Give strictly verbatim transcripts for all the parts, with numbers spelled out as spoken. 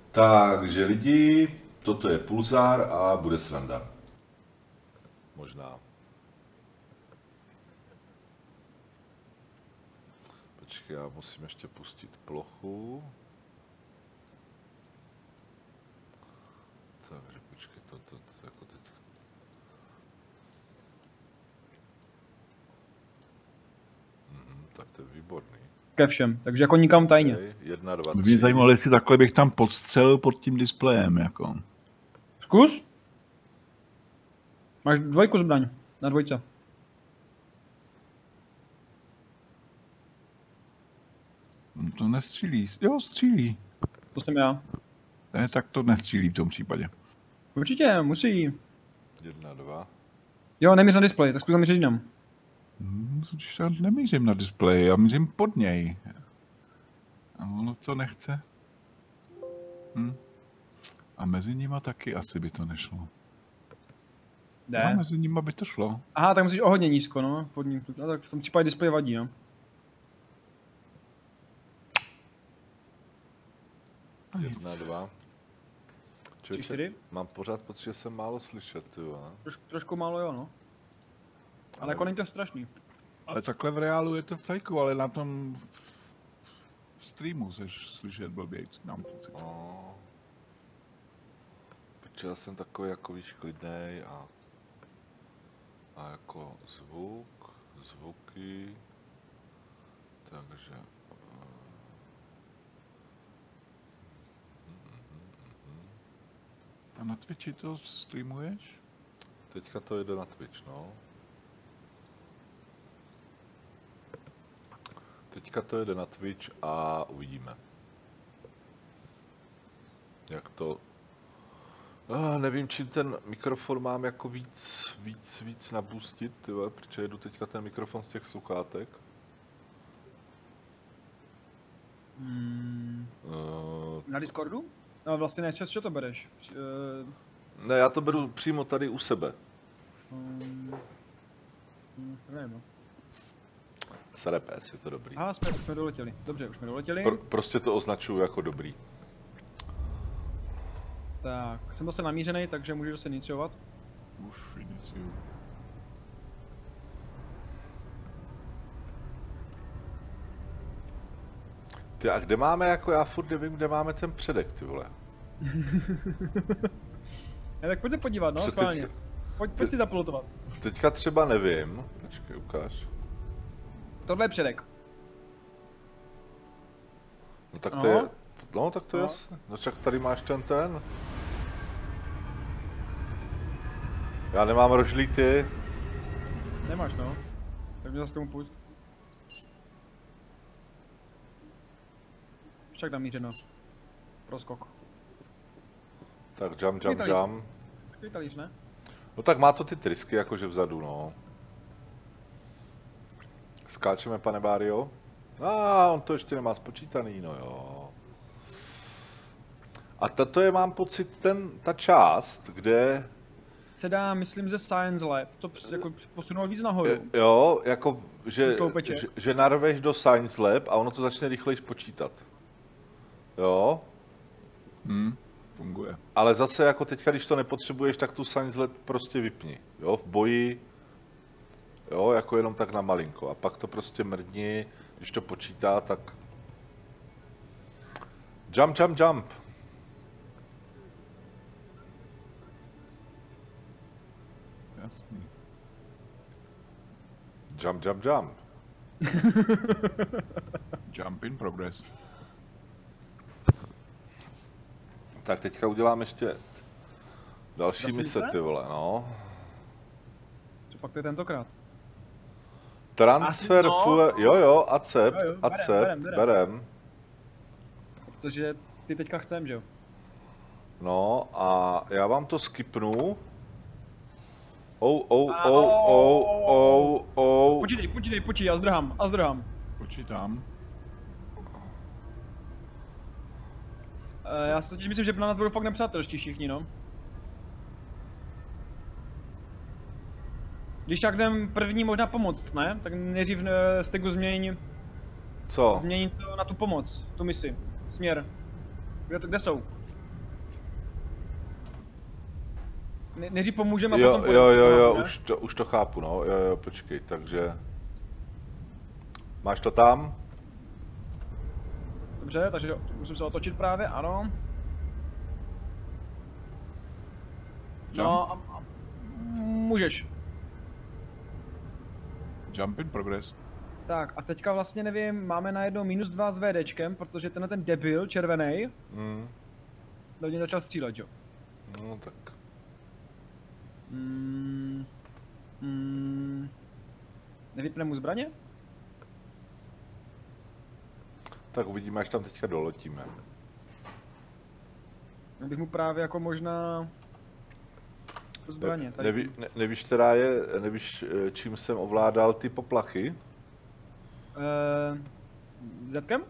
Takže lidi, toto je pulzár a bude sranda. Možná. Počkej, já musím ještě pustit plochu. Takže počkej, to, to, to jako teď. Mhm, tak to je výborný. Ke všem, takže jako nikam tajně. Okay, jedna, dva, Mě tři. zajímalo, jestli takhle bych tam podstřelil pod tím displejem, jako. Zkus. Máš dvojku zbraň, na dvojce. No to nestřílí. Jo, střílí. To jsem já. Ne, tak to nestřílí v tom případě. Určitě, musí. Jedna, dva. Jo, nemíř na displej, tak zkus zamířit jinam. Hmm, já nemířím na displeji, já mířím pod něj. A ono to nechce. Hm. A mezi nima taky asi by to nešlo. Jde. No, mezi nima by to šlo. Aha, tak musíš o hodně nízko, no. Pod ním. No, tak v tom případě displej vadí, no. A nic. Jedna, dva. Tři, čtyři. Mám pořád pocit, že jsem málo slyšet, ty vole. Troš, trošku málo jo, no. Ale, ale jako není to strašný. Ale takhle v reálu je to v cajku, ale na tom streamu seš slyšet blbějc, mám pocit. No. Protože já jsem takový jako víš klidnej a a jako zvuk, zvuky, takže A na Twitchi to streamuješ? teďka to jde na Twitch, no. Teďka to jede na Twitch a uvidíme. Jak to... Ah, nevím, čím ten mikrofon mám jako víc, víc, víc nabustit, tyhle, protože jedu teďka ten mikrofon z těch sluchátek. Hmm. Uh, Na Discordu? No vlastně ne, čas, čo to bereš? Uh, ne, já to beru přímo tady u sebe. um, hm, nevím, no. Serepes, je to dobrý. Aha, jsme, jsme doletěli. Dobře, už jsme doletěli. Pro, prostě to označuju jako dobrý. Tak, jsem zase namířený, takže můžu zase iniciovat. Už iniciuju. Ty a kde máme, jako já furt nevím, kde máme ten předek, ty vole. Ne, tak pojď se podívat, no, Co schválně. teďka? Pojď, pojď si zapilotovat. Teďka třeba nevím. Počkej, ukáž. Tohle je předek. No tak to No. je, no tak to je No. jasné. No však tady máš ten ten. Já nemám rožlí ty. Nemáš, no. Tak mě zase tomu půjď. Však namířeno. Proskok. Tak jump, jump, Takový jump. Takový talíř, ne? No tak má to ty trysky jakože vzadu, no. Skáčeme, pane Bário. A ah, on to ještě nemá spočítaný, no jo. A tato je, mám pocit, ten, ta část, kde... Se dá, myslím, ze Science Lab. To ps- jako posunulo víc nahoru. Jo, jako, že, Sloupeček. že, že narveš do Science Lab a ono to začne rychleji počítat. Jo. Hm, funguje. Ale zase jako teďka, když to nepotřebuješ, tak tu Science Lab prostě vypni. Jo, v boji. Jo, jako jenom tak na malinko. A pak to prostě mrdni, když to počítá, tak... Jump, jump, jump. Jasný. Jump, jump, jump. Jump in progress. Tak teďka udělám ještě další Zase mise, mise? ty vole, no. Co pak to je tentokrát? Transfer, Asi, no. fuel, jo jo, accept, Jo, jo, berem, accept, berem, berem. berem. Protože ty teďka chcem, že jo? No a já vám to skipnu. Ou, ou, A- ou, ou, ou, ou. Počítej, počítej, počítej, já zdrhám, a zdrhám. Počítám. E, já si totiž myslím, že na nás budou fakt nepřátelští všichni, no. Když tak jdem první možná pomoct, ne? Tak nejdřív e, Stegu změň, Co? změň to na tu pomoc, tu misi. Směr. Kde, to, kde jsou? Ne, nejdřív pomůžeme a Jo, potom jo, jo, jo, ne? už to, už to chápu, no, jo, jo, počkej, takže... Máš to tam? Dobře, takže musím se otočit právě, ano. No, a, a, můžeš. Jump in progress. Tak a teďka vlastně nevím, máme najednou minus dva s VDčkem, protože tenhle ten debil červený Hmm, do něj začal střílet, jo. no tak. Mm, mm, nevypne mu zbraně? Tak uvidíme, až tam teďka doletíme. Já bych mu právě jako možná... zbraně, tady. Neví, ne, nevíš, která je, nevíš, eh, čím jsem ovládal ty poplachy? Uh, Zetkem?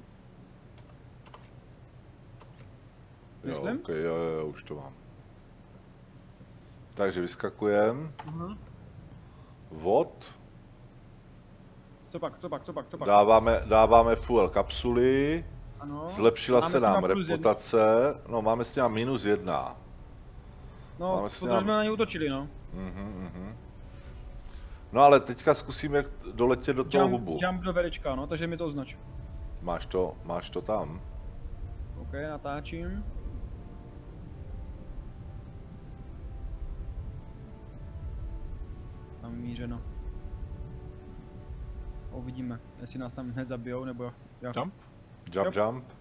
Jo, Myslím? okay, jo, jo, jo, už to mám. Takže vyskakujem. Uh-huh. Vod. Co pak, co pak, co pak, co pak? Dáváme, dáváme fuel kapsuly. Ano. Zlepšila Máme se s nima nám plus jedna. reputace. No, máme s ním minus jedna. No, máme s protože ním- jsme na ně útočili, no. Mhm, mhm. No ale teďka zkusíme doletět do toho hubu. Jump, jump do vedečka, no, takže mi to označ. Máš to, máš to tam. OK, natáčím. Tam mířeno. Uvidíme, jestli nás tam hned zabijou, nebo jak. Jump? Jump, Jo. jump.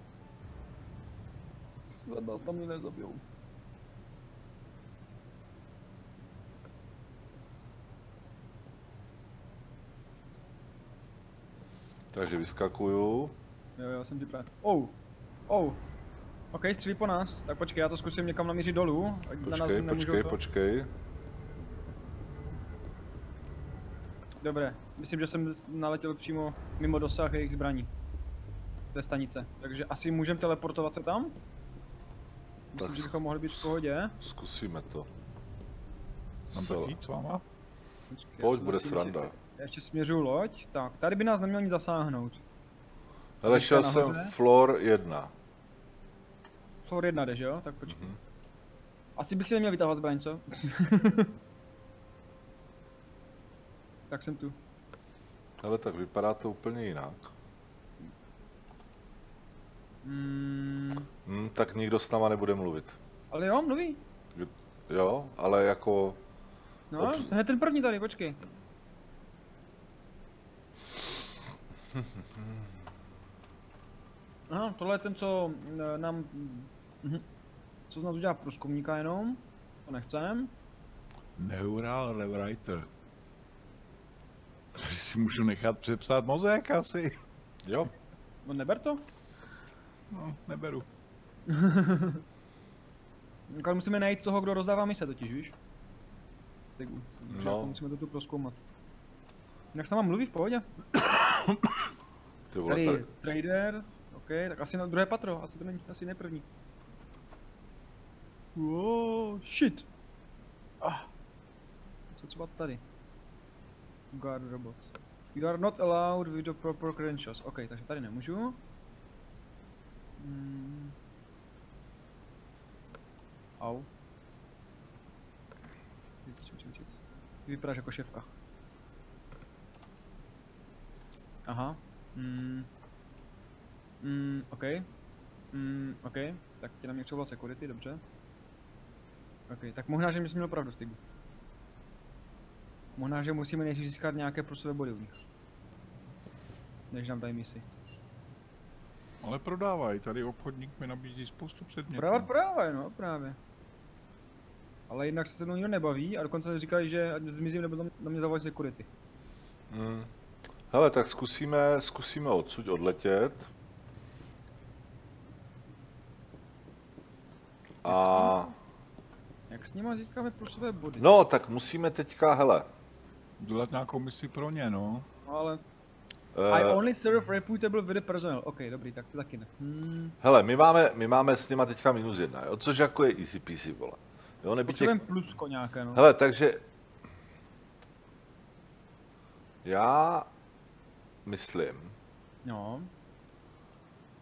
Snad nás tam nezabijou. Takže vyskakuju. Jo, jo, jsem připraven. Oh, oh. OK, střílí po nás. Tak počkej, já to zkusím někam namířit dolů. Ať na nás Počkej, nemůžou počkej, to... počkej. Dobré, myslím, že jsem naletěl přímo mimo dosah jejich zbraní. Té stanice. Takže asi můžeme teleportovat se tam? Myslím, Tak že bychom mohli být v pohodě. Zkusíme to. Mám Sel. to jít s váma? Počkej, já Pojď, se bude zatím sranda. ještě- Já ještě směřuju loď. Tak, tady by nás neměl nic zasáhnout. Hele, Ještě šel jsem nahoře? floor jedna. Floor jedna jdeš, jo? Tak počkej. Mhm. Asi bych si neměl vytahovat zbraň, co? Tak jsem tu. Hele, tak vypadá to úplně jinak. Mm, Hm, tak nikdo s náma nebude mluvit. ale jo, mluví. Jo, ale jako... No, Ob- hned ten první tady, počkej. Aha, tohle je ten, co eh, nám... Mhm. Co z nás udělá průzkumníka jenom. To nechcem. Neural rewriter. Tady si můžu nechat přepsat mozek asi. Jo, No neber to. No, neberu. Ale musíme najít toho, kdo rozdává mise totiž, víš? Tak, takže No. jako musíme to tu prozkoumat. Jak se mám mluví v pohodě? ty vole, Tady tady... trader, ok, tak asi na druhé patro, asi to není, asi ne první. Wow, shit! Ah. Co třeba tady? Guard robot. You are not allowed with the proper credentials. Ok, takže tady nemůžu. Hmm. Au. Ty vypadáš jako šéfka. Aha. Mm. Mm, ok. Mm, ok. Tak tě na mě chcou security, dobře. Ok, tak možná, že jsi měl pravdu, Stigu. Možná, že musíme nejdřív získat nějaké pro sebe body u nich. Než nám dají misi. Ale prodávají, tady obchodník mi nabízí spoustu předmětů. Prodávat prodávají, no právě. Ale jinak se se mnou nikdo nebaví a dokonce říkají, že ať zmizím nebo na mě zavolají security. Hm. Hele, tak zkusíme, zkusíme odsud odletět. A... Jak s nima získáme pro sebe body? No, tak musíme teďka, hele. Dělat nějakou misi pro ně, no. No ale... I Uh, only serve reputable with the personnel. Ok, dobrý, tak to taky ne. Hmm. hele, my máme, my máme s nima teďka minus jedna, jo, což jako je easy peasy, vole. Jo, neby těch... Potřebujeme plusko nějaké, no. Hele, takže... Já... Myslím... No.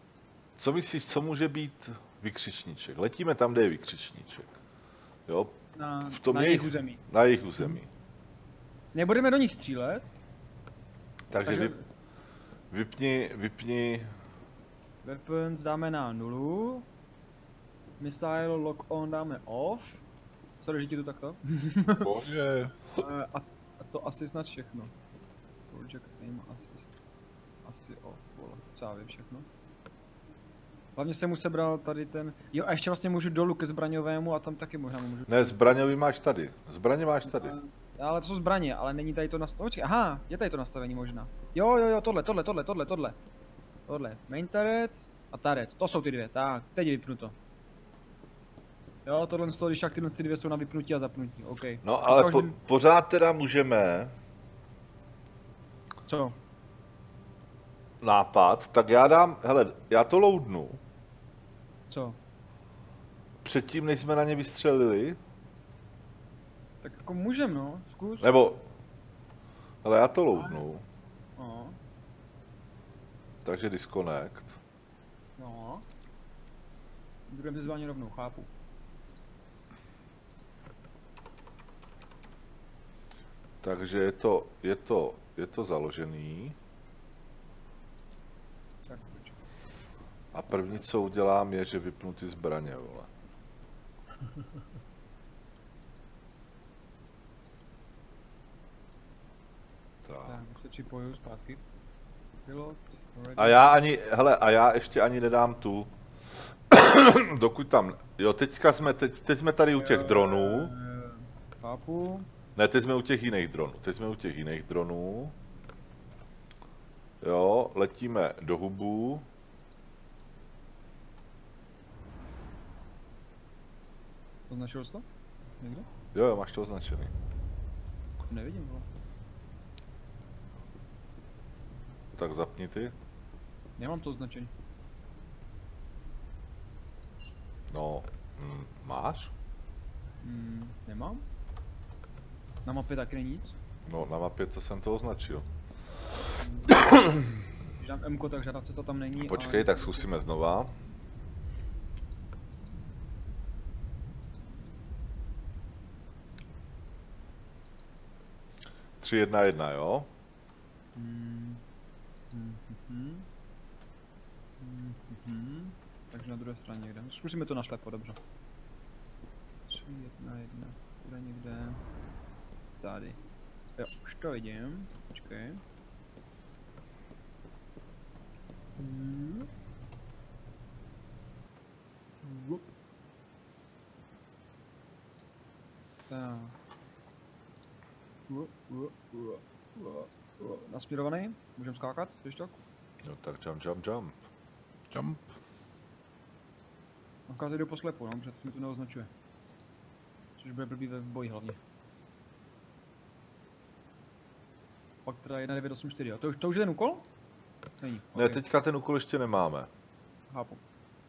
Co myslíš, co může být vykřičníček? Letíme tam, kde je vykřičníček. Jo, na, v tom na jejich, jejich území. na jejich území. Nebudeme do nich střílet. Takže, Takže- Vy, vypni, vypni, Weapons dáme na nulu. Missile lock on dáme off. Sorry, že ti to takto. Bože. Eh, a, a to asi snad všechno. Project aim assist. Asi off, vole, co já vím všechno. Hlavně jsem mu sebral tady ten... Jo a ještě vlastně můžu dolů ke zbraňovému a tam taky možná můžu... ne, zbraňový máš tady, zbraně máš tady. Eh, Ale to jsou zbraně, ale není tady to nastavení. Počkej, aha, je tady to nastavení možná. Jo, jo, jo, tohle, tohle, tohle, tohle, tohle. Tohle, main turret a turret, to jsou ty dvě, tak, teď je vypnuto. Jo, tohle z toho, když tak tyhle ty dvě jsou na vypnutí a zapnutí, OK. No A ale po, každý- pořád teda můžeme Co? nápad, tak já dám, hele, já to loadnu, Co? předtím než jsme na ně vystřelili, Tak jako můžem, no, zkus. nebo, hele, já to loadnu, No, takže disconnect. no. Budeme zvaní rovnou, chápu. Takže je to, je to, je to založený. Tak, počkej. A první, co udělám, je, že vypnu ty zbraně, vole. Tak. Tak, už se připojuju zpátky. Pilot, ready. A já ani, hele, a já ještě ani nedám tu. Dokud tam, jo, teďka jsme, teď, teď jsme tady u těch dronů. Eh, Chápu. Ne, teď jsme u těch jiných dronů, teď jsme u těch jiných dronů. Jo, letíme do hubu. Označil jsi to? Někde? Jo, jo, máš to označený. Nevidím, vole. Tak zapni ty. Nemám to označení. No, hm, máš? Hmm, nemám? Na mapě taky není nic. No, na mapě to jsem to označil. Když dám M, tak žádná cesta tam není. Počkej, ale... tak zkusíme znova. tři jedna jedna, jo? Hmm. Hmm, hmm, hmm, hmm. Takže na druhé straně někde. Zkusíme to našlepo, dobře. tři jedna jedna. Bude někde... Tady. Jo, už to vidím. Počkej. Hmm. Vup. Tak. Vup, vup, vup, vup, vup. Nasměrovaný? Můžeme skákat, když tak? No tak jump, jump, jump. Jump. Akorát jdu po slepu, no, protože mi to neoznačuje. Což bude blbý ve boji hlavně. Pak teda jedna devět osm čtyři, jo. To už, to už je ten úkol? Není. Ne, ok, teďka ten úkol ještě nemáme. Chápu.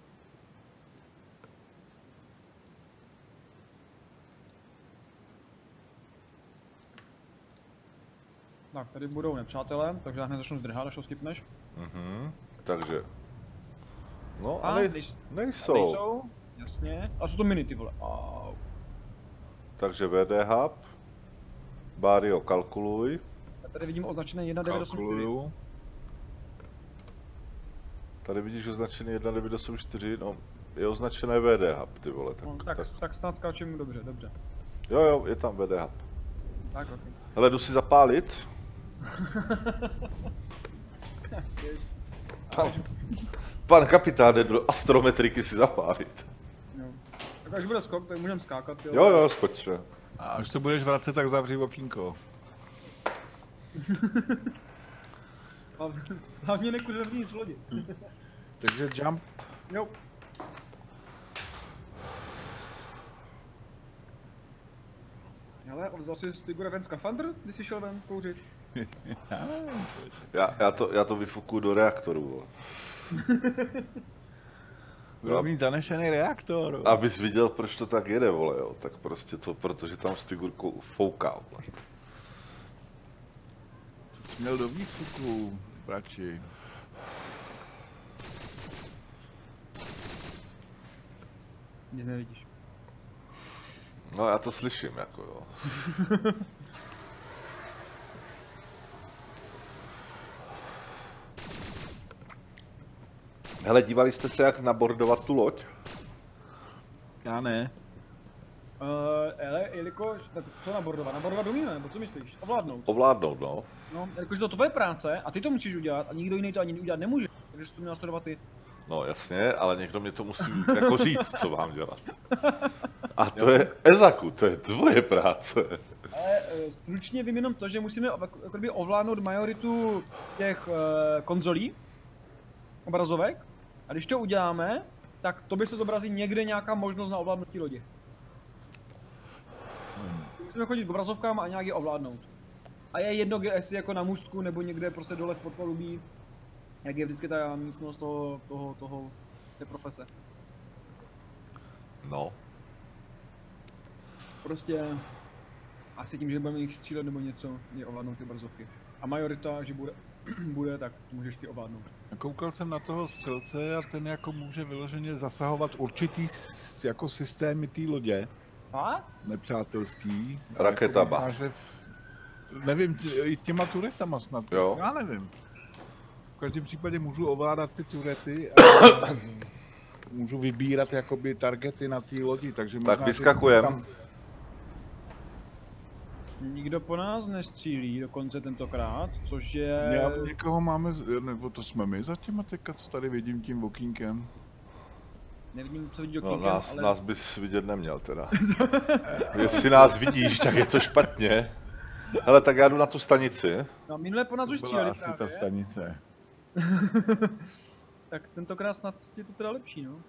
Tak, tady budou nepřátelé, takže já hned začnu zdrhat, až to skipneš. Mhm, takže. No a, A, nej, nejs- nejsou. Nejsou, jasně. A jsou to mini, ty vole. Au. Takže V D Hub. Bario, kalkuluj. Já tady vidím označené jedna devět osm čtyři. Kalkuluju. Tady vidíš označený jedna devět osm čtyři, no je označené V D Hub, ty vole, tak, No, tak, tak, tak snad skáčem dobře, dobře. jo jo, je tam V D Hub. Tak, ok. Hele, jdu si zapálit. Pan, pan kapitán jde do astrometriky si zapálit. Jo. Tak až bude skok, tak můžeme skákat, jo. Jo jo, skoč se. A až to budeš vracet, tak zavři okýnko. Hlavně- Hlavně nekuř vevnitř lodi. Takže jump. Jo. Hele, vzal jsi z Tigura ven skafandr, když jsi šel ven kouřit? Já, já, to, já to vyfukuju do reaktoru, vole. Budu mít zanešený reaktor. Abys viděl, proč to tak jede, vole, jo. Tak prostě to, protože tam Stigurku fouká, vole. Co jsi měl do výfuku, brači? Nic nevidíš. No já to slyším, jako jo. Hele, dívali jste se, jak nabordovat tu loď? Já ne. Uh, ale jelikož, tak co nabordovat? Nabordovat umíme, nebo co myslíš? Ovládnout. Ovládnout, no. No, jakože to tvoje práce a ty to musíš udělat a nikdo jiný to ani udělat nemůže, takže jsi to měl studovat ty. No jasně, ale někdo mě to musí jako říct, co mám dělat. A to je Ezaku, to je tvoje práce. Ale uh, stručně vím jenom to, že musíme jako by ovládnout majoritu těch uh, konzolí, obrazovek, a když to uděláme, tak to by se zobrazí někde nějaká možnost na ovládnutí lodi. Musíme chodit k obrazovkám a nějak je ovládnout. A je jedno, jestli jako na můstku nebo někde prostě dole v podpalubí, jak je vždycky ta místnost toho, toho, toho, té profese. No. Prostě asi tím, že budeme jich střílet nebo něco, je ovládnout ty obrazovky. A majorita, že bude, bude, tak to můžeš ty ovládnout. Koukal jsem na toho střelce a ten jako může vyloženě zasahovat určitý s- jako systémy té lodě. A? Nepřátelský. Raketama. Jako možná, že v, nevím, i těma turetama snad. Jo. Já nevím. V každém případě můžu ovládat ty turety a můžu vybírat jakoby targety na té lodi, takže možná, Tak že vyskakujem. tam- Nikdo po nás nestřílí dokonce tentokrát, což je... Já, někoho máme, z- nebo to jsme my za těma teďka, co tady vidím tím okýnkem. Nevidím, co vidí No, okýnkem, nás, ale... nás bys vidět neměl teda. Jestli nás vidíš, tak je to špatně. Hele, tak já jdu na tu stanici. No, minule po nás To už byla stříleli asi ta právě. stanice. Tak tentokrát snad je to teda lepší, no.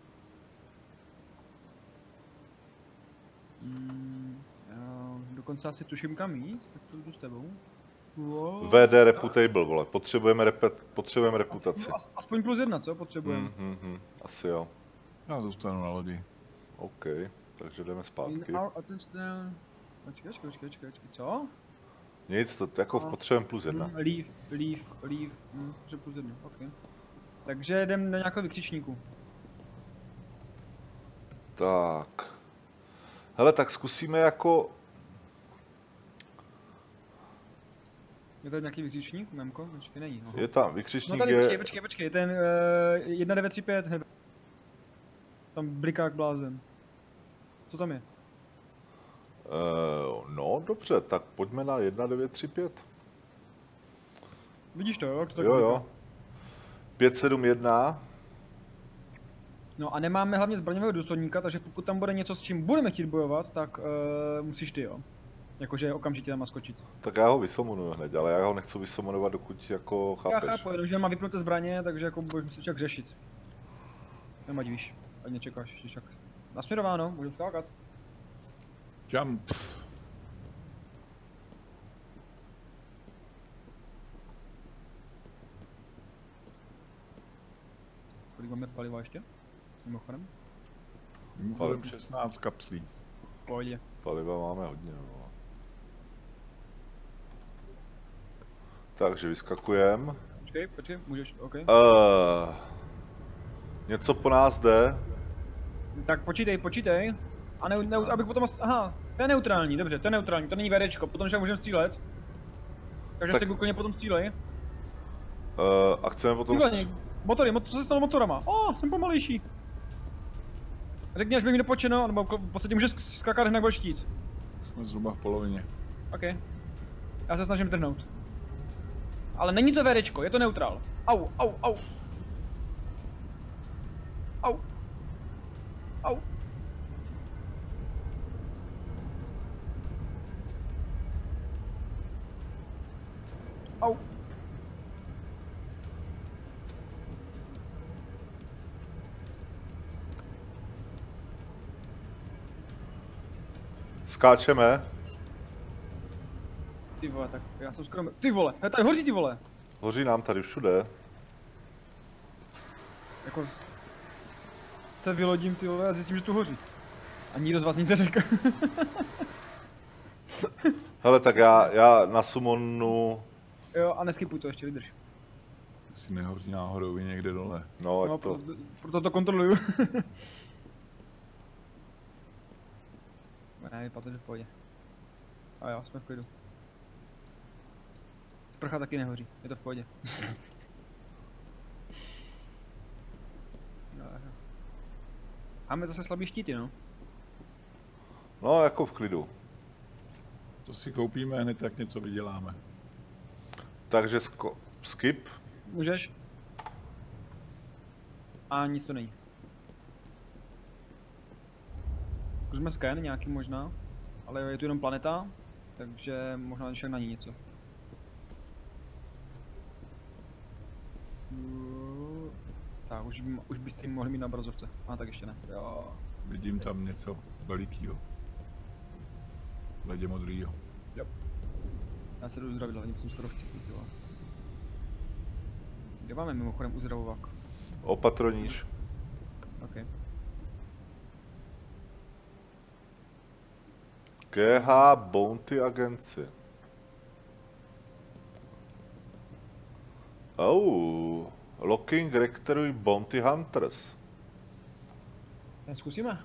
Mm, já dokonce asi tuším kam jít, tak to jdu s tebou. Wow. V D reputable, vole. Potřebujeme, repet, potřebujeme reputaci. As, aspoň plus jedna, co potřebujeme? Hmm, hmm, hmm. Asi jo. Já zůstanu na lodi. OK, takže jdeme zpátky. In our attention... Počkej, počkej, počkej, počkej, počkej, co? Nic, to jako No. potřebujeme plus jedna. Mm, leave, leave, leave, hm, že plus jedna, ok. Takže jdem na nějakého vykřičníku. Tak. Hele, tak zkusíme jako... Je tady nějaký vykřičník, Memko? Počkej, není. Aha. Je tam, No vykřičník tady, počkej, je... počkej, počkej, ten uh, jedna devět tři pět, hned. Tam bliká jak blázen. Co tam je? Uh, no, dobře, tak pojďme na jedna devět tři pět. Vidíš to, jo? Jak to tak Jo, bliká? jo. pět sedm jedna. No a nemáme hlavně zbraňového důstojníka, takže pokud tam bude něco, s čím budeme chtít bojovat, tak uh, musíš ty, jo. Jakože okamžitě tam naskočit. Tak já ho vysomunuju hned, ale já ho nechci vysomunovat, dokud jako Já chápeš. chápu, jenom že má vypnuté zbraně, takže jako budeš muset však řešit. Nevadí, víš, ať nečekáš, ještě však. Nasměrováno, můžeme skákat. Jump. Kolik máme paliva ještě? Mimochodem? Mimochodem šestnáct kapslí. V pohodě. Paliva máme hodně, no. Takže vyskakujem. Počkej, počkej, můžeš, ok. Uh, něco po nás jde. Tak počítej, počítej. A ne, ne, abych potom as... aha, to je neutrální, dobře, to je neutrální, to není VDčko, potom však můžeme střílet. Takže Tak- tak... se klidně potom střílej. Uh, a chceme potom... Výborně, motory, mot- co se stalo motorama? O, jsem pomalejší. Řekni, až by mi dopočeno, nebo v podstatě můžeš sk- skákat hned jak štít. Jsme zhruba v polovině. OK. Já se snažím trhnout. Ale není to VDčko, je to neutral. Au, au, au. Au. Au. Au. Skáčeme. Ty vole, tak já jsem skoro... Ty vole, hele, tady hoří ty vole. Hoří nám tady všude. Jako... Se vylodím ty vole a zjistím, že tu hoří. A nikdo z vás nic neřekl. Hele, tak já, já na summonu... Jo, a neskipuj to ještě, vydrž. Asi nehoří náhodou i někde dole. No, No, ať to... proto, proto to kontroluju. Ne, vypadá, že v pohodě. A jo, jsme v klidu. Sprcha taky nehoří, je to v pohodě. No, máme zase slabý štíty, no. No, jako v klidu. To si koupíme a hned tak něco vyděláme. Takže sko- skip. Můžeš? A nic to není. Zkusme scan nějaký možná, ale je tu jenom planeta, takže možná však na ní něco. Tak, už, by, už byste mohli mít na obrazovce. A tak ještě ne. Jo. Vidím tam něco velikýho. Ledě modrýho. Jo. Já se jdu uzdravit, hlavně jsem skoro v cyklu, jo. Kde máme mimochodem uzdravovák? Opatroníš. OK. G H Bounty Agency. Oh, locking recruit Bounty Hunters. Tak zkusíme?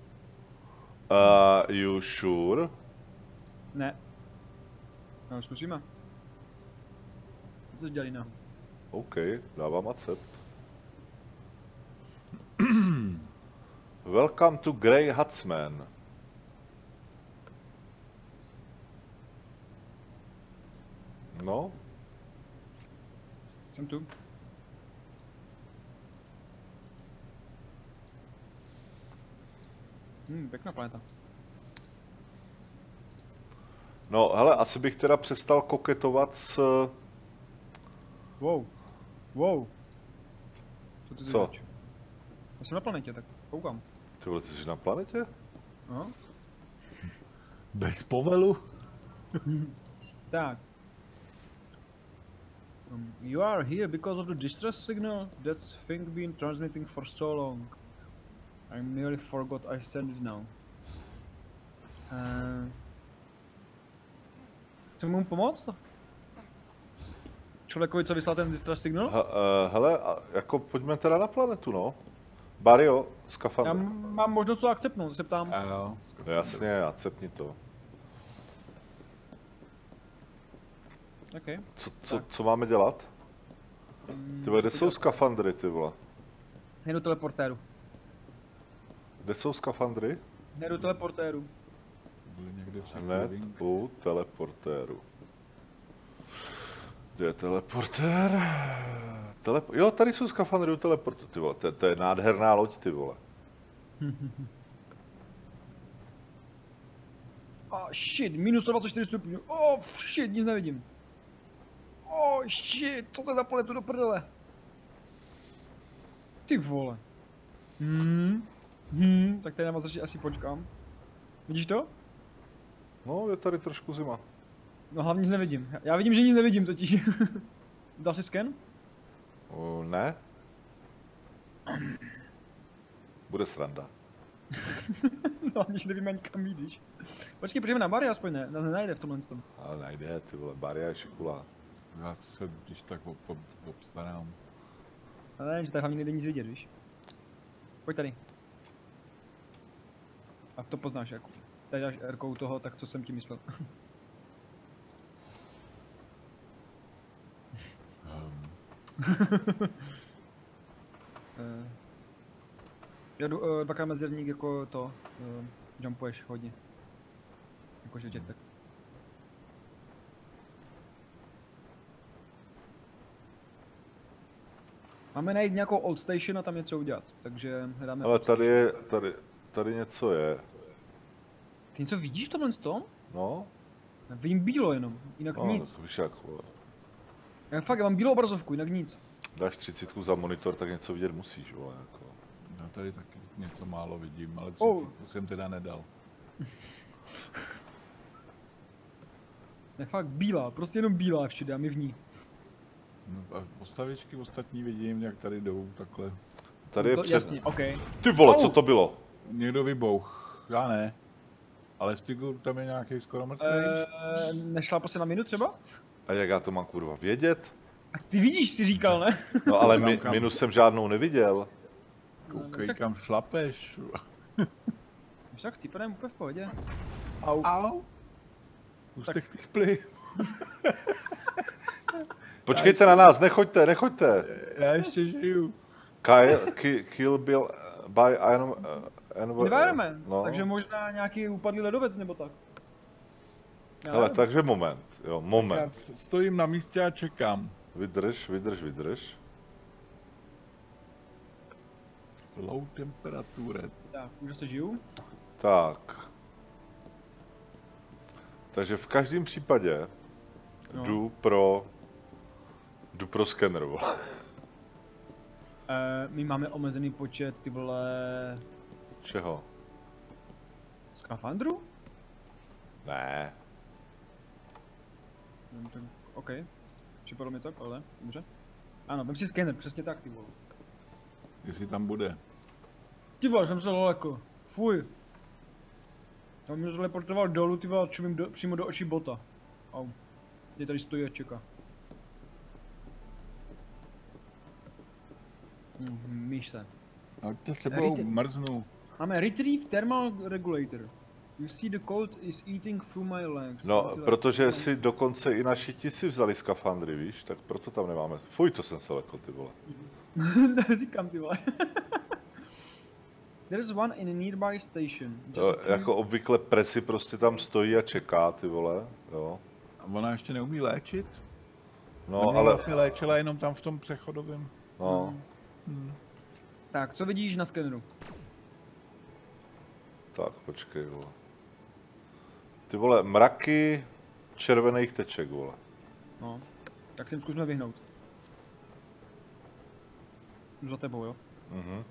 Uh, you sure? Ne. No, zkusíme. Co to dělali, no? OK, dávám accept. Welcome to Grey Hutsman. No, Jsem tu. Hmm, pěkná planeta. no, hele, asi bych teda přestal koketovat s... Wow. Wow. Co ty Co? říkáš? Já jsem na planetě, tak koukám. Ty vole, ty jsi na planetě? Aha. Bez povelu? Tak. Um, you are here because of the distress signal? That's thing been transmitting for so long. I nearly forgot I sent it now. Uh, Chceme mu pomoct? Člověkovi, co vyslal ten distress signal? He, uh, hele, a jako pojďme teda na planetu, no. Barrio, Já skafandr. mám možnost to akceptnout, se ptám. A jo. Jasně, acceptni to. Okay. Co, co, co máme dělat? Ty vole, kde jsou skafandry, ty vole? Jdu teleportéru. Kde jsou skafandry? Jdu teleportéru. Byli někde v Hned u teleportéru. Kde je teleportér? Telep- jo, tady jsou skafandry u teleportu, ty vole. To, to je nádherná loď, ty vole. Oh shit, minus sto dvacet čtyři stupňů. Oh shit, nic nevidím. Oh shit, co to je za planetu do prdele? Ty vole. Hmm. Hmm, tak tady na vás asi počkám. Vidíš to? No, je tady trošku zima. No hlavně nic nevidím. Já vidím, že nic nevidím totiž. Dal si scan? O, ne? Bude sranda. No hlavně, že nevím ani kam jdeš. Počkej, pojďme na Bary aspoň ne, nás nenajde v tomhle tom. Ale najde, ty vole, Baria je šikula. Já se když tak ob, ob, obstarám. Ale ne, že tady hlavně nejde nic vidět, víš. Pojď tady. A to poznáš jako. Tady dáš R-kou toho, tak co jsem ti myslel. Um, Uh, já jdu uh, dvakrát mezerník jako to, uh, jumpuješ hodně. Jakože jetpack. Máme najít nějakou old station a tam něco udělat, takže hledáme... Ale old tady station. je, tady, tady něco je. Ty něco vidíš v tomhle tom? No, Já vidím bílo jenom, jinak no nic. to víš jak, vole. Já fakt, já mám bílou obrazovku, jinak nic. Dáš třicítku za monitor, tak něco vidět musíš, vole, jako. já tady taky něco málo vidím, ale Oh. třicítku jsem teda nedal. Je fakt bílá, prostě jenom bílá všude a my v ní. No a postavičky ostatní vidím, jak tady jdou takhle. Tady je to, před... jasně, OK. Ty vole, Au. co to bylo? Někdo vybouch, já ne. Ale Stigur tam je nějaký skoro mrtvý. Eee, nešla prostě na minu třeba? A jak já to mám kurva vědět? A ty vidíš, si říkal, ne? No ale Kam, mi, kam? minus jsem žádnou neviděl. Koukej, tak- kam šlapeš. Už tak chcípadem úplně v pohodě. Au. Au. Už tak těch play. Počkejte na nás, nechoďte, nechoďte. Já ještě žiju. Kyle, ki, Kill Bill by Iron... Uh, Environment, no. takže možná nějaký upadlý ledovec nebo tak. Já Hele, nevím. takže moment, jo, moment. Já stojím na místě a čekám. Vydrž, vydrž, vydrž. Low temperature. Tak, už se žiju. Tak. Takže v každém případě No. jdu pro... Jdu pro skener, vole. E, my máme omezený počet, ty vole, Čeho? skafandrů? Ne. Nevím, tak, OK. Připadlo mi tak, ale dobře. Ano, vem si skener, přesně tak, ty vole. Jestli tam bude. Ty vole, jsem se daleko. Fuj. On mě teleportoval dolů, ty vole, čumím do, přímo do očí bota. Au. Teď tady stojí a čeká. Hm, míš se. No to sebou Rite- mrznu. Máme retrieve thermal regulator. You see the cold is eating through my legs. No, protože si dokonce i naši ti si vzali skafandry, víš, tak proto tam nemáme. Fuj, to jsem se lekl, ty vole. Říkám, ty vole. There is one in a nearby station. Just Jo, a few- jako obvykle Presi prostě tam stojí a čeká, ty vole, jo. A ona ještě neumí léčit? No, Ona ale, vlastně léčila jenom tam v tom přechodovém. no, Hmm. Tak, co vidíš na skeneru? tak počkej, vole. Ty vole, mraky červených teček, vole. No, tak si jim zkusme vyhnout. Jdu za tebou, jo? Mhm.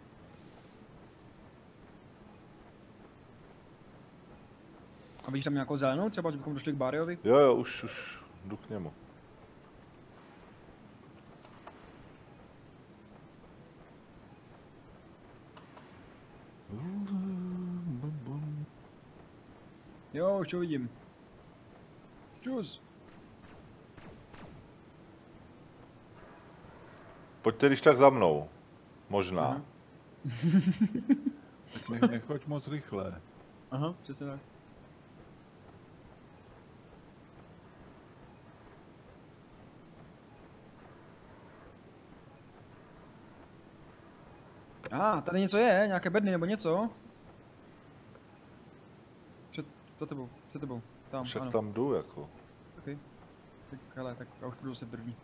A vidíš tam nějakou zelenou, třeba, že bychom došli k Bariovi? Jo, jo, už, už jdu k němu. Jo, už ho vidím. Čus. Pojďte když tak za mnou. Možná. Aha. Tak ne, nechoď moc rychle. Aha, přesně tak. A, ah, tady něco je, nějaké bedny nebo něco. Před, za tebou, před tebou, tam, Však ano. tam jdu, jako. Okay. Tak, hele, tak já už budu zase první.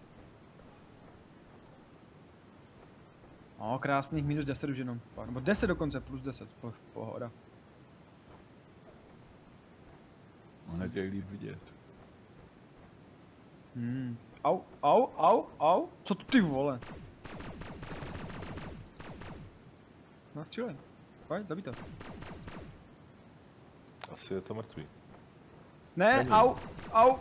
No, krásných minus deset už jenom, nebo deset dokonce, plus deset, po, pohoda. Ona tě líp vidět. Hmm. Au, au, au, au, co to ty vole? No, střílej. Pojď, zabij to. Asi je to mrtvý. Ne, Není. au, au.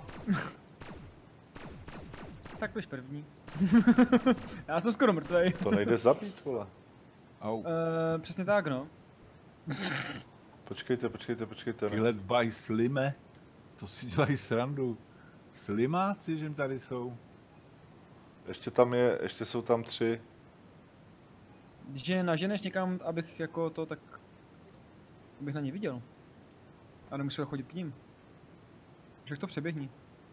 Tak běž první. Já jsem skoro mrtvej. To nejde zabít, vole. Au. Uh, přesně tak, no. Počkejte, počkejte, počkejte. Ne. Killet by Slime. To si dělají srandu. Slimáci, že tady jsou. Ještě tam je, ještě jsou tam tři. Když je naženeš někam, abych jako to tak... Abych na ně viděl. A nemusel chodit k ním. Však to přeběhni.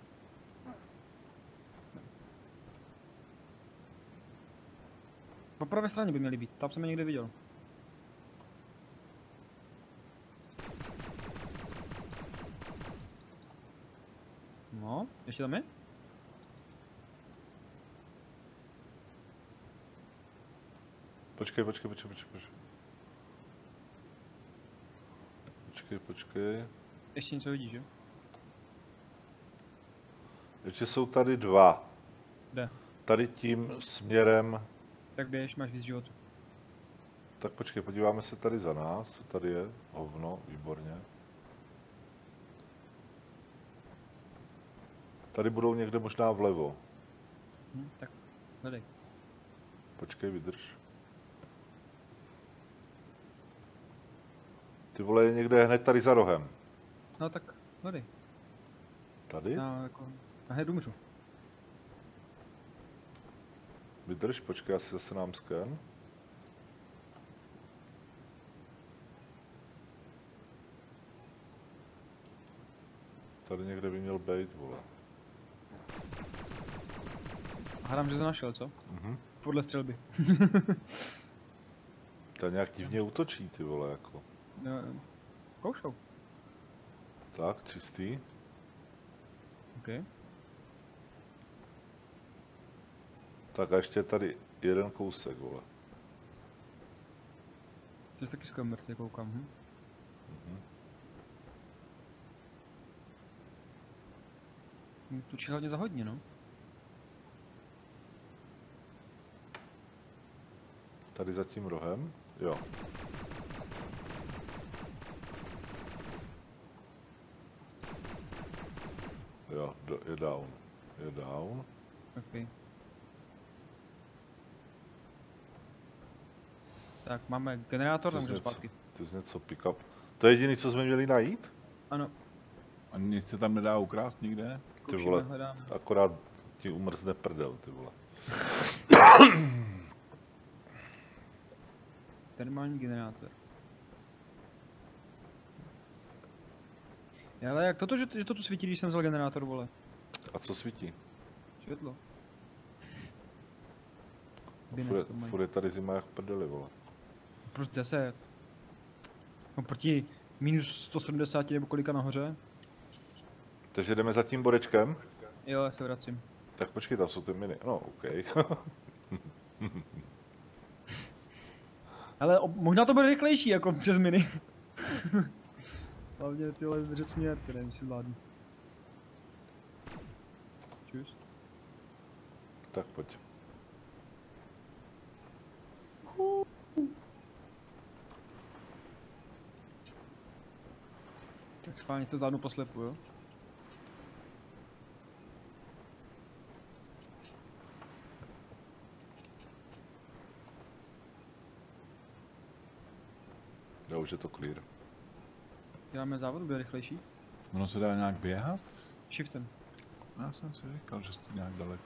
Po pravé straně by měli být, tam jsem je někde viděl. No, ještě tam je? Počkej, počkej, počkej, počkej, počkej. Počkej, počkej. Ještě něco vidíš, jo? Ještě jsou tady dva. Kde? Tady tím směrem. Tak běž, máš víc životu. Tak počkej, podíváme se tady za nás, co tady je. Hovno, výborně. Tady budou někde možná vlevo. Hm, tak, hledej. Počkej, vydrž. Ty vole, je někde hned tady za rohem. No tak, hledej. Tady? Já jako, já hned umřu. Vydrž, počkej, asi zase nám sken. Tady někde by měl být, vole. Hádám, že to našel, co? Mhm. Podle střelby. To nějak divně útočí, ty vole, jako. No, koušou. Tak, čistý. OK. Tak a ještě tady jeden kousek, vole. To je taky skvělý mrtvý, koukám. Hm? Mhm. Tučí hlavně za hodně, no. Tady za tím rohem, jo. Jo, do, je down. Je down. OK. Tak, máme generátor, Ty tam jsi můžeme něco, zpátky. ty jsi něco pick up. To je jediný, co jsme měli najít? Ano, A nic se tam nedá ukrást nikde? Ty zkoušíme, vole, hledáme. akorát ti umrzne prdel, ty vole. Termální generátor. Ale jak toto, že, že to tu svítí, když jsem vzal generátor, vole? A co svítí? Světlo. Furt Binec je, to mají. furt je tady zima jak prdeli, vole. Prostě deset. No proti minus sto sedmdesát nebo kolika nahoře? Takže jdeme za tím bodečkem? Jo, já se vracím. Tak počkej, tam jsou ty miny. No, OK. Ale o, možná to bude rychlejší jako přes miny. Hlavně tyhle držet směr, které mi si vládnu. Čus. Tak pojď. Tak schválně něco zvládnu poslepu, jo? Jo, už je to clear. Děláme závod, bude rychlejší. Ono se dá nějak běhat? Shiftem. Já jsem si říkal, že jste nějak daleko.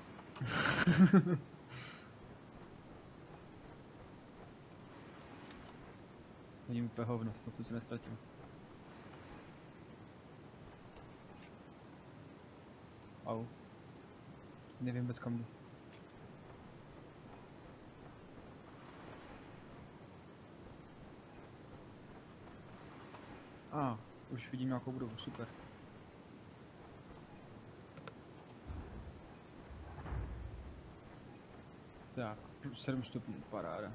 Není úplně hovno, to jsem si nestratil. Au. Nevím vůbec kam jdu. A, ah, už vidím nějakou budovu, super. Tak, plus sedm stupňů, paráda.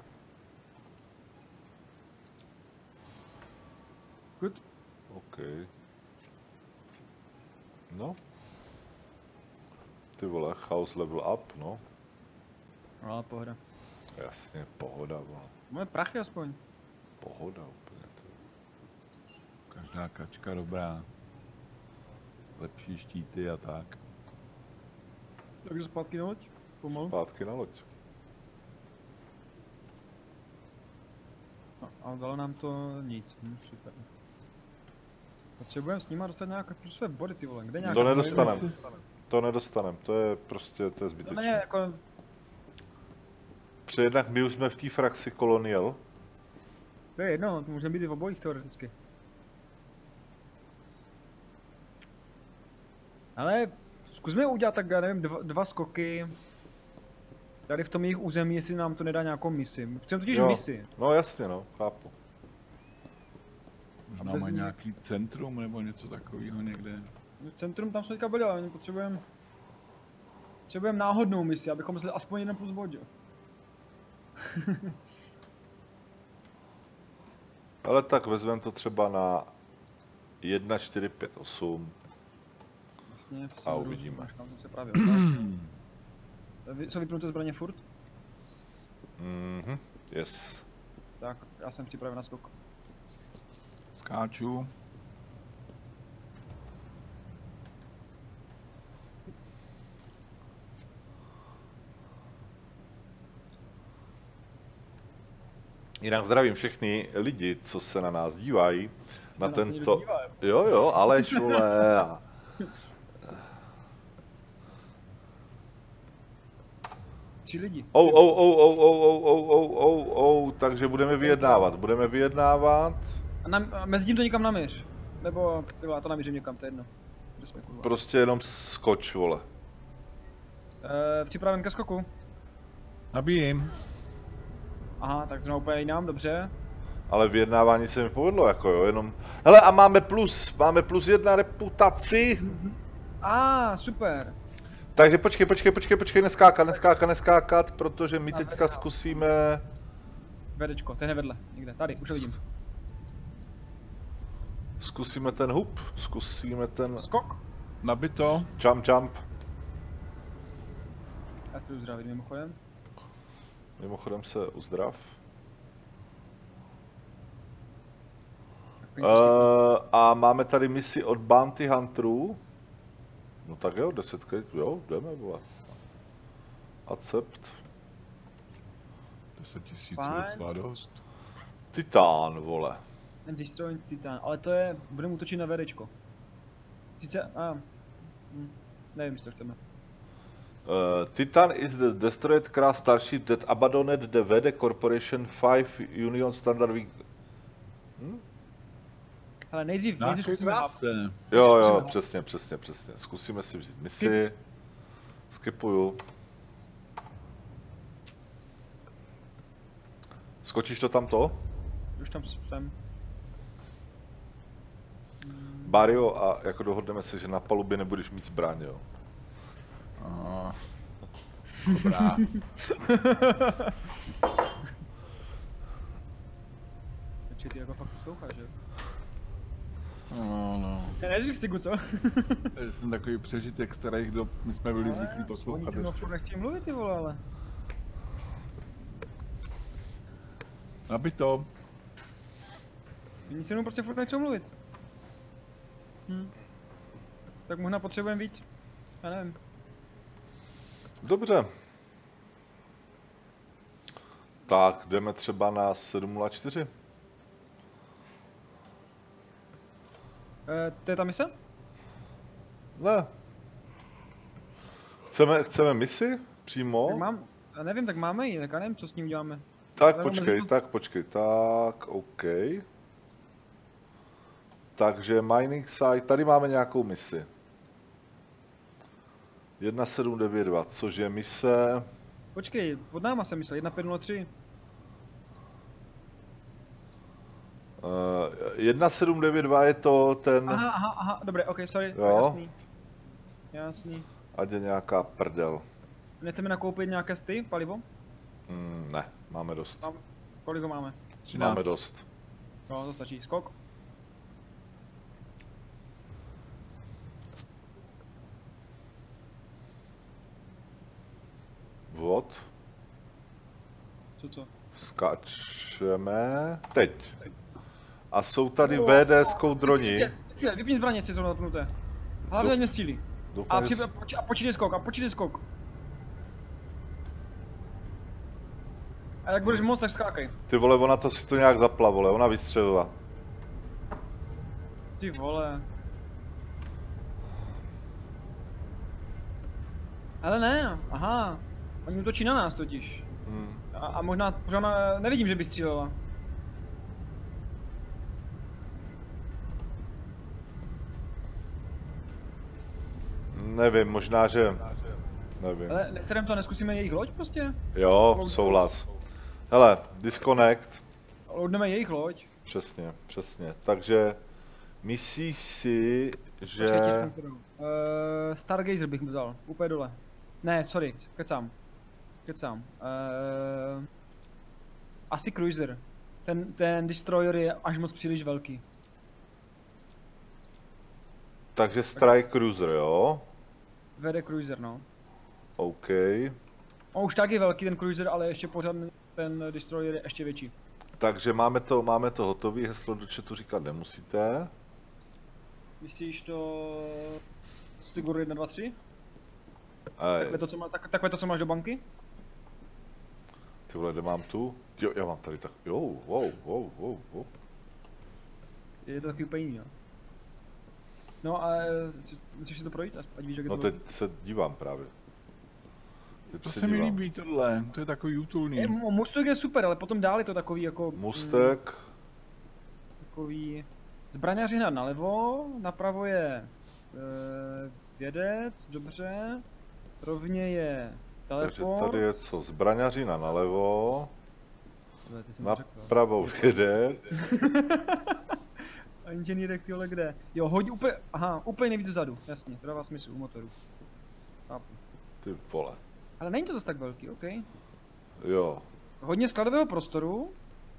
Good. OK. No. Ty vole, house level up, no. No, ale pohoda. Jasně, pohoda, vole. Máme prachy aspoň. Pohoda úplně, ty. Každá kačka dobrá. Lepší štíty a tak. Takže zpátky na loď? Pomalu. Zpátky na loď. No, a dalo nám to nic, hm, super. Potřebujeme s nima dostat nějaké pro své body, ty vole, kde nějaká... To nedostanem. To nedostanem, to je prostě, to je To není zbytečné. jako... Protože jednak my už jsme v té frakci Colonial. To je jedno, to může být i v obojích teoreticky. Ale zkusme udělat tak, já nevím, dva, dva skoky. Tady v tom jejich území, jestli nám to nedá nějakou misi. Chceme totiž Jo. misi. No jasně, no, chápu. Možná bez má ní- nějaký centrum nebo něco takového někde. Centrum tam jsme teďka byli, ale my potřebujeme... Potřebujeme náhodnou misi, abychom mysleli aspoň jeden plus bod, jo. Ale tak vezmeme to třeba na jedna, čtyři, pět, osm. Vlastně v A severu, uvidíme. máš tam se právě otáčí. Vy- Jsou vypnuté zbraně furt? Mhm, yes. Tak, já jsem připraven na skok. Skáču. Jinak zdravím všechny lidi, co se na nás dívají. Na nás se někdo tento... dívá, jo? Jo, jo, Aleš, vole. a- Tři lidi. Ou, ou, ou, ou, ou, ou, ou, ou, ou, ou, takže budeme vyjednávat, budeme vyjednávat. A, na, a mezi tím to někam naměř. Nebo, jo, já to namířím někam, to je jedno. Kde jsme, kurva? Prostě jenom skoč, vole. Uh, připraven ke skoku. Nabíjím. Aha, tak znovu úplně jinam, dobře. Ale vyjednávání se mi povedlo, jako jo, jenom... Hele, a máme plus, máme plus jedna reputaci. A ah, super. Takže počkej, počkej, počkej, počkej, neskákat, neskákat, neskákat, protože my teďka zkusíme... Vedečko, ten je vedle, někde, tady, už ho vidím. Zkusíme ten hub, zkusíme ten... Skok. Nabito. Jump, jump. Já si uzdravím mimochodem. Mimochodem se uzdrav. Tak Uh, a máme tady misi od Bounty Hunterů. No tak jo, deset kreditů, jo, jdeme, vole. Accept. deset tisíc Fajn. je docela dost. Titán, vole. And destroy Titan, ale to je, budeme útočit na vedečko. Sice, a, hm, nevím, co chceme. Uh, Titan is the destroyed class starship that abandoned the Vede Corporation five Union Standard Week. Hm? Ale nejdřív, nejdřív Nějaký zkusíme hub. zase. Jo, jo, Zkusíme. přesně, přesně, přesně. Zkusíme si vzít misi. Skipuju. Skočíš to tamto? Už tam jsem. Bario, a jako dohodneme se, že na palubě nebudeš mít zbraň, jo? A... Dobrá. Počkej, ty jako fakt posloucháš, že? No, no. Ne, nejdřív Stigu, co? Já jsem takový přežitek starých dob, my jsme byli zvyklí poslouchat. Oni se mnou furt nechtějí mluvit, ty vole, ale. Nabito. Oni se mnou prostě furt nechtějí mluvit. Hm. Tak možná potřebujeme víc. Já nevím. Dobře. Tak, jdeme třeba na sedm nula čtyři. E, to je ta mise? Ne. Chceme, chceme misi? Přímo? Tak mám, já nevím, tak máme ji, tak já nevím, co s ním uděláme. Tak Já počkej, mezi- tak počkej, tak, OK. Takže mining site, tady máme nějakou misi. jedna sedm devět dva, což je mise... Počkej, pod náma jsem myslel, jedna pět nula tři. Uh, jedna sedm devět dva je to ten... Aha, aha, aha, dobré, ok, sorry, Jo. jasný. Jasný. Ať je nějaká prdel. Nechceme nakoupit nějaké sty, palivo? Mm, ne, máme dost. Mám. Kolik ho máme? třináct. Máme dost. No, to stačí. Skok. Vod. Co co? Skáčeme. Teď. A jsou tady V D skoudroni. Cíle, vypni zbraně, jestli jsou napnuté. Hlavně mě střílí. A, Doufám, při, že... poč, a počítej skok, a počítej skok. A jak budeš moc, tak skákej. Ty vole, ona to si to nějak zapla, vole, ona vystřelila. Ty vole. Ale ne, aha. Oni útočí na nás totiž. Hmm. A, a možná, možná nevidím, že by střílela. Nevím, možná, že... Nevím. Ale neserem to, neskusíme jejich loď prostě? Jo, souhlas. Hele, disconnect. Loadneme jejich loď. Přesně, přesně. Takže myslíš si, že... Počkej, uh, Stargazer bych vzal, úplně dole. Ne, sorry, kecám. Kecám. Uh, asi Cruiser. Ten, ten Destroyer je až moc příliš velký. Takže Strike Cruiser, jo? Vede Cruiser, no. OK. On už tak je velký ten Cruiser, ale ještě pořád ten Destroyer je ještě větší. Takže máme to, máme to hotový, heslo do chatu říkat nemusíte. Myslíš to... Stigur jedna dva tři? Ej, Takhle to, co má, tak, takhle to, co máš do banky? ty vole, kde mám tu? Jo, já mám tady tak, jo, wow, wow, wow, wow. Je to takový úplně jiný, jo. No a chceš si to projít, ať víš, jak je No to teď velký? se dívám právě. Teď To se mi dívám. líbí tohle, to je takový Je, útulný. Mustek je super, ale potom dál je to takový jako... Mustek, Mm, takový... Zbraňaři hned nalevo, napravo je Uh, vědec, dobře. Rovně je Takže teleport. tady je co? Zbraňařina nalevo, Tohle, ty jsem to řekl. napravo vědec. A inženýrek, tyhle kde? Jo, hodí úplně, aha, úplně nejvíc vzadu, jasně, to dává smysl u motoru. Chápu. Ty vole. Ale není to zase tak velký, OK. Jo. Hodně skladového prostoru.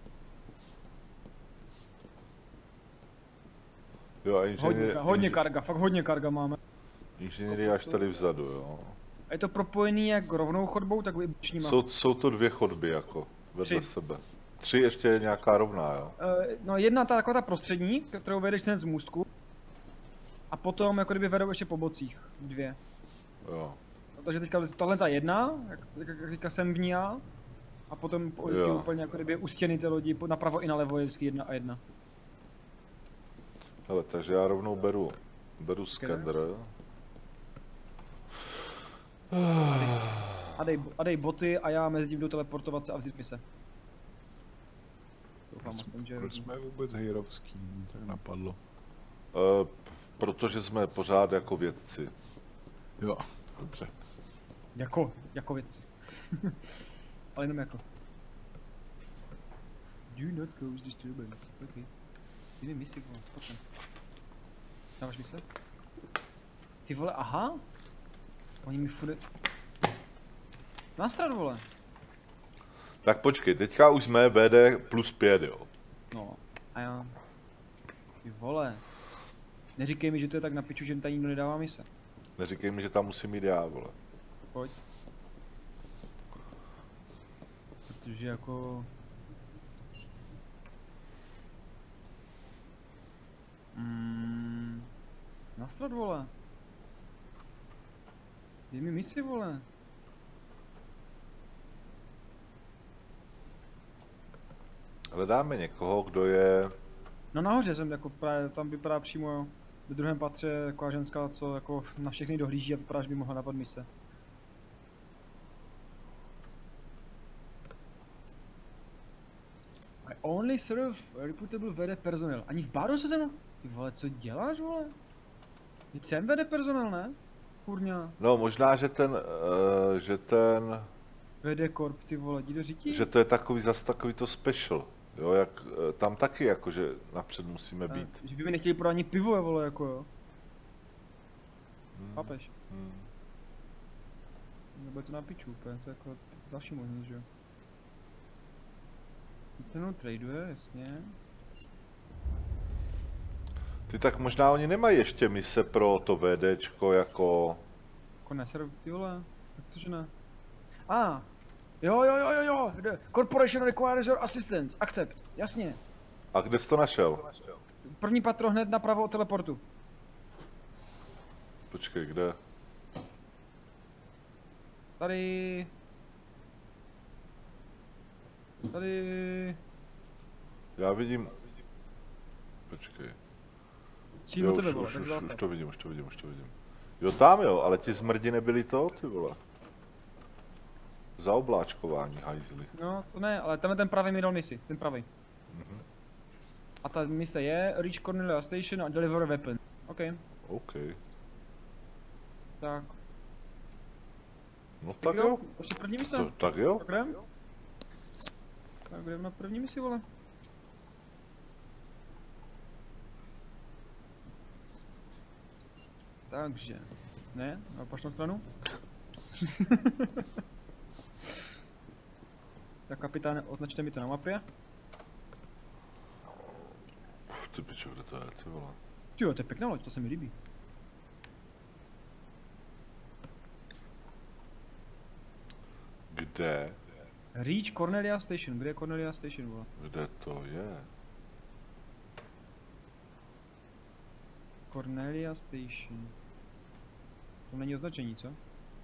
Jo, a Hodně, inženýr, hodně inž, karga, fakt hodně karga máme. inženýr je až tady vzadu, jo. A je to propojený jak rovnou chodbou, tak i bočníma. Jsou, jsou to dvě chodby jako, vedle Tři. sebe. Tři ještě je nějaká rovná, jo. Uh, no jedna ta taková ta prostřední, kterou vedeš hned z můstku. A potom jako kdyby vedou ještě po bocích, dvě. Jo. No, takže teďka tohle ta jedna, jak, jak, jak teďka jsem v ní já. A potom po- vždycky Jo. úplně jako kdyby u stěny té lodi, po- napravo i nalevo je vždycky jedna a jedna. Hele, takže já rovnou beru, beru skedr. A dej, a dej boty a já mezi tím jdu teleportovat se a vzít mise. Doufám, Proč, aspoň, že... proč jsme vůbec hejrovský? Mě tak napadlo. Uh, protože jsme pořád jako vědci. Jo, dobře. Jako, jako věci. Ale jenom jako. Do not cause disturbance. Okay. Jiný misi, vole, potom. Dáváš mise? Ty vole, aha. Oni mi furt... Nástrad, vole. Tak počkej, teďka už jsme B D plus pět, jo. No, a já... Ty vole. Neříkej mi, že to je tak na piču, že tady nikdo nedává mise. Neříkej mi, že tam musím jít já, vole. Pojď. Protože jako... Mm, Nastrad, vole. Dej mi misi, vole. Hledáme někoho, kdo je... No nahoře jsem jako právě, tam vypadá přímo ve druhém patře taková ženská, co jako na všechny dohlíží a vypadá, že by mohla napadnout mise. I only serve reputable V D personnel. Ani v baru se jsem... Ty vole, co děláš, vole? Teď jsem V D personel, ne? Kurňa. No možná, že ten, uh, že ten, V D Corp, ty vole, jdi do řítí? že to je takový zas takový to special. Jo, jak uh, tam taky jakože napřed musíme A, být. že by mi nechtěli podat ani pivo, vole, jako jo. Hmm. Chápeš? Hmm. Nebo je to na piču úplně, to je jako další možnost, že jo. Cenou traduje, jasně. Ty tak možná oni nemají ještě mise pro to VDčko jako... Jako neser, ty vole, jak to že ne? A, ah, jo jo jo jo jo, the Corporation requires your assistance, accept, jasně. A kde jsi to našel? První patro hned napravo od teleportu. Počkej, kde? Tady... Tady... Já vidím... Počkej. Čím Jo, do tebe, už, vole, už, tak už, vás už tak. to vidím, už to vidím, už to vidím. Jo, tam jo, ale ti zmrdi nebyli to, ty vole. Za obláčkování, hajzli. No, to ne, ale tam je ten pravý mi dal misi, ten pravý. Mhm. A ta mise je Reach Cornelia Station a Deliver a Weapon. OK, OK. tak. No tak jo. Ještě první mise. To, tak jo. Tak jdem? Tak jdem na první misi, vole. Takže, ne, na opačnou stranu. Tak kapitáne, označte mi to na mapě. Ty pičo, kde to je, ty vole. Jo, to je pěkná loď, to se mi líbí. Kde? Reach Cornelia Station, kde je Cornelia Station, vole? Kde to je? Cornelia Station. To není označení, co?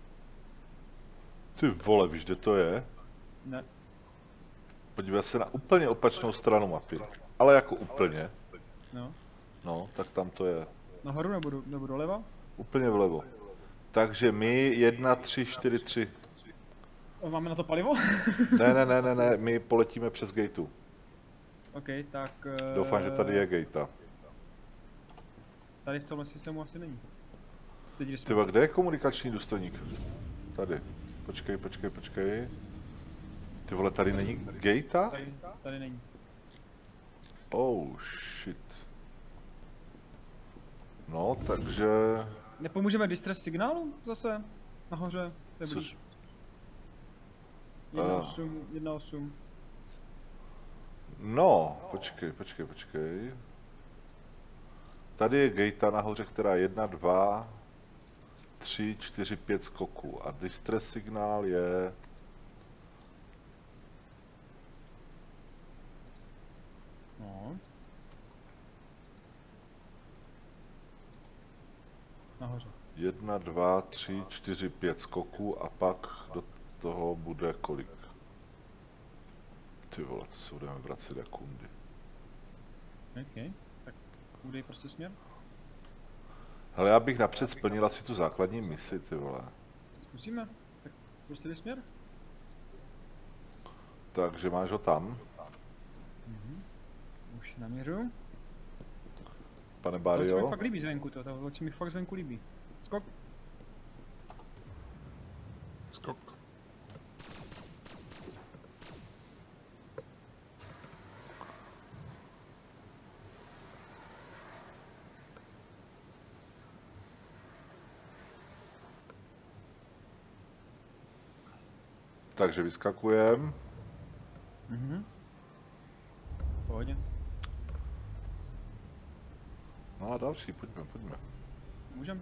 Ty vole, víš, kde to je? Ne. Podívej se na úplně opačnou stranu mapy. Ale jako úplně. No. No, tak tam to je. Nahoru nebo, do, nebo doleva? Úplně vlevo. Takže my jedna, tři, čtyři, tři. Máme na to palivo? Ne, ne, ne, ne, ne, my poletíme přes gateu. OK, tak... Uh, Doufám, že tady je gate. Tady v tomhle systému asi není. Teď jsme. Tyba, kde je komunikační důstojník? Tady. Počkej, počkej, počkej. Ty vole, tady není gatea? Tady, tady není. Oh shit. No, takže... Nepomůžeme distress signálu zase? Nahoře, to je Což- blíž. jedna Ah. osm, jedna osm. No, počkej, počkej, počkej. Tady je gatea nahoře, která je jedna, dva, tři, čtyři, pět skoků. A distress signál je... No. Nahoře. Jedna, dva, tři, čtyři, pět skoků a pak do toho bude kolik? Ty vole, to se budeme vracet jako kundy. OK, tak udej prostě směr. Hele, já bych napřed splnil asi tu základní misi, ty vole. Zkusíme. Tak prostě dej směr. Takže máš ho tam, Mhm. Už naměřu. pane To se mi Bario. fakt líbí zvenku, to, to se mi fakt zvenku líbí. Skok. Skok. Takže vyskakujem. Mhm. Pohodě. No a další, pojďme, pojďme. Můžem?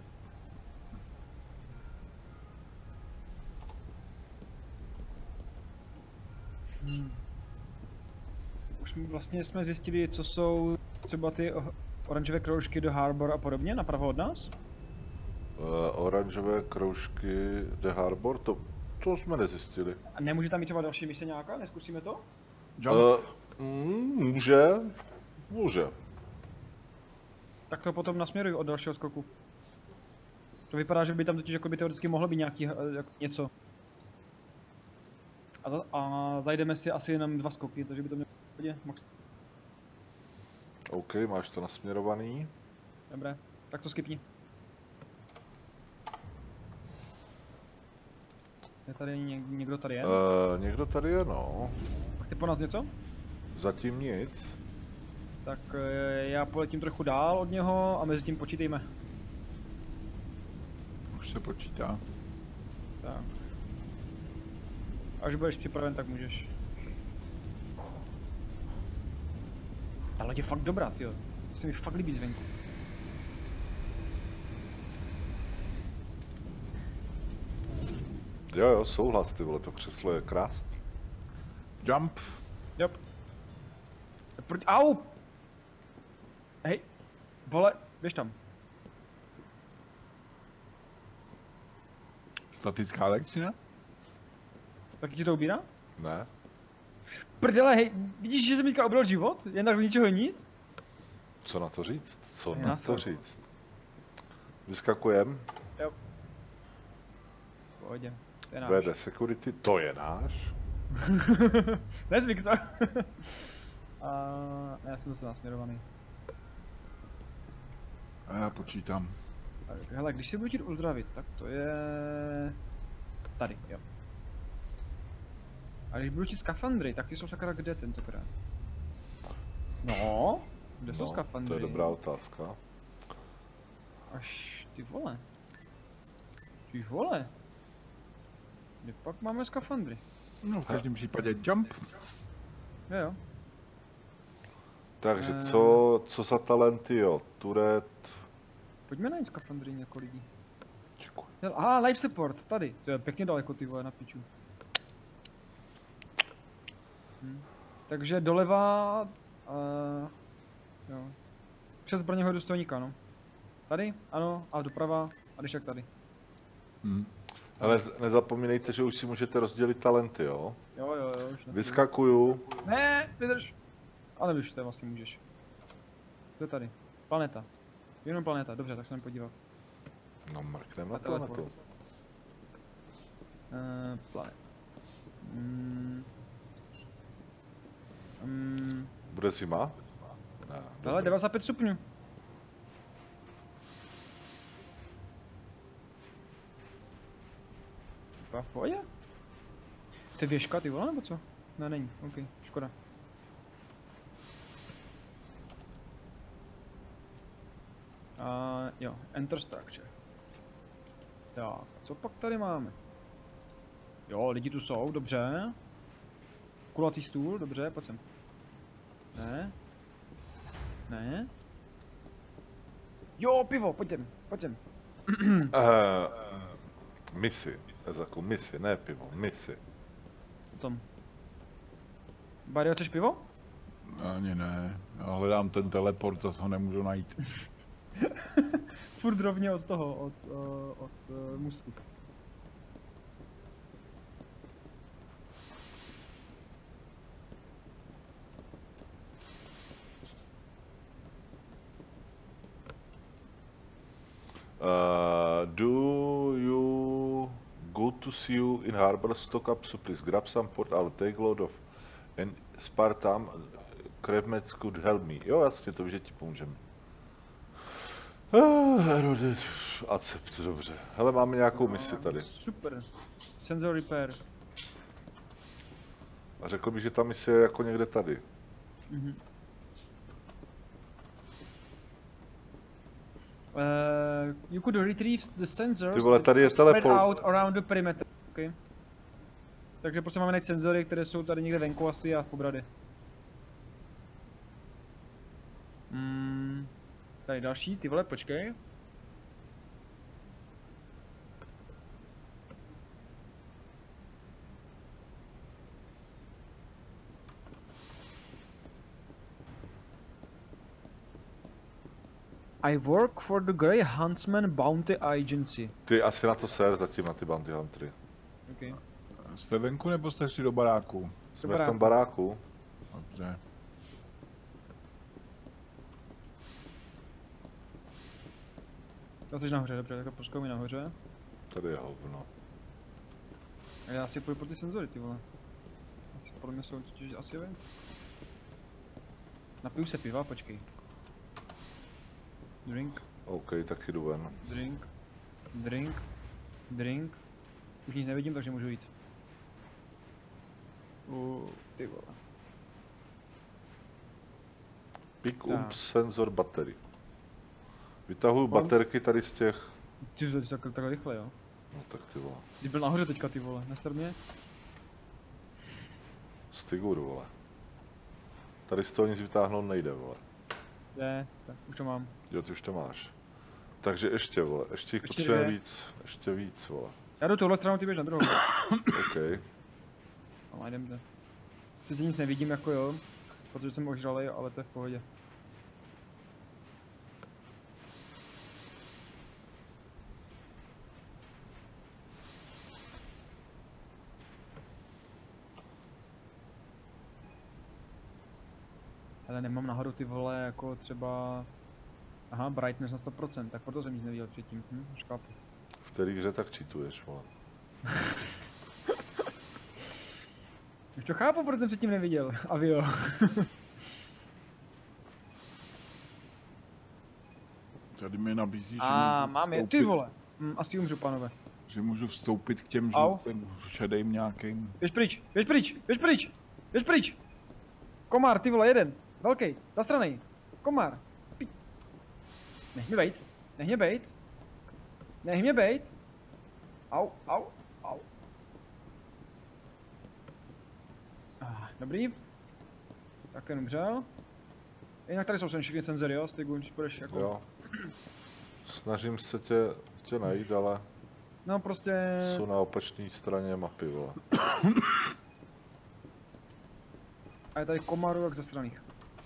Hmm. Už jsme- vlastně jsme zjistili, co jsou třeba ty o- oranžové kroužky do Harbor a podobně, napravo od nás? Uh, oranžové kroužky The Harbor, to, to jsme nezjistili. A nemůže tam být třeba další mise nějaká? Neskusíme to? Jump. Uh, mm, může, může. Tak to potom nasměruj od dalšího skoku. To vypadá, že by tam totiž jako by teoreticky mohlo být nějaký, eh, jako něco. A, to, a zajdeme si asi jenom dva skoky, takže by to mělo být max. OK, máš to nasměrovaný. Dobré, tak to skipni. Je tady něk, někdo tady je? Uh, někdo tady je, no. Chce po nás něco? Zatím nic. Tak eh, já poletím trochu dál od něho a mezi tím počítejme. Už se počítá. Tak. Až budeš připraven, tak můžeš. Ta loď je fakt dobrá, tyjo. To se mi fakt líbí zvenku. Jo, jo, souhlas, ty vole, to křeslo je krásný. Jump. Jop. Proti... Au! Hej, vole, běž tam. Statická elektřina? Taky ti to ubírá? Ne? Prdele, hej, vidíš, že jsem teďka obral život? Jen tak z ničeho nic? Co na to říct? Co Je na na to to. říct? Vyskakujem. Jo. Pohodě, to je náš. V D Security, to je náš. Nezvyk, co? A já jsem zase nasměrovaný. A já počítám. Tak, hele, když si budu chtít uzdravit, tak to je... Tady, jo. A když budu chtít skafandry, tak ty jsou sakra kde tentokrát? No, kde jsou No, skafandry? to je dobrá otázka. Až ty vole. Ty vole. Kde pak máme skafandry? No, v každém případě jump. Jo jo. Takže Eh. co, co za talenty, jo? Turet. Pojďme najít skafandry jako lidi. Děkuji. Aha, life support, tady. To je pěkně daleko ty vole, na piču. Hm. Takže doleva... Uh, jo. Přes zbraněho důstojníka, no. Tady, ano, a doprava, a když tak tady. Hm. Ale z- nezapomínejte, že už si můžete rozdělit talenty, jo? Jo, jo, jo, už ne. Vyskakuju. Ne, vydrž. Ale už to vlastně můžeš. To je tady. Planeta. Jenom planeta, dobře, tak se jdem podívat. No, mrknem na A teleport. planetu. Uh, planet. Mm. Mm. Bude zima? Ne, Ale dobrý. devadesát pět stupňů. Vypadá v pohodě? To je věžka, ty vole, nebo co? Ne, není, ok, škoda. A jo, enter structure. Tak, co pak tady máme? Jo, lidi tu jsou, dobře. Kulatý stůl, dobře, pojď sem. Ne. Ne. Jo, pivo, pojď sem, pojď sem. Uh, misi, Ezaku, misi, ne pivo, misi. Potom. Barry, chceš pivo? Ani ne. Já hledám ten teleport, zase ho nemůžu najít. Furt rovně od toho, od, uh, od uh, můstku. Uh, do you go to see you in harbor, stock up supplies, grab some port, I'll take load of and Spartam, Krevmec could help me. Jo, jasně, to víš, že ti pomůžeme. Uh, accept, dobře. Hele, máme nějakou misi tady. Super. Sensor repair. A řekl bych, že ta mise je jako někde tady. Mhm. Uh, you could retrieve the sensors Ty vole, tady je that spread teleport. out around the perimeter. Okay. Takže prostě máme najít senzory, které jsou tady někde venku asi a v pobrady. Mm, tady další, ty vole, počkej. I work for the Grey Huntsman Bounty Agency. Ty asi na to ser zatím, na ty bounty huntery. Okay. Jste venku nebo jste šli do baráku? Jsme v tom baráku. Dobře. To jsi nahoře, dobře, tak poskouj mi nahoře. Tady je hovno. A já si půjdu po ty senzory, ty vole. Asi podle mě jsou totiž asi venku. Napiju se piva, počkej. Drink, OK, tak jdu ven. drink, drink, drink. Už nic nevidím, takže můžu jít. Uh, ty vole. Pick Tak. up sensor battery. Vytahuju Pardon? baterky tady z těch... Ty jsi takhle, takhle rychle, jo? No tak ty vole. Ty byl nahoře teďka, ty vole, nestar mě? Z Tiguru, vole. Tady z toho nic vytáhnout nejde, vole. Ne, tak už to mám. Jo, ty už to máš. Takže ještě, vole, ještě jich Ještě potřebujeme dvě. víc, ještě víc, vole. Já jdu tohle stranu, ty běž na druhou. OK. No, najdem to. Sice nic nevidím jako jo, protože jsem ožralej, ale to je v pohodě. Ale nemám nahoru ty vole jako třeba... Aha, brightness na sto procent, tak proto jsem nic neviděl předtím, hm, už chápu. V který hře tak cheatuješ, vole. Už to chápu, proč jsem předtím neviděl, a vy jo. Tady mi nabízí, že A můžu mám je, ty vstoupit- vole. Hm, asi umřu, panové. Že můžu vstoupit k těm Au. žlutým šedým nějakým. Běž pryč, běž pryč, běž pryč, běž pryč. Komár, ty vole, jeden, velký, zastranej. Komár, pi... Nech mě bejt, nech mě bejt. Nech mě bejt. Au, au, au. Ah, dobrý. Tak ten umřel. Jinak tady jsou sem všechny senzory, jo, Stygu, když budeš jako... Jo. Snažím se tě, tě najít, ale No prostě... jsou na opačné straně mapy, vole. A je tady komáru jak zastraných.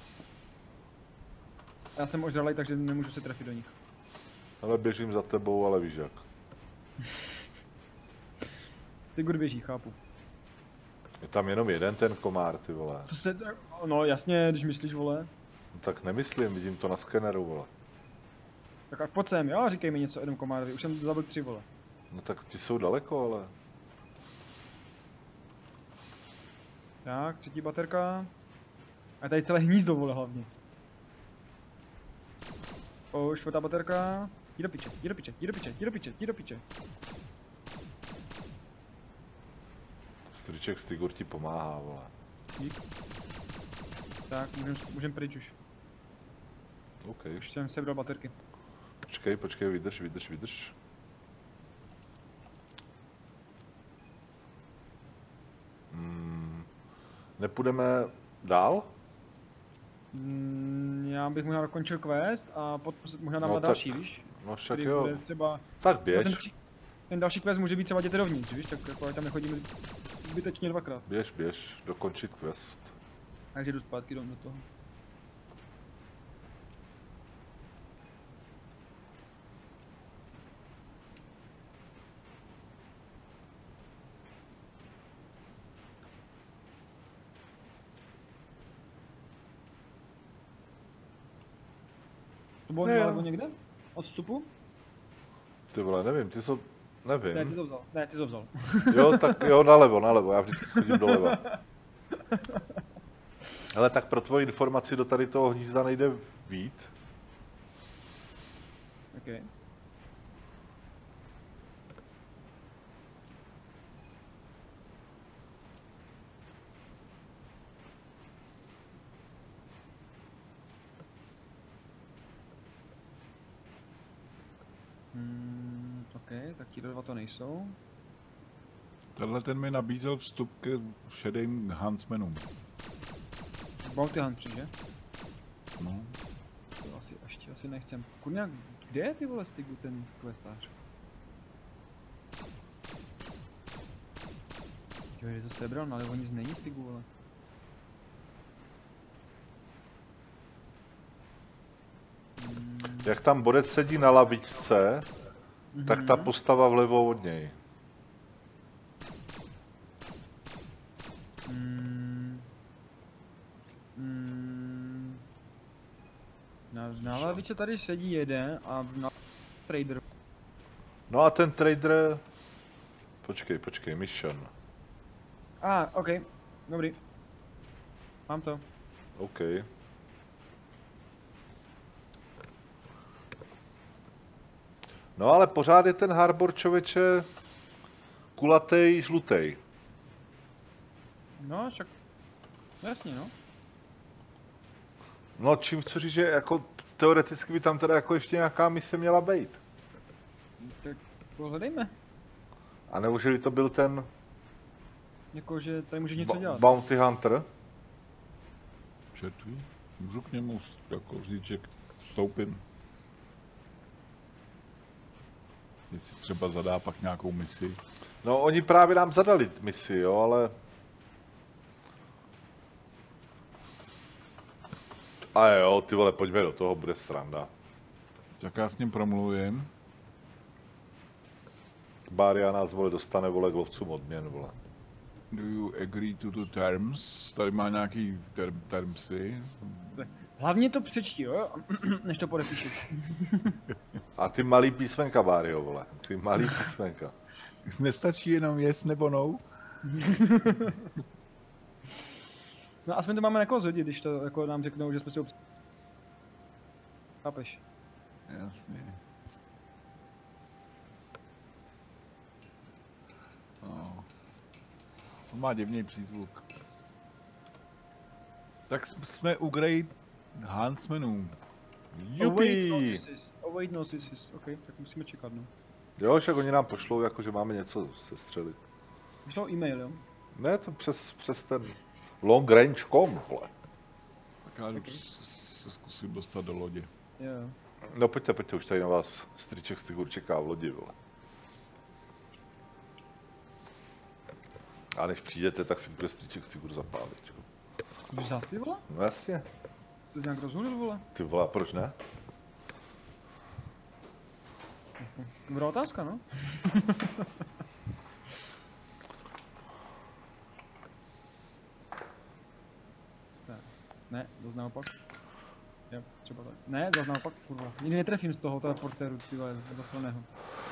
Já jsem ožralej, takže nemůžu se trefit do nich. Ale běžím za tebou, ale víš jak. Stygur běží, chápu. Je tam jenom jeden ten komár, ty vole. To se... No jasně, když myslíš, vole. No, tak nemyslím, vidím to na skeneru, vole. Tak ať pojď sem, jo, říkej mi něco, Adam Komárovi, už jsem zabil tři, vole. No tak ti jsou daleko, ale... Tak, třetí baterka. A je tady celé hnízdo, vole, hlavně. O, čtvrtá baterka. Jdi do piče, jdi do piče, jdi do piče, jdi do piče, jdi do piče. Striček Stigur ti pomáhá, vole. Dík. Tak, můžem, můžem pryč už. OK. Už jsem sebral baterky. Počkej, počkej, vydrž, vydrž, vydrž. Hmm. Nepůjdeme dál? Mm, já bych možná dokončil quest a potom možná dám No na tak- další, víš? No však Který jo. bude třeba... Tak Ten, běž, další- ten další quest může být třeba jděte dovnitř, víš? Tak jako ať tam nechodíme zbytečně dvakrát. běž, běž, dokončit quest. Takže jdu zpátky do, do toho. To bylo Ne, jo. nalevo někde? Od vstupu? Ty vole, nevím, ty jsou... Ne, ty Nevím. to vzal. Ne, ty to vzal. Jo, tak jo, nalevo, nalevo, já vždycky chodím doleva. Ale tak pro tvoji informaci do tady toho hnízda nejde vít. Okay. Hmm, ok, tak ti dva to nejsou. Tenhle ten mi nabízel vstup k šedým Huntsmanům. Bounty Hunter, že? No, To asi, ještě asi nechcem. Kurňa, kde je ty vole Stigu ten questář? Jo, je to sebral, no ale on nic není Stigu, vole. Hmm, Jak tam borec sedí na lavičce, tak ta mhm. postava vlevo od něj. Mm. Mm. Na, na lavice tady sedí jeden a na trader. No a ten trader... Počkej, počkej, mission. A, ah, ok, dobrý. Mám to. OK. No ale pořád je ten harbor, člověče, kulatej, žlutej. No, však. Jasně, no. No čím chci říct, že jako teoreticky by tam teda jako ještě nějaká mise měla být. Tak pohledejme. A nebo že by to byl ten Jako, že tady můžeš něco ba- dělat. Bounty Hunter? četví. Můžu k němu jako říct, že vstoupím. Jestli třeba zadá pak nějakou misi. No oni právě nám zadali misi, jo, ale... A jo, ty vole, pojďme do toho, bude sranda. Tak já s ním promluvím. Bária nás, vole, dostane, vole, k lovcům odměn, vole. Do you agree to the terms? Tady má nějaký ter- termsy. Hlavně to přečti, jo? Než to podepíšeš. A ty malý písmenka, Bário, vole. Ty malý písmenka. Nestačí jenom yes nebo no? No aspoň to máme na koho zhodit, když to jako nám řeknou, že jsme si obs... Chápeš? Jasně. No. On má divný přízvuk. Tak s- jsme u Great Huntsmanů. Await Jupi! notices. Await notices. Ok, tak musíme čekat, no. Jo, však oni nám pošlou, jako že máme něco sestřelit. Vyšlo e-mail, jo? Ne, to přes, přes ten long range tečka com, vole. Tak já jdu Ok. s- se zkusím dostat do lodě. Jo. No pojďte, pojďte, už tady na vás Striček Stigur čeká v lodi, vole. A než přijdete, tak si bude Striček Stigur zapálit, jo. Jdeš zás ty, vole? No jasně, Jsi nějak rozhodl, vole? ty vole, a proč ne? Dobrá otázka, no. Tak. Ne, zase naopak. Jo, třeba tak. Ne, zase naopak, kurva. Nikdy netrefím z toho teleportéru, ty vole, zasraného.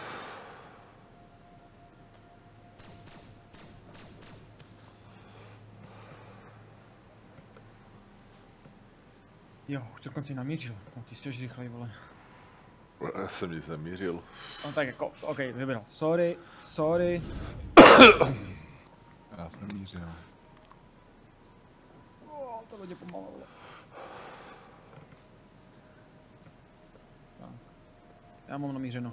Jo, už to konci namířil. Tam ty jsi rychlej, vole. Já jsem nic nemířil. No tak jako, ok, vybral. Sorry, sorry. Já jsem mířil. O, to lodě pomalu. Tak. Já mám namířeno.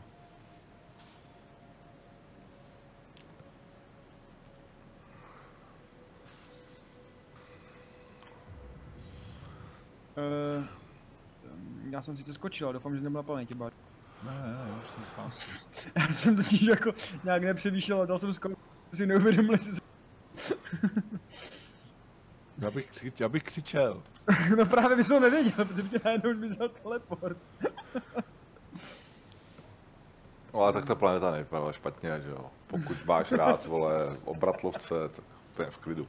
Uh, já jsem sice skočil, ale doufám, že nebyla paměť, bár. Ne, ne, ne, už jsem zpátky. Já jsem totiž jako nějak nepřemýšlel a dal jsem skok, si neuvědomil, jestli se... Já bych, kři, já bych křičel. No právě bys to nevěděl, protože tě najednou už vzal teleport. No ale tak ta planeta nevypadala špatně, že jo. Pokud máš rád, vole, obratlovce, tak úplně v klidu.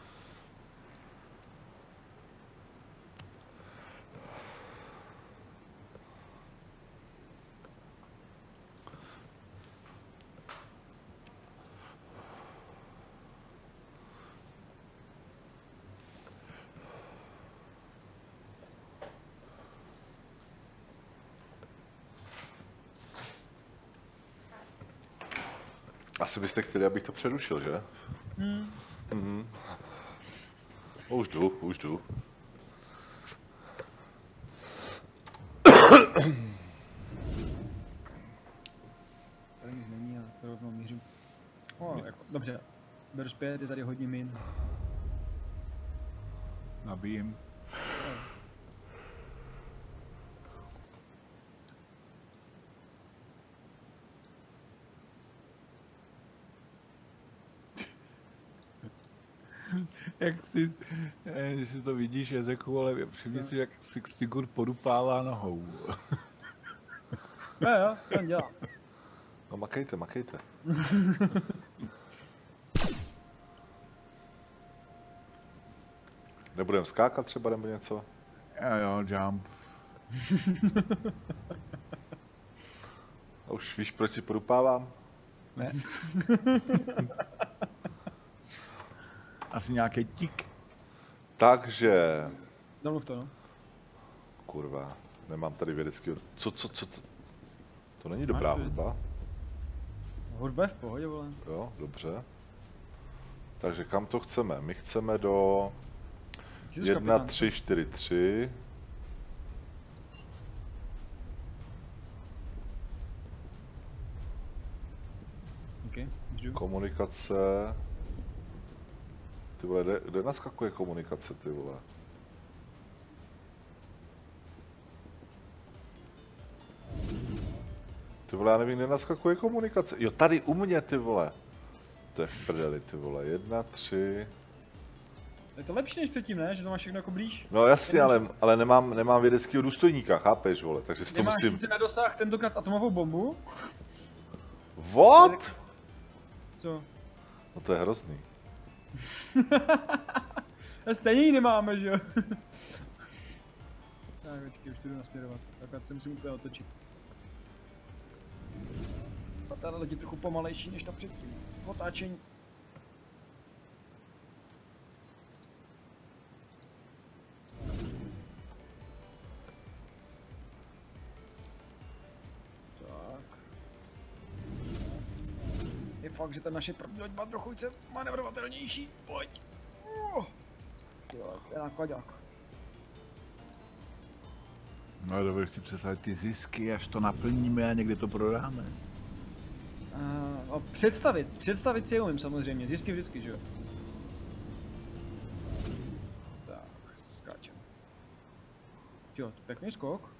Asi byste chtěli, abych to přerušil, že? Hmm. Mhm. Už jdu, už jdu. Tady nic není, ale to rovnou mířím. O, jako, dobře. Beru zpět, je tady hodně min. Nabijím. Jak si, eh, si to vidíš, Jezeku, ale všimni si, jak si Stigur podupává nohou. Jo, jo, to on dělá. No makejte, makejte. Nebudem skákat třeba nebo něco? Jo, jo, jump. A už víš, proč si podupávám? Ne. Asi nějaký tik. Takže... Domluv to, no. Kurva, nemám tady vědecký... Co, co, co, co? To není dobrá Máš hudba. Hudba je v pohodě, vole. Jo, dobře. Takže kam to chceme? My chceme do... Ty jsi jedna, kapitán. tři, čtyři, tři. OK, jdu. Komunikace... Ty vole, kde, kde naskakuje komunikace, ty vole? Ty vole, já nevím, kde naskakuje komunikace. Jo, tady u mě, ty vole. To je v prdeli, ty vole. Jedna, tři... Je to lepší než předtím, ne? Že to máš všechno jako blíž? No jasně, ale, ale nemám, nemám vědeckého důstojníka, chápeš, vole, takže si to Nemáš musím... sice na dosah tentokrát atomovou bombu? What? Co? No to je hrozný. A stejně ji nemáme, že jo? Tak, počkej, už to jdu nasměrovat. Takhle se musím úplně otočit. A tahle loď je trochu pomalejší než ta předtím. Otáčení. Tak. Je fakt, že ta naše první loď má trochu více manevrovatelnější. Pojď. Uh. Jo, to je nákladák. No dobře, si představit ty zisky, až to naplníme a někde to prodáme. Uh, a představit, představit si je umím samozřejmě, zisky vždycky, že jo? Tak, skáčem. Jo, pěkný skok.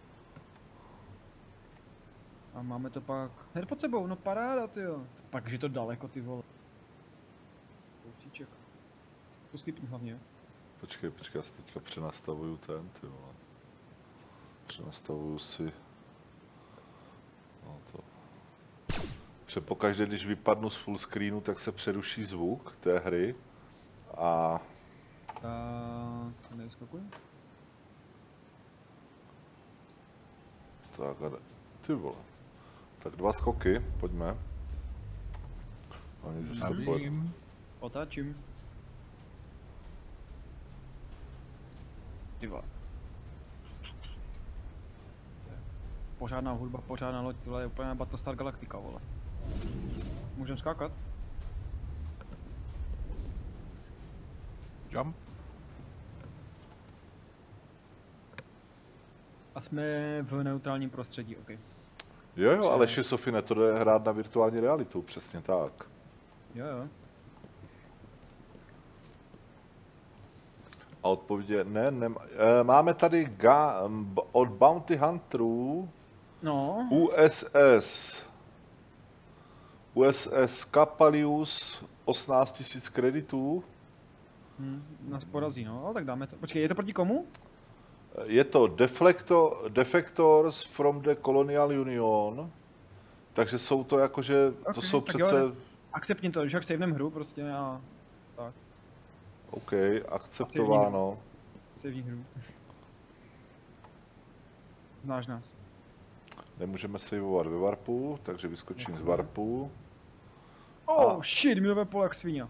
A máme to pak hned pod sebou, no paráda, tyjo. Pak, že to daleko, ty vole. Kousíček. To skipni hlavně. Počkej, počkej, já si teďka přenastavuju ten, ty vole. Přenastavuju si... No to... Že pokaždé, když vypadnu z full screenu, tak se přeruší zvuk té hry. A... Tak, neskakuj. Tak, a... ty vole. Tak dva skoky, pojďme. Oni zase pojď. Nabijím. Otáčím. Ty vole. Pořádná hudba, pořádná loď, tohle je úplně Battlestar Galactica, vole. Můžem skákat? Jump. A jsme v neutrálním prostředí, OK. Jo, jo, ale ještě Sofie, to jde hrát na virtuální realitu, přesně tak. Jo, jo. A odpověď je, ne, ne, e, máme tady ga, b, od Bounty Hunterů No. U S S. U S S Capalius osmnáct tisíc kreditů. Hm, nás porazí, no, ale tak dáme to. Počkej, je to proti komu? Je to deflector, Defectors from the Colonial Union. Takže jsou to jakože, to Ok, jsou tak přece... jo, Akceptně to, že jak savenem hru prostě a tak. OK, akceptováno. Savení hru. Znáš nás. Nemůžeme saveovat ve warpu, takže vyskočím z warpu. Oh A- shit, minové pole jak svině.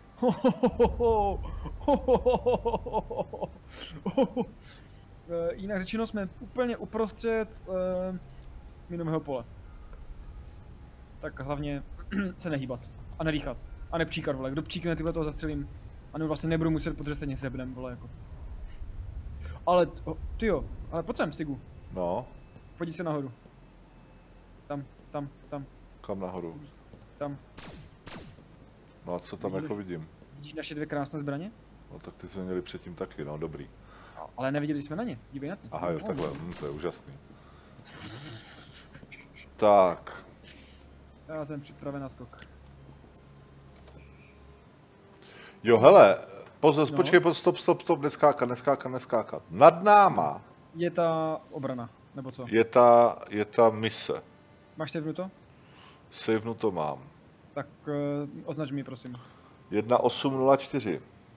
Eh, Jinak řečeno jsme úplně uprostřed uh, minového pole. Tak hlavně se nehýbat. A nedýchat. A nepříkat, vole. Kdo příkne, tyhle toho zastřelím. A nebo vlastně nebudu muset, protože stejně sebnem, vole, jako. Ale, oh, ty jo, ale pojď sem, Stigu. No, Podívej se nahoru. Tam, tam, tam, kam nahoru? tam. No a co tam Vidíš? jako vidím? Vidíš naše dvě krásné zbraně? No tak ty jsme měli předtím taky, no dobrý. Ale neviděli jsme na ně, dívej na ně. Aha, jo, Oh, takhle, hm, to je úžasný. Tak, Já jsem připraven na skok. jo hele, pozor, No. počkej, po- stop, stop, stop, neskákat, neskákat, neskákat. Nad náma Je ta obrana, nebo co? je ta, je ta mise. Máš savenuto? Savenu mám. Tak uh, označ mi, prosím. jedna osm nula čtyři.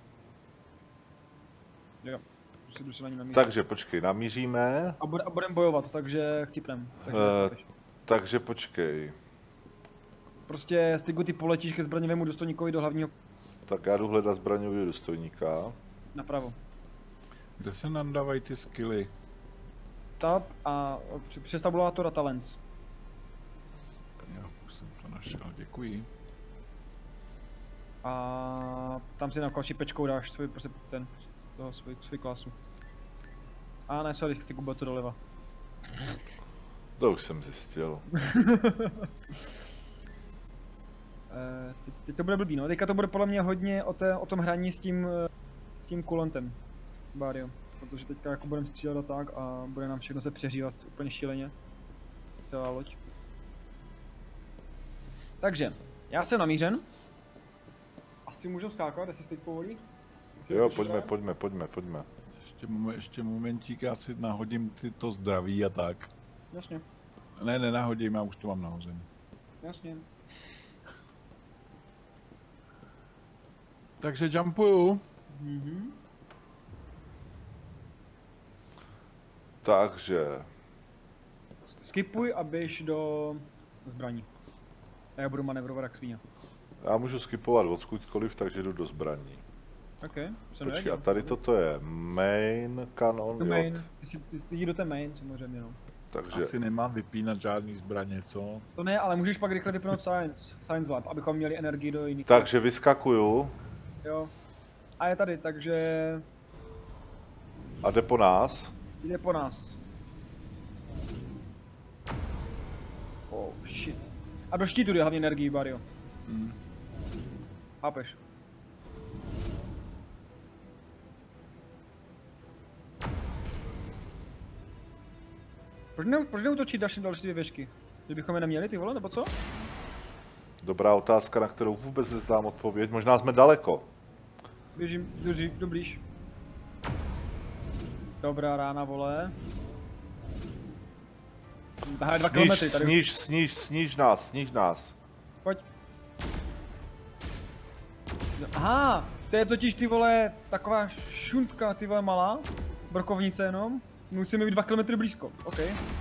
Jo, už si jdu se na ní namířit. Takže počkej, namíříme. A, bude, a budem bojovat, takže chcípnem. Takže Eh. chápeš. Takže počkej. Prostě Stigu, ty poletíš ke zbraňovému důstojníkovi do hlavního Tak já jdu hledat zbraňového důstojníka. napravo. Kde se nandávají ty skilly? Tab a při- přes tabulátor a talents. Jo, už jsem to našel, děkuji. A tam si na šipečkou dáš svůj, prostě ten, toho svůj, svůj klasu. A ne, sorry, chci kubat to doleva. To už jsem zjistil. Eh, teď, teď to bude blbý, no. Teďka to bude podle mě hodně o, té, o tom hraní s tím, eh, s tím kulantem. Bario. Protože teďka jako budeme střílet a tak a bude nám všechno se přeřívat úplně šíleně. Celá loď. Takže, já jsem namířen. Asi můžu skákat, jestli teď povolí. Jestli Jo, to pojďme, připravím? pojďme, pojďme, pojďme. Ještě, momen, ještě momentík, já si nahodím ty to zdraví a tak. Jasně, Ne, nenahodím, já už to mám nahozený. jasně. Takže jumpuju. Mhm. Takže, Skipuj a běž do zbraní. A já budu manevrovat jak svíně. já můžu skipovat odkudkoliv, takže jdu do zbraní. OK, jsem Počkej, nevěděl. a tady toto je main kanon, Do jo, main, ty, si, ty, ty jdi do té main samozřejmě, no. takže Asi nemám vypínat žádný zbraně, co? To ne, ale můžeš pak rychle vypnout Science, Science Lab, abychom měli energii do jiných. takže vyskakuju Jo. A je tady, takže a jde po nás. jde po nás. Oh shit. A do štítu jde hlavně energii, Bario. Hm. Chápeš? Proč, ne, proč neutočit další další dvě věžky? Kdybychom je neměli, ty vole, nebo co? Dobrá otázka, na kterou vůbec neznám odpověď. Možná jsme daleko. Běžím, jdu, jdu blíž. Dobrá rána, vole. Tahle dva Sníž, kilometry tady. sníž, sníž, sníž nás, sníž nás. Pojď. Aha, to je totiž ty vole, taková šuntka, ty vole malá. Brokovnice jenom. Musíme být dva kilometry blízko, OK.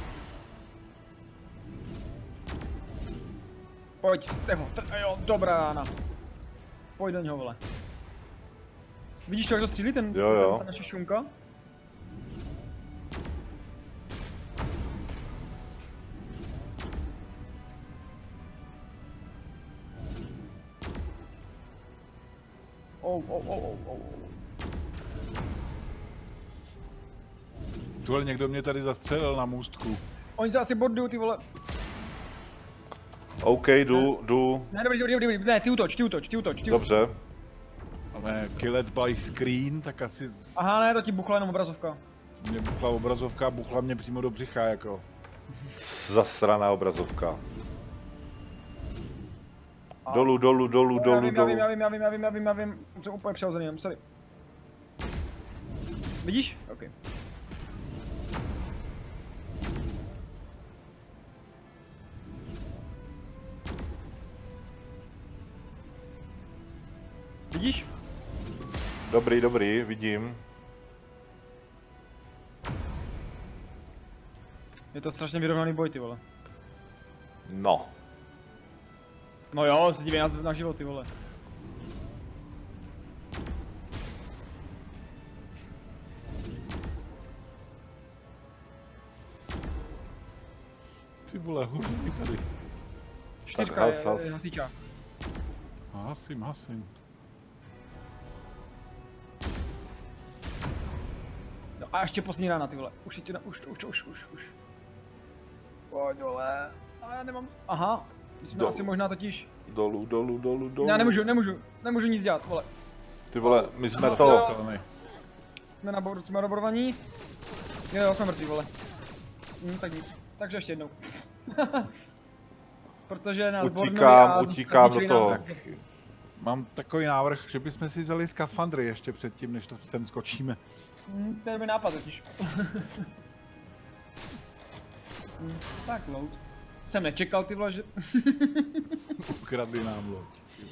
Pojď, teho, tr- jo, dobrá rána. Pojď do něho, vole. Vidíš to, jak to střílí, ten, Jo, jo. ten, ta naše šunka? Oh, oh, oh, oh, oh, oh. Tohle někdo mě tady zastřelil na můstku. Oni se asi bordují, ty vole. OK, jdu, jdu. Ne, dobrý, dobrý, dobrý, ne, ty útoč, ty útoč, ty útoč, ty útoč. Dobře. Ale killed by screen, tak asi... Z... Aha, ne, to ti buchla jenom obrazovka. Mě buchla obrazovka, buchla mě přímo do břicha, jako. Zasraná obrazovka. Dolů, dolů, dolů, Já dolů, vím, já dolů. vím, já vím, já vím, já vím, já vím, já vím. Jsem úplně přehozený, jenom sorry. Vidíš? OK. Vidíš? Dobrý, dobrý, vidím. Je to strašně vyrovnaný boj, ty vole. No. No jo, se dívej na, na život, ty vole. Ty vole, hůř mi tady. Čtyřka has, je, has. je hasičák. Hasím, hasím. No a ještě poslední rána, ty vole. Už ti na, už, už, už, už, už. Pojď, vole. A já nemám, aha. My jsme Dolů. asi možná totiž. Dolů, dolů, dolů, dolů. Já nemůžu, nemůžu, nemůžu nic dělat, vole. Ty vole, my jsme No, to... jo. Jsme na bor, jsme naborovaní. Jo, jo, jsme mrtví, vole. Hm, tak nic. Takže ještě jednou. Protože nás Bornovi Utíkám, a utíkám do zničili toho. nám- Mám takový návrh, že bychom si vzali skafandry ještě předtím, než to sem skočíme. Hm, to je mi nápad totiž. Hm, tak load. Jsem nečekal, ty vole, že... Ukradli nám loď.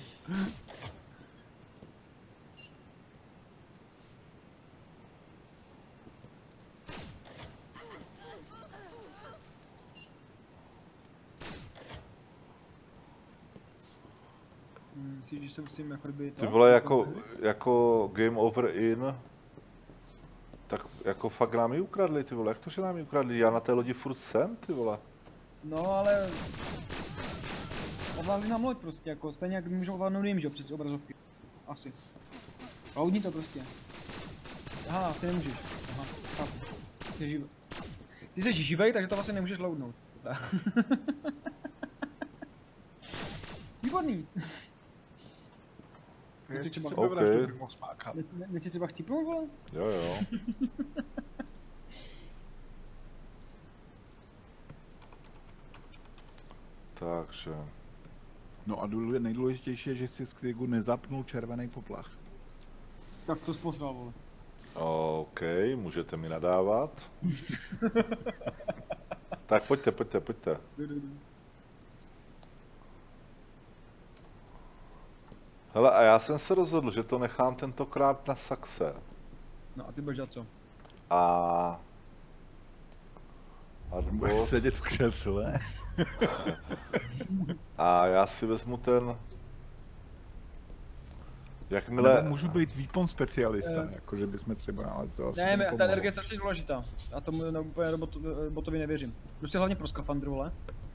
Hm, Myslíš, že se musíme chodit Ty vole, jako, jako game over in, tak jako fakt nám ji ukradli, ty vole, jak to, že nám ji ukradli, já na té lodi furt jsem, ty vole. No, ale... Ovládli nám loď prostě, jako stejně jak můžou ovládnout jim, že jo, přes obrazovky. Asi. Loudni to prostě. Aha, ty nemůžeš. Aha, chápu. Ty živej. Ty jsi živej, takže to vlastně nemůžeš loudnout. Výborný. Ještě třeba- si OK. okay. bych mohl spákat. Ne, ne, ne ti třeba chcípnout, vole? Jo, jo. Takže, No a důle- nejdůležitější je, že si z Krigu nezapnul červený poplach. Tak to spotřeboval, vole. OK, můžete mi nadávat. Tak pojďte, pojďte, pojďte. Hele, a já jsem se rozhodl, že to nechám tentokrát na Saxe. No a ty budeš dělat co? A... Budeš Arbot. sedět v křesle. A já si vezmu ten... Nebo Jakmile... můžu být výpon specialista, Eh. jako že bychom třeba, ale to asi Ne, ta nepomohlo. energie je strašně důležitá. Já tomu no, úplně robot, botovi nevěřím. Prostě hlavně pro skafandru, vole.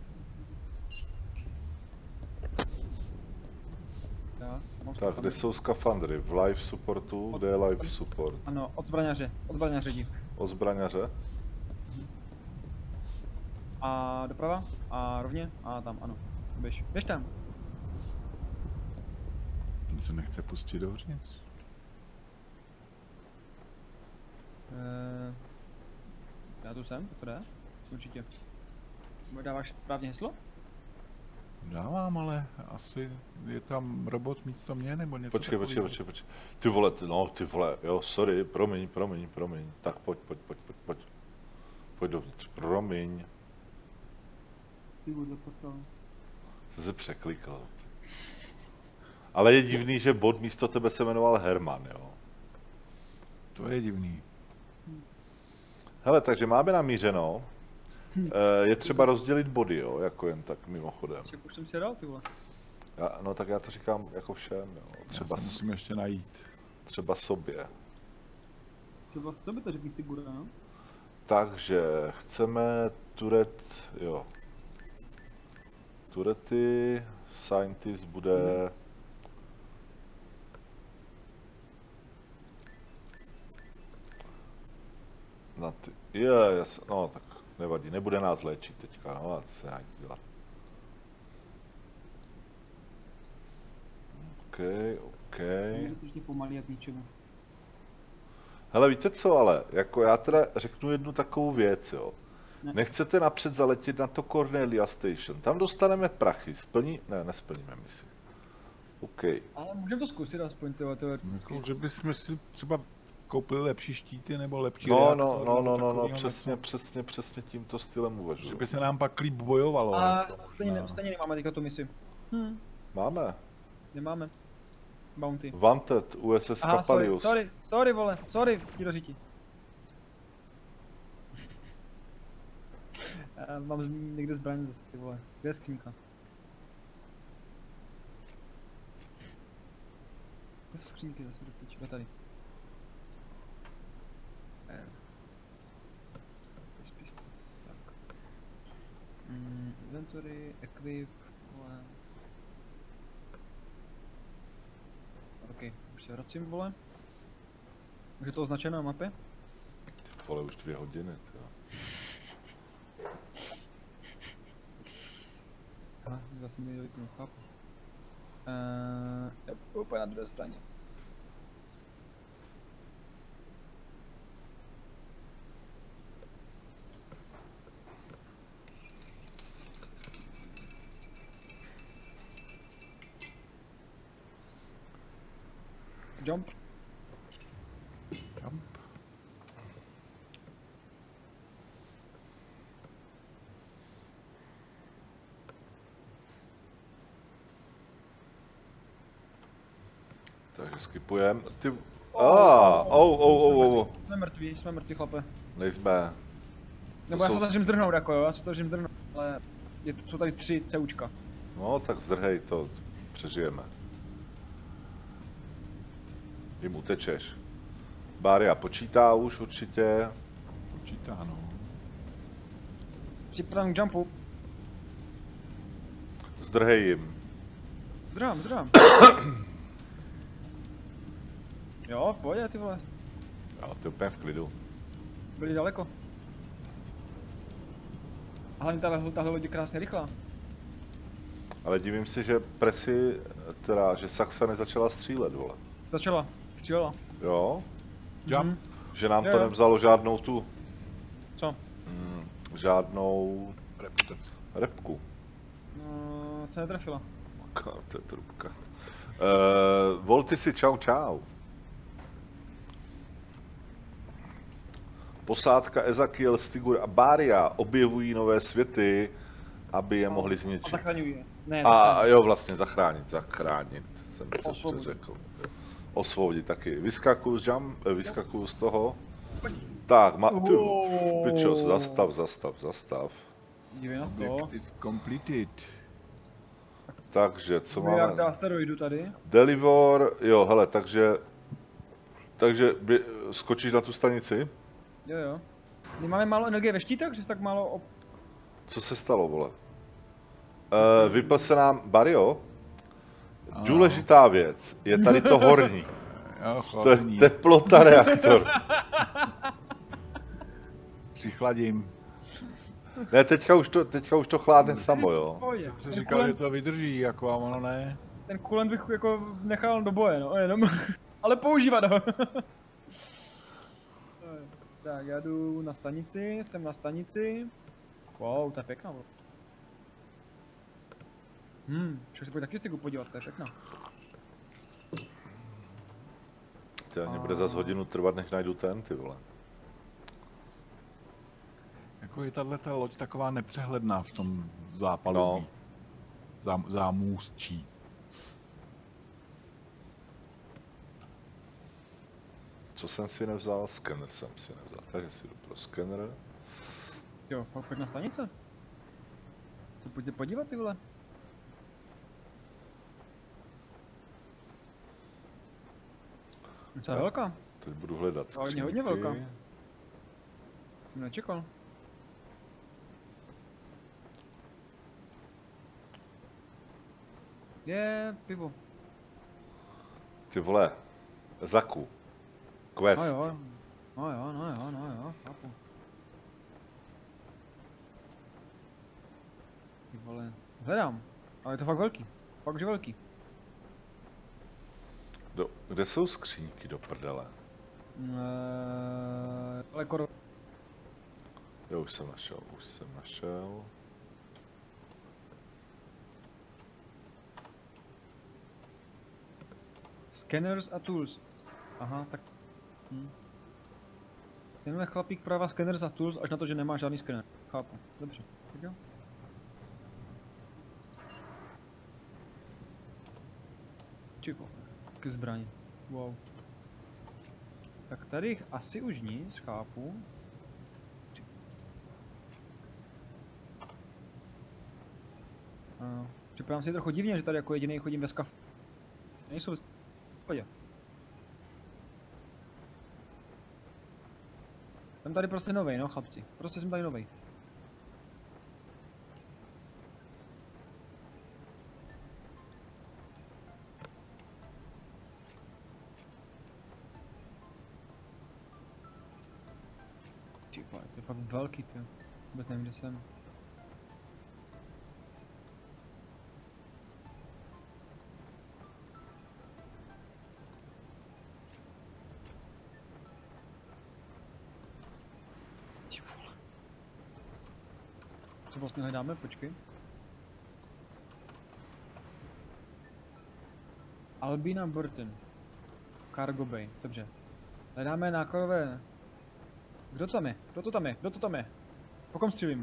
Já, mám Tak, skafandr. kde jsou skafandry? V live supportu? Kde je live support? Ano, od zbraňaře, od zbraňaře jdi. O zbraňaře? A doprava, a rovně, a tam, ano. Běž, běž tam. On se nechce pustit dovnitř. Eee, já tu jsem, to jde? Určitě. Dáváš správně heslo? Dávám, ale asi je tam robot místo mě, nebo něco Počkej, počkej, takového? počkej, počkej. Ty vole, ty, no, ty vole, jo, sorry, promiň, promiň, promiň. Tak pojď, pojď, pojď, pojď, pojď. Pojď dovnitř, promiň. Ty vole, poslal. Jsi se překlikl. Ale je divný, že bod místo tebe se jmenoval Herman, jo. To je divný. Hele, takže máme namířeno. Eh, Je třeba rozdělit body, jo, jako jen tak mimochodem. Ček, už jsem si dal, ty vole. Já, no tak já to říkám jako všem, jo. Já Třeba, se s- musím ještě najít. třeba sobě. Třeba co by to řekl si Gura, no? Takže chceme turet, jo. Turety, scientist bude... Na ty, je, jas, no tak nevadí, nebude nás léčit teďka, no a to se dá nic dělat. OK, OK. Je to ještě pomalý jak ničemu. Hele, víte co, ale jako já teda řeknu jednu takovou věc, jo. Ne. Nechcete napřed zaletět na to Cornelia Station, tam dostaneme prachy, splní, ne, nesplníme misi. OK. Ale můžeme to zkusit aspoň, to, to je Jako, že bychom si třeba koupili lepší štíty nebo lepší No, reaktor, no, no, nebo no, no, no, takovýho přesně, něco. přesně, přesně tímto stylem Že uvažuji. by se nám pak líp bojovalo. A jako, stejně, no. ne, stejně nemáme teďka tu misi. Hm, Máme. nemáme. Bounty. Wanted, U S S Aha, sorry, Capalius. sorry, sorry vole, sorry, ti do řiti. Já mám z- někde zbraň zase, ty vole. Kde je skřínka? Kde jsou skřínky zase do piči? Tady. Eh. Bez pistol. Tak. Mm, inventory, equip, vole. OK, už se vracím, vole. Už je to označeno na mapě? Ty vole, už dvě hodiny, tyjo. Aha, zase mi vypnu, chápu. Uh, úplně na druhé straně. Jump. Jump. Takže skipujem. Ty... A, oh, oh, oh, oh, oh. Jsme mrtví, jsme mrtví, chlape. Nejsme. Nebo já jsou- se snažím zdrhnout, jako jo, já se snažím zdrhnout, ale je, jsou tady tři CUčka. No, tak zdrhej to, přežijeme. Jim utečeš. Bária počítá už určitě. Počítá, no. Připravím k jumpu. Zdrhej jim. Zdrhám, zdrhám. Jo, v pohodě, ty vole. Jo, ty úplně v klidu. Byli daleko. A hlavně tahle, tahle loď je krásně rychlá. Ale divím si, že Presi, teda, že Saxa nezačala střílet, vole. Začala, střílela. Jo? Jump. Mhm. Že nám Jo, to jo. nevzalo žádnou tu, Co? mm, žádnou Reputace. repku. No, se netrefila. Ka- To je trubka. Uh, Volty si čau čau. Posádka Ezakiel, Stigur a Bária objevují nové světy, aby je mohli A zničit. zachraňují je. Ne, A zachraňují. jo, vlastně zachránit, zachránit, jsem se Osvobodit. řekl. Osvobodit taky. Vyskakuju z jump, eh, vyskakuju z toho. Tak, ma, ty, Oh. pičo, zastav, zastav, zastav. Dívej na to. Objective completed. Takže, co Miliarda máme? asteroidů tady. Deliver, jo, hele, takže, takže by, skočíš na tu stanici? Jo, jo. My máme málo energie ve štítech, že jsi tak málo op... Co se stalo, vole? Uh, vypl se nám, Bario, Ano. důležitá věc, je tady to horní. Jo, To je chlapení. teplota reaktor. Přichladím. Ne, teďka už to, teďka už to chládne samo, jo. Pohodě. Jsem si Ten říkal, že kulen, to vydrží, jako a ono ne. ten kulen bych jako nechal do boje, no, jenom. Ale používat ho. Tak, já jdu na stanici, jsem na stanici. Wow, to je pěkná, bo. Hmm, však se pojď taky styku podívat, to je pěkná. To ani bude zas hodinu trvat, než najdu ten, ty vole. Jako je tato loď taková nepřehledná v tom zápalu. No. Zám, zámůstčí. Co jsem si nevzal? Skener jsem si nevzal, takže si jdu pro skener. Jo, pak pojď na stanice. Se pojďte podívat, ty vole. Co je Tak. velká? Teď budu hledat Ale skřínky. hodně velká. Jsem nečekal. Je pivo. Ty vole, Zaku. Quest. No jo. No jo, no jo, no jo, chápu. Ty vole, hledám, ale je to fakt velký, fakt že velký. Do, kde jsou skříňky do prdele? Eee, ale kor... Jo, už jsem našel, už jsem našel. Scanners a tools. Aha, tak... Hm. Tenhle chlapík prava scanners a tools až na to, že nemá žádný scanner. Chápu, dobře, tak jo. Čipo, ke zbraně. Wow. Tak tady asi už nic, chápu. Uh, připadám si trochu divně, že tady jako jediný chodím ve skafu. Nejsou v pohodě. Jsem tady prostě novej, no chlapci. Prostě jsem tady novej. Ty vole, to je fakt velký, ty. Vůbec nevím, kde jsem. Ty vole. Co vlastně hledáme? Počkej. Albina Burton. Cargo Bay, dobře. Hledáme nákladové... Kdo to tam je? Kdo to tam je? Kdo to tam je? Po kom střílím?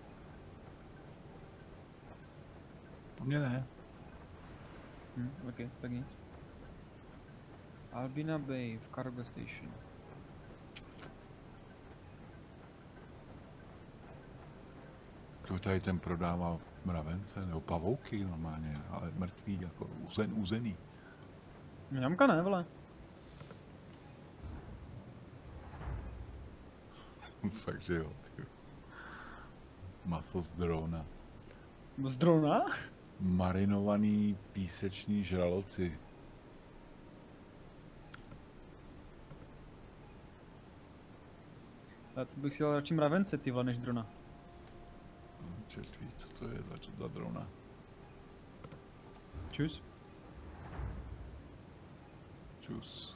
Po mně ne. Hm, ok, tak nic. Albina Bay v Cargo Station. To tady ten prodává mravence, nebo pavouky normálně, ale mrtvý, jako uzen, uzený. Jamka ne, vole. Fakt, že jo, ty. Maso z drona. Z drona? Marinovaný píseční žraloci. Já to bych si dal radši mravence, ty vole, než drona. Četví, co to je za, za drona. Čus. Čus.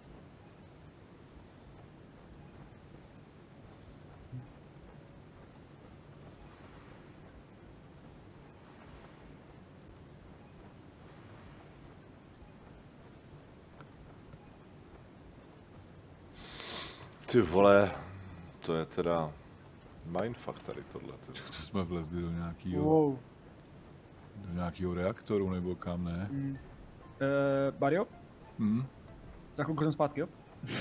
Ty vole, to je teda mindfuck tady tohle. Ty. To jsme vlezli do nějakého, Wow. do nějakého reaktoru nebo kam, ne? Mm. Eee, Barrio? Hm? Za chvilku jsem zpátky, jo?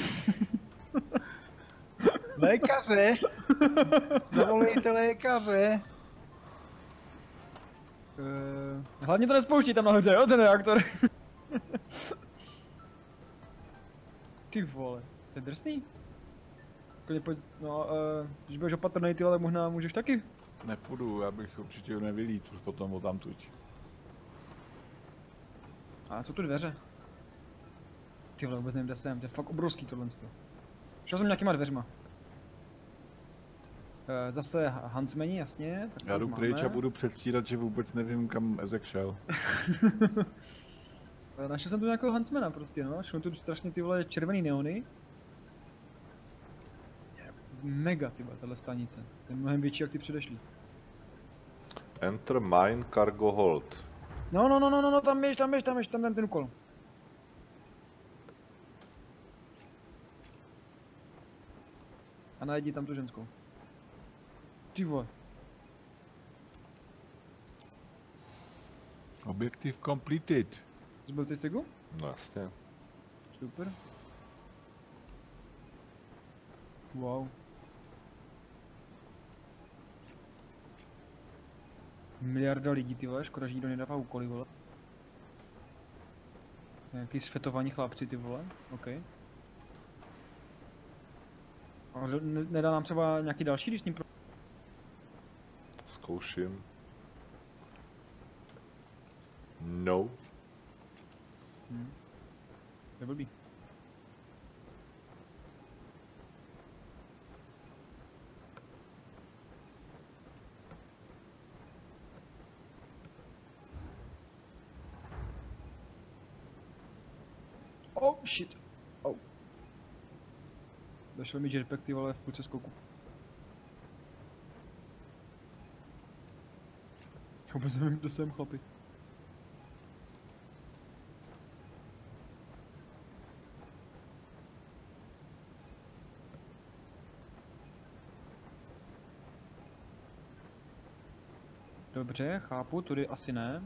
Lékaře! Zavolejte lékaře! Eee, hlavně to nespouští tam nahoře, jo, ten reaktor. Ty vole, to je drsný. Klidně pojď, no, uh, když budeš opatrnej, ty, ale možná můžeš taky. Nepůjdu, já bych určitě nevylít už potom o tamtuť. A jsou tu dveře. Ty vole, vůbec nevím, kde jsem, to je fakt obrovský tohle. Šel jsem nějakýma dveřma. Uh, zase Huntsmani, jasně. Tak Já jdu pryč a budu předstírat, že vůbec nevím, kam Ezek šel. Našel jsem tu nějakého Huntsmana prostě, no. Šlo tu strašně ty vole červený neony. Mega, ty vole, tahle stanice. To je mnohem větší, jak ty předešlý. Enter mine cargo hold. No, no, no, no, no, no, tam běž, tam běž, tam běž, tam ten, ten úkol. A najdi tam tu ženskou. Ty vole. Objektiv completed. Zbyl ty stigu? No jasně. Super. Wow. Miliarda lidí, ty vole, škoda, že nikdo nedává úkoly, vole. Nějaký světovaní chlapci, ty vole, ok. A ne- nedá nám třeba nějaký další, když s ním pro... Zkouším. No. Hm. To je blbý. Oh shit. Oh. Došel mi jetpack, ty vole, v půlce skoku. Vůbec nevím, kdo jsem, chlapi. Dobře, chápu, tudy asi ne.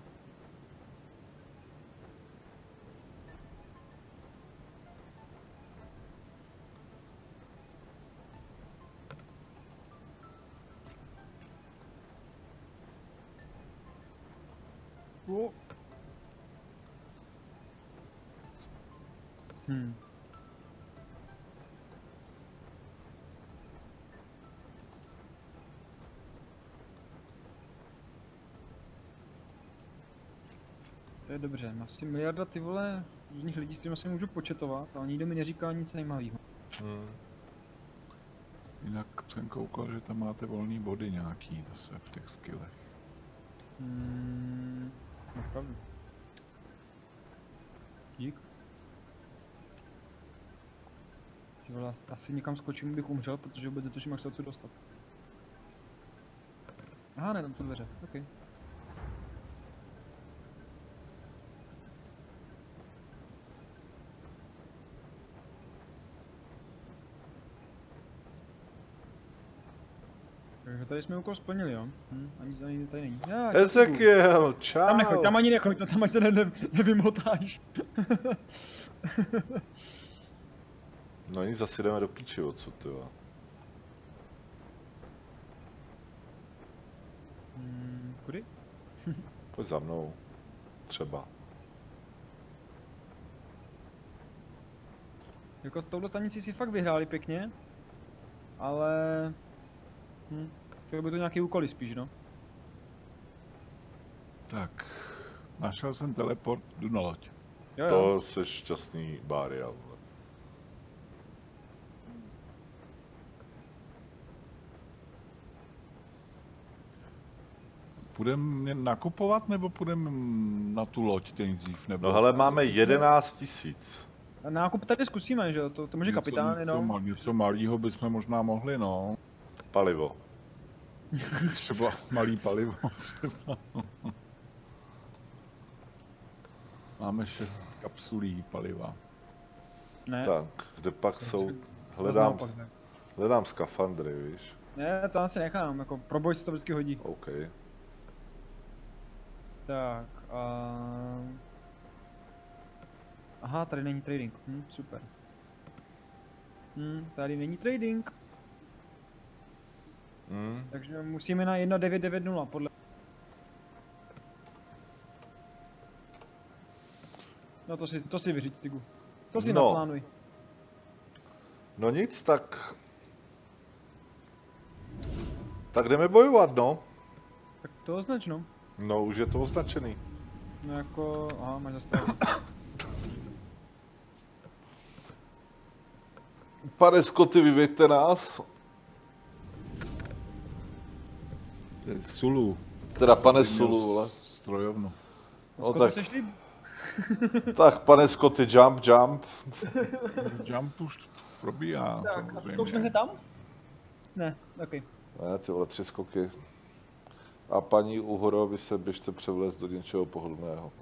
Oh. Hmm. To je dobře, asi miliarda ty vole různých lidí, s kterými se můžu početovat, ale nikdo mi neříká nic zajímavého. Hmm. Jinak jsem koukal, že tam máte volný body nějaký zase v těch skillech. Hmm, opravdu. Dík. Ty vole, asi někam skočím, bych umřel, protože vůbec netuším, jak se odsud dostat. Aha, ne, tam jsou dveře, ok. Takže tady jsme úkol splnili, jo? Hm, ani, ani tady není. Já, Ezekiel, čau. tam nechoď, tam ani nechoď, to tam ať se ne, ne, nevymotáš. No nic, zase jdeme do píči odsud, jo. Hmm, kudy? Pojď za mnou. Třeba. Jako s touhle stanicí si fakt vyhráli pěkně. Ale... Hm, chtěl by to nějaký úkoly spíš, no. Tak, našel jsem teleport, jdu na loď. Jo, jo. To jsi šťastný Bária, vole. Půjdeme nakupovat nebo půjdeme na tu loď nejdřív? Nebo... No hele, máme jedenáct tisíc. A nákup tady zkusíme, že jo, to, to může Něco- kapitán něco jenom. ma- Něco malého bychom možná mohli, no. Palivo. Třeba malý palivo. Třeba. Máme šest kapsulí paliva. Ne, Tak, kde pak to jsou... je Hledám, naopak, ne. hledám skafandry, víš? Ne, to asi nechám, jako pro boj se to vždycky hodí. OK. Tak, a... Aha, tady není trading, hm, super. Hm, tady není trading, Hmm. takže musíme na jedna devět devět nula podle... No to si, to si vyřiď, Tigu. To si No. naplánuj. No nic, tak... Tak jdeme bojovat, no. Tak to označ, no. No, už je to označený. No jako, aha, máš zastavit. Pane Scotty, vyvěďte nás. To je Sulu. Teda pane Měl Sulu, vole. s- Strojovnu. No Skoro tak- seš líp. Tak, pane Scotty, jump, jump. Jump už probíhá. Tak, a samozřejmě. to už jsme tam? Ne, ok. Ne, ty vole, tři skoky. A paní Uhoro, vy se běžte převlézt do něčeho pohodlného.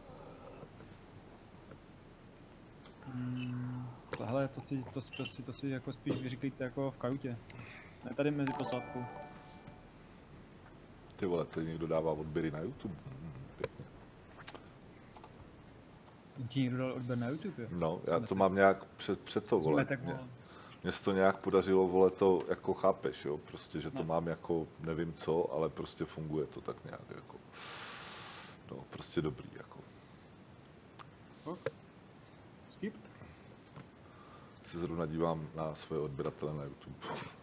Hmm, tohle, to si, to, to, si, to si jako spíš vyříkejte jako v kajutě. Ne tady mezi posádkou. Ty vole, tady někdo dává odběry na YouTube. Hmm, pěkně. Ti někdo dal odběr na YouTube, jo? No, já to mám nějak před, před to, vole. Zmetek, Mě, vole. mně se to nějak podařilo, vole, to jako chápeš, jo, prostě, že to No. mám jako nevím co, ale prostě funguje to tak nějak, jako. No, prostě dobrý, jako. Skip? Se zrovna dívám na své odběratele na YouTube.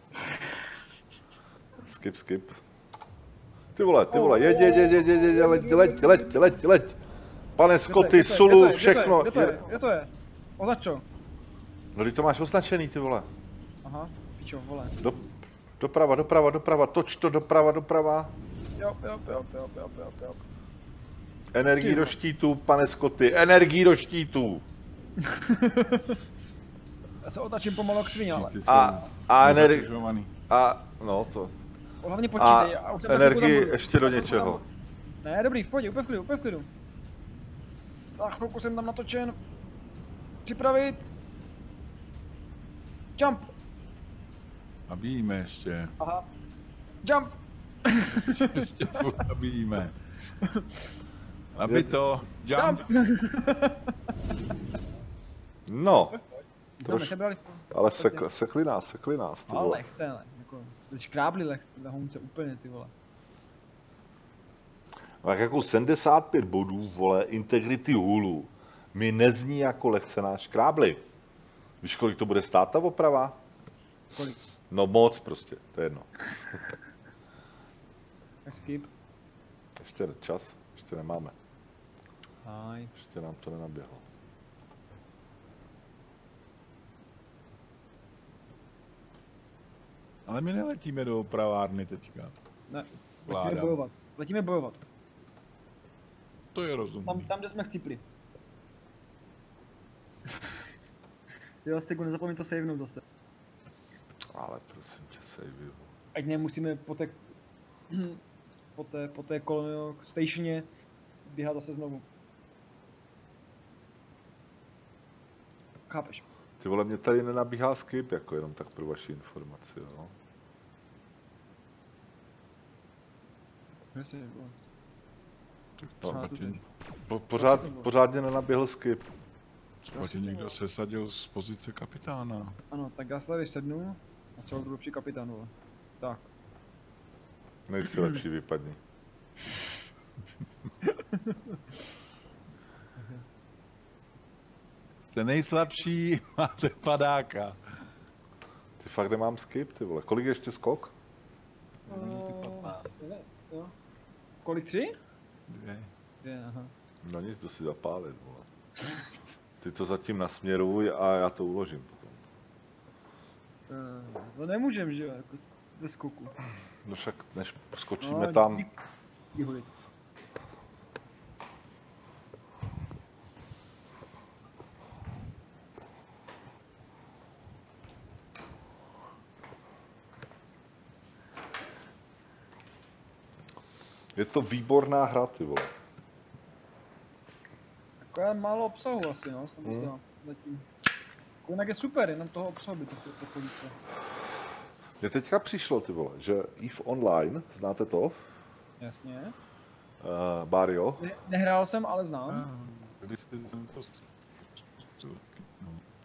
Skip, skip. Ty vole, ty vole, jeď, jeď, jeď, jeď, jeď, jeď, leď, leď, leď, leď, leď. Pane Scotty, Sulu, všechno. Kde to je? Kde to je? Označ to. No, ty to máš označený, ty vole. Aha, pičo, vole. Do, doprava, doprava, doprava, toč to doprava, doprava. Jo, jo, jo, jo, jo, jo, jo. Energii Ty do vole. štítu, pane Scotty, energii do štítu. Já se otačím pomalu jak svině, ale Ty A, jsou a energie, nezatěžovaný. a, no to. hlavně A počítej. A už tam energii budu. ještě do Já tam něčeho. budu. Ne, dobrý, v pohodě, úplně v klidu, úplně v klidu. Tak, chvilku jsem tam natočen. Připravit. Jump. Nabíjíme ještě. Aha. Jump. Ještě furt nabíjíme. Aby to. Jump. No, Jsme Troš- sebrali. ale sekli, sekli nás, sekli nás, ty Ale vole. lehce, ale jako, škrábli lehce, lehonce úplně, ty vole. Tak jako sedmdesát pět bodů, vole, integrity hulu, mi nezní jako lehce náš krábli. Víš, kolik to bude stát ta oprava? Kolik? No moc prostě, to je jedno. Skip. Ještě čas, ještě nemáme, Haj. ještě nám to nenaběhlo. Ale my neletíme do opravárny teďka. Ne, letíme Vláda. bojovat. Letíme bojovat. To je rozumný. Tam, tam kde jsme chcípli. Jo, Stegu, nezapomeň to savenout zase. Ale prosím tě, saveuju. Ať nemusíme po té... po té, po té kolonio stationě běhat zase znovu. Chápeš? Ty vole, mě tady nenabíhá skip, jako jenom tak pro vaši informaci, jo. Jasně, jo. Tak Třeba třeba to tě, Po, pořád, pořádně nenaběhl skip. třeba tě někdo sesadil z pozice kapitána. Ano, tak já se tady sednu a třeba budu lepší kapitán, vole. Tak. Nejsi lepší, vypadni. Jste nejslabší, máte padáka. Ty fakt nemám skip, ty vole. Kolik je ještě skok? Minuty patnáct. Ne, jo. Kolik, tři? Dvě. Je, aha. No nic, jdu si zapálit, vole. Ty to zatím nasměruj a já to uložím potom. Uh, no nemůžem, že jo, jako ve skoku. No však než skočíme No, tam, díky, díky hulit. je to výborná hra, ty vole. Jako je málo obsahu asi, no, jsem Hmm. myslel, zatím. Jako jinak je super, jenom toho obsahu by to chtělo trochu více. Mně teďka přišlo, ty vole, že EVE Online, znáte to? Jasně. Uh, Barrio? Ne, nehrál jsem, ale znám. Ah, Když jsem to... No.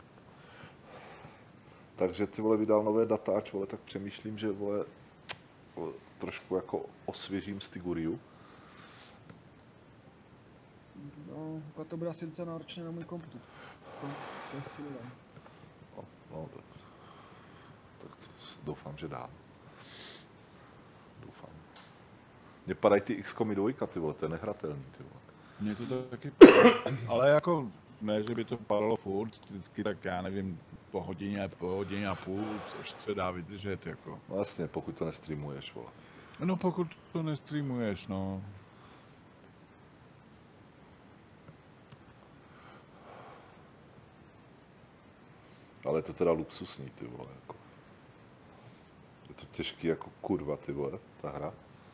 Takže ty vole vydal nové datáč, vole, tak přemýšlím, že vole, vole trošku jako osvěžím Stiguriu. No, pak to bude asi docela náročné na můj komputer. To, to si nedám. No, no tak, tak to doufám, že dám. Doufám. Mně padají ty X COM dvojka, ty vole, to je nehratelný, ty vole. Mně to taky ale jako ne, že by to padalo furt, vždycky tak já nevím, po hodině, po hodině a půl, což se dá vydržet jako. No jasně, pokud to nestreamuješ, vole. No pokud to nestreamuješ, no. Ale je to teda luxusní, ty vole, jako. Je to těžký jako kurva, ty vole, ta hra.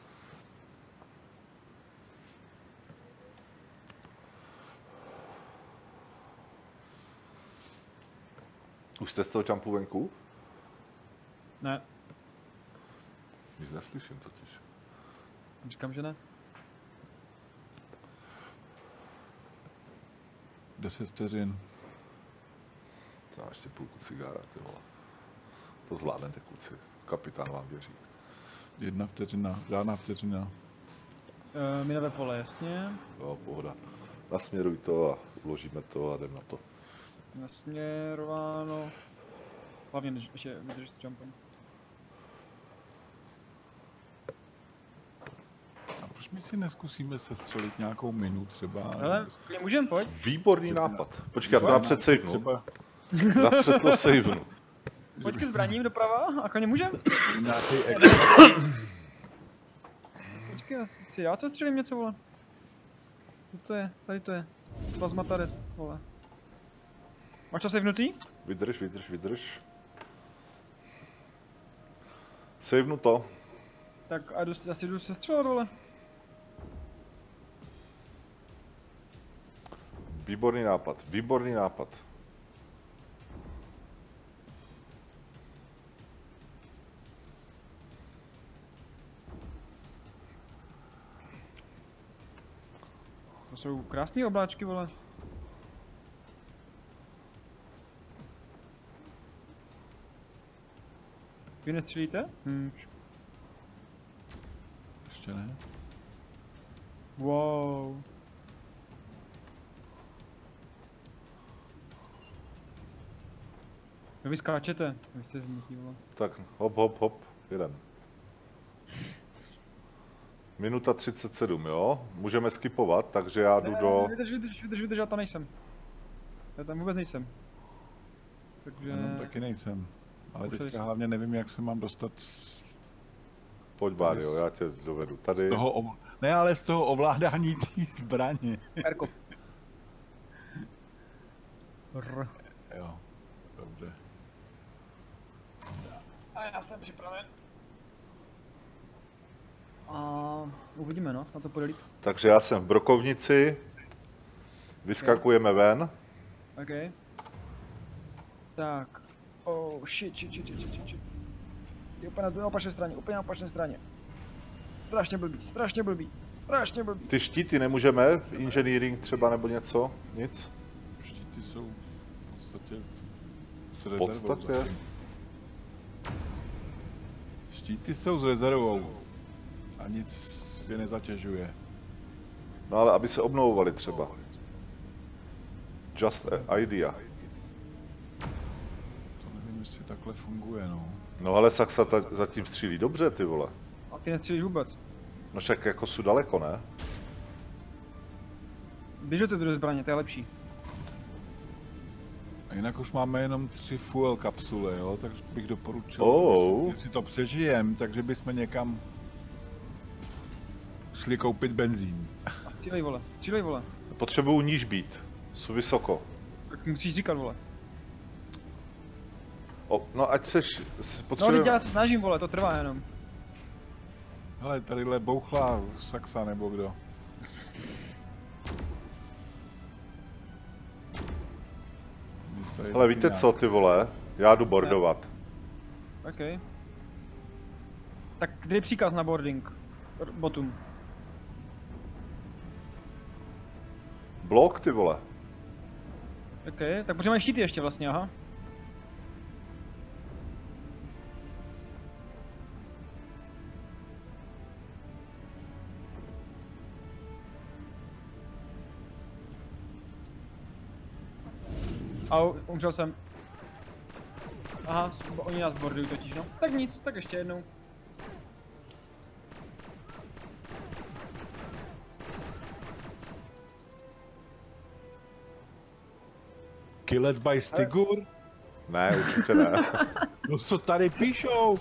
Už jste z toho jumpu venku? Ne, Nic neslyším totiž. říkám, že ne. Deset vteřin. To má ještě půlku cigára, ty vole. To zvládnete, kluci. Kapitán vám věří. Jedna vteřina, žádná vteřina. E, minové pole, jasně. Jo, pohoda. Nasměruj to a uložíme to a jdem na to. Nasměrováno. Hlavně, než ještě vydrží s jumpem. A proč my si neskusíme sestřelit nějakou minu třeba? Hele, klidně můžem, pojď. Výborný nápad. Počkej, já to napřed savenu. Třeba Napřed to savenu. Pojď ke zbraním doprava a klidně můžem. nějaký ex... Počkej, si já se střelím něco, vole. Co to je? Tady to je. Plazma taret, vole. Máš to savenutý? Vydrž, vydrž, vydrž. Savenu to. Tak a jdu, já si jdu se střelat, vole. Výborný nápad, výborný nápad. To jsou krásné obláčky, vole. Vy nestřelíte? Hm. Ještě ne. Wow. No vy skáčete, vy jste zmutí, vole. Tak hop, hop, hop, jeden. Minuta třicet sedm, jo? Můžeme skipovat, takže já jdu Ne, do... Vydrž, vydrž, vydrž, vydrž, já tam nejsem. Já tam vůbec nejsem. Takže... Já tam taky nejsem. Ale Už teďka tady- hlavně nevím, jak se mám dostat z, Pojď, Bário, já tě dovedu. Tady... z toho, ov... ne, ale z toho ovládání té zbraně. Erko. R. Jo, dobře. A já jsem připraven. A uvidíme, no, snad to půjde líp. Takže já jsem v brokovnici. Vyskakujeme ven. OK. Tak. Oh shit, shit, shit, shit, shit, shit. Je úplně na opačné straně, úplně na opačné straně. Strašně blbý, strašně blbý, strašně blbý. Ty štíty nemůžeme? Engineering třeba nebo něco? Nic? Štíty jsou v podstatě s V rezervou podstatě? zatím. Štíty jsou s rezervou a nic je nezatěžuje. No ale aby se obnovovali třeba. Just a idea. To nevím, jestli takhle funguje, no. No ale Saxa ta, zatím střílí dobře, ty vole. A ty nestřílíš vůbec. No však jako jsou daleko, ne? Běž do té zbraně, to je lepší. A jinak už máme jenom tři fuel kapsule, jo, takže bych doporučil, Oh. jestli, jestli to přežijem, takže bychom někam šli koupit benzín. A střílej, vole, střílej, vole. Potřebuju níž být. Jsou vysoko. Tak musíš říkat, vole. O, no ať seš... No, Potřebuji... teď já se snažím, vole, to trvá jenom. Hele, tadyhle bouchla Saxa nebo kdo. Tady Ale víte nějak- co, ty vole? Já jdu bordovat. OK. Tak dej příkaz na boarding. R- Bottom. Blok, ty vole. OK, tak protože mají štíty ještě vlastně, aha. Au, umřel jsem. Aha, s- bo- oni nás bordují totiž, no. Tak nic, tak ještě jednou. Killed by Stigur? Ne, určitě ne. No co tady píšou?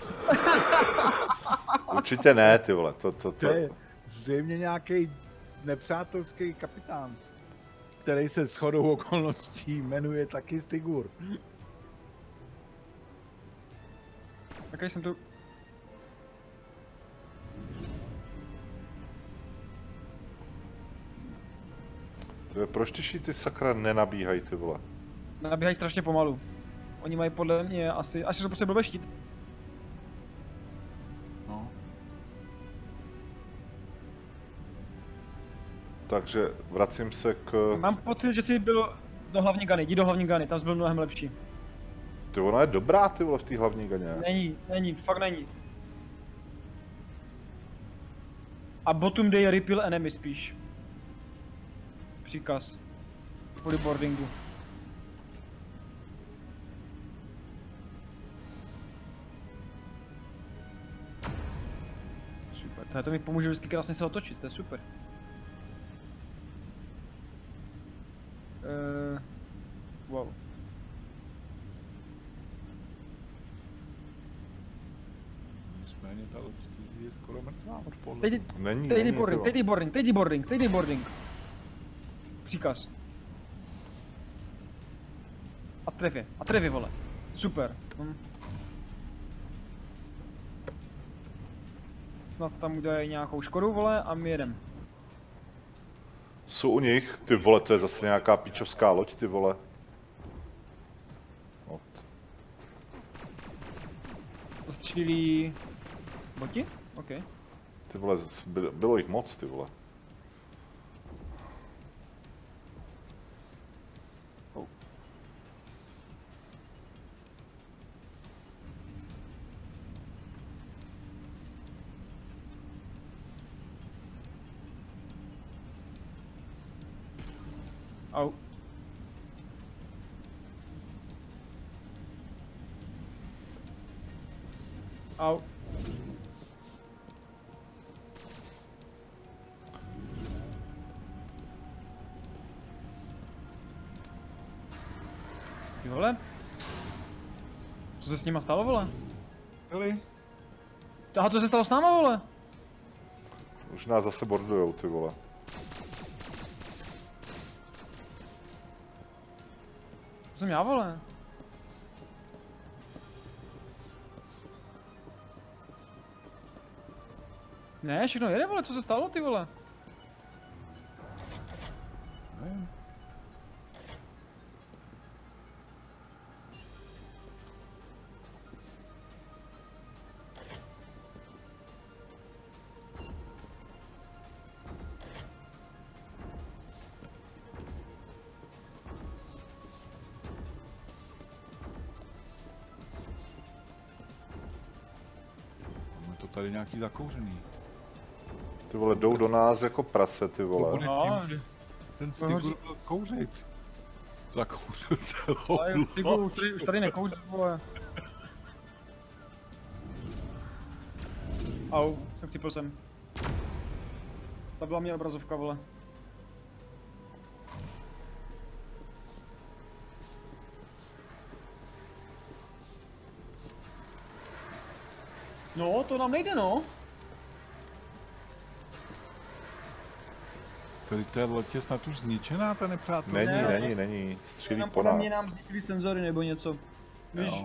Určitě ne, ty vole. To, to, To to. je zřejmě nějaký nepřátelský kapitán, který se shodou okolností jmenuje taky Stigur. Ok, jsem tu. To je, proč ty šíty sakra nenabíhají, ty vole? Nabíhají strašně pomalu. Oni mají podle mě asi, asi jsou prostě blbě štít. No. Takže vracím se k... Mám pocit, že jsi byl do hlavní gany, jdi do hlavní gany, tam jsi byl mnohem lepší. Ty, ona je dobrá, ty vole, v té hlavní ganě. Není, není, fakt není. A bottom day repeal enemy spíš. Příkaz. Kvůli boardingu. Super, tohle to mi pomůže vždycky krásně se otočit, to je super. Uh, wow. Nicméně ta loď je skoro mrtvá od pohledu. Teď, jdi- Není, teď jdi není, boarding, ty teď vole. jdi boarding, teď jdi boarding, teď jdi boarding. Příkaz. A trefě, a trefě, vole. Super. Hm. Snad tam udělají nějakou škodu, vole, a my jedem. Jsou u nich, ty vole, to je zase nějaká píčovská loď, ty vole. No. To střílí... Boti? OK. Ty vole, bylo, bylo jich moc, ty vole. Oh. Au. Au. Ty vole? Co se s nima stalo, vole? Byli? Aha, co se stalo s náma, vole? Už nás zase bordujou, ty vole. To jsem já, vole. Ne, všechno jede, vole, co se stalo, ty vole? Nevím. Máme to tady nějaký zakouřený. Ty vole, jdou do nás jako prase, ty To vole. bude No, tím, ten Stigur byl kouřit. Zakouřil celou ale loď. Stigu, už tady, už tady nekouř, vole. Au, jsem chcípil sem. Ta byla mě obrazovka, vole. No, to nám nejde, no. Tady ta loď je snad už zničená, ta nepřátelé. Není, Ne, není, není. Střílí Nám po podle nás. mě nám zničili senzory nebo něco. Víš? Jo.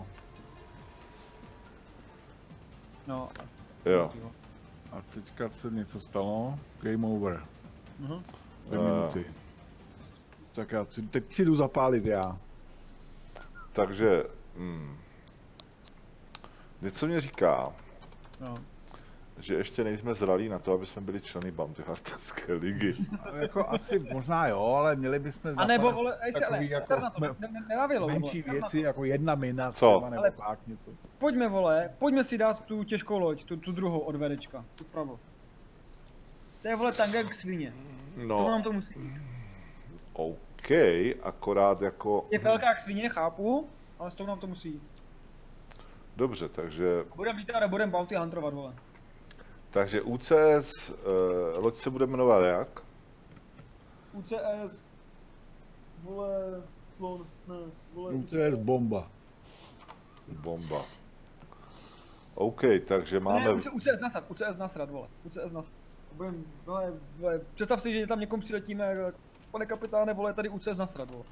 No. Jo. A teďka se něco stalo. Game over. Aha. Dvě Eh. minuty. Tak já si, teď si jdu zapálit já. Takže, hm. Něco mě říká, No. že ještě nejsme zralí na to, aby jsme byli členy Bounty Hunterské ligy. Jako asi možná jo, ale měli bychom A nebo, napadat vole, ej se, ale, takový jako, na to, me- ne, ne, nenavělo, menší vole. věci, jako jedna mina Co? třeba, nebo Ale- tak něco. Pojďme, vole, pojďme si dát tu těžkou loď, tu, tu druhou od vedečka, tu pravo. To je, vole, tanga jak svině. To No, nám to musí jít. OK, akorát jako... Je velká jak svině, chápu, ale s tou nám to musí jít. Dobře, takže, Budem lítat a budem bounty hunterovat, vole. takže U C S, uh, loď se bude jmenovat jak? U C S, vole, klon, ne, vole, U C S bomba. Bomba. OK, takže máme... Ne, U C S nasrat, U C S nasrat, vole, U C S nasrat. Budem, vole, vole, představ si, že tam někom přiletíme, pane kapitáne, vole, tady U C S nasrat, vole.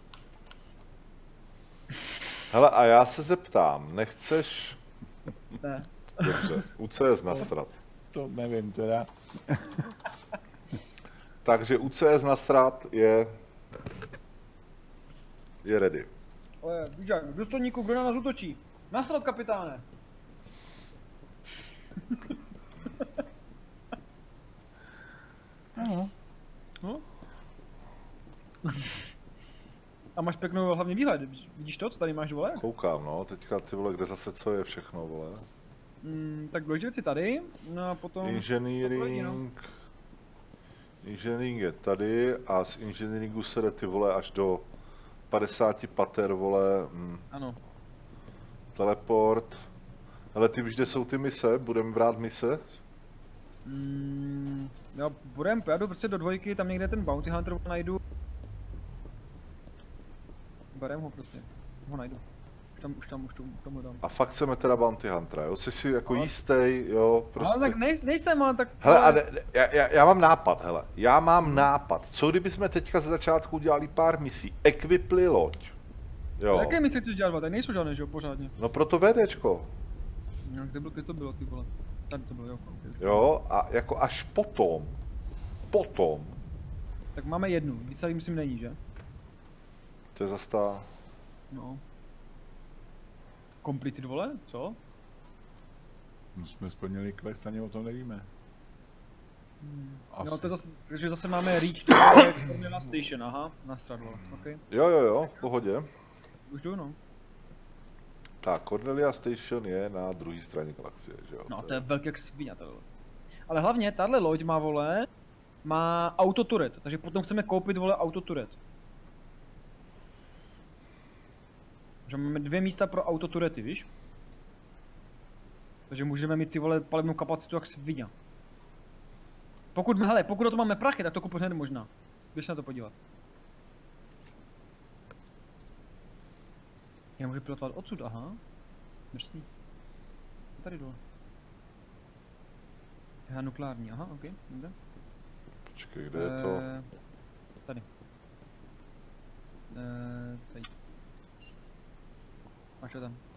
Hele, a já se zeptám, nechceš... Ne. Dobře, U C S nasrat. To nevím teda. Takže U C S nasrat je... Je ready. Ale víš jak, důstojníku, kdo na nás útočí? Nasrat, kapitáne. No. No. A máš pěknou hlavně výhled, vidíš to, co tady máš, vole? Koukám, no, teďka ty vole, kde zase co je všechno, vole. Mm, tak důležité věci tady, no a potom... Engineering... Engineering je tady a z engineeringu se jde ty vole až do padesát pater, vole, hm, Ano. teleport. Hele, ty víš, kde jsou ty mise? Budeme brát mise? Mm, jo, budem, pojedu prostě do dvojky, tam někde ten bounty hunter najdu. Berem ho prostě, ho najdu. Už tam, už tam, už tam, tam ho dám. A fakt chceme teda Bounty Huntera, jo? Jsi si jako Ale- jistý, jo, prostě. Ale tak nej, nejsem, ale tak... Hele, a ne, ne, já, já, já mám nápad, hele, já mám nápad. Co kdybychom teďka ze začátku udělali pár misí, equipli loď, Jo. Jaké mise chceš dělat? Tady nejsou žádné, že jo, pořádně. No proto VDčko. No, kde, bylo, kde to bylo, ty vole? Tady to bylo, jo. Jo, a jako až potom. Potom. Tak máme jednu, víc tady myslím není, že? To je zase ta... No. Completed, vole? Co? My jsme splnili quest, ani o tom nevíme. Hmm. Asi. No, to zase, takže zase máme reach to na station, aha, na stradlo, ok. Jo, jo, jo, v pohodě. Už jdu, no. Tak, Cornelia Station je na druhé straně galaxie, že jo? No, to je velký jak svině, to vole. Ale hlavně, tahle loď má, vole, má autoturet, takže potom chceme koupit, vole, autoturet. Takže máme dvě místa pro autoturety, víš? Takže můžeme mít ty, vole, palebnou kapacitu jak svině. Pokud, hele, pokud na to máme prachy, tak to kupu hned možná. Běž na to podívat. Já můžu pilotovat odsud, aha. Mrzný. Tady dole. Já nukleární, aha, ok, dobře. Počkej, kde je to? Eh, Tady. Eh, tady. Máš to tam.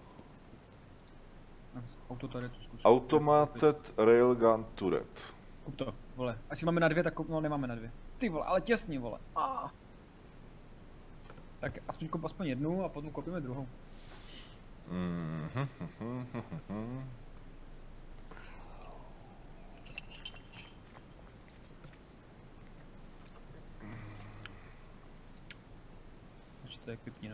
Auto tady to zkus. Automated Railgun Turret. Kup to, vole. Asi máme na dvě, tak kup, no nemáme na dvě. Ty vole, ale těsně, vole. Ah. Tak aspoň kup aspoň jednu a potom koupíme druhou. Mhm. Takže to je kvipní, no.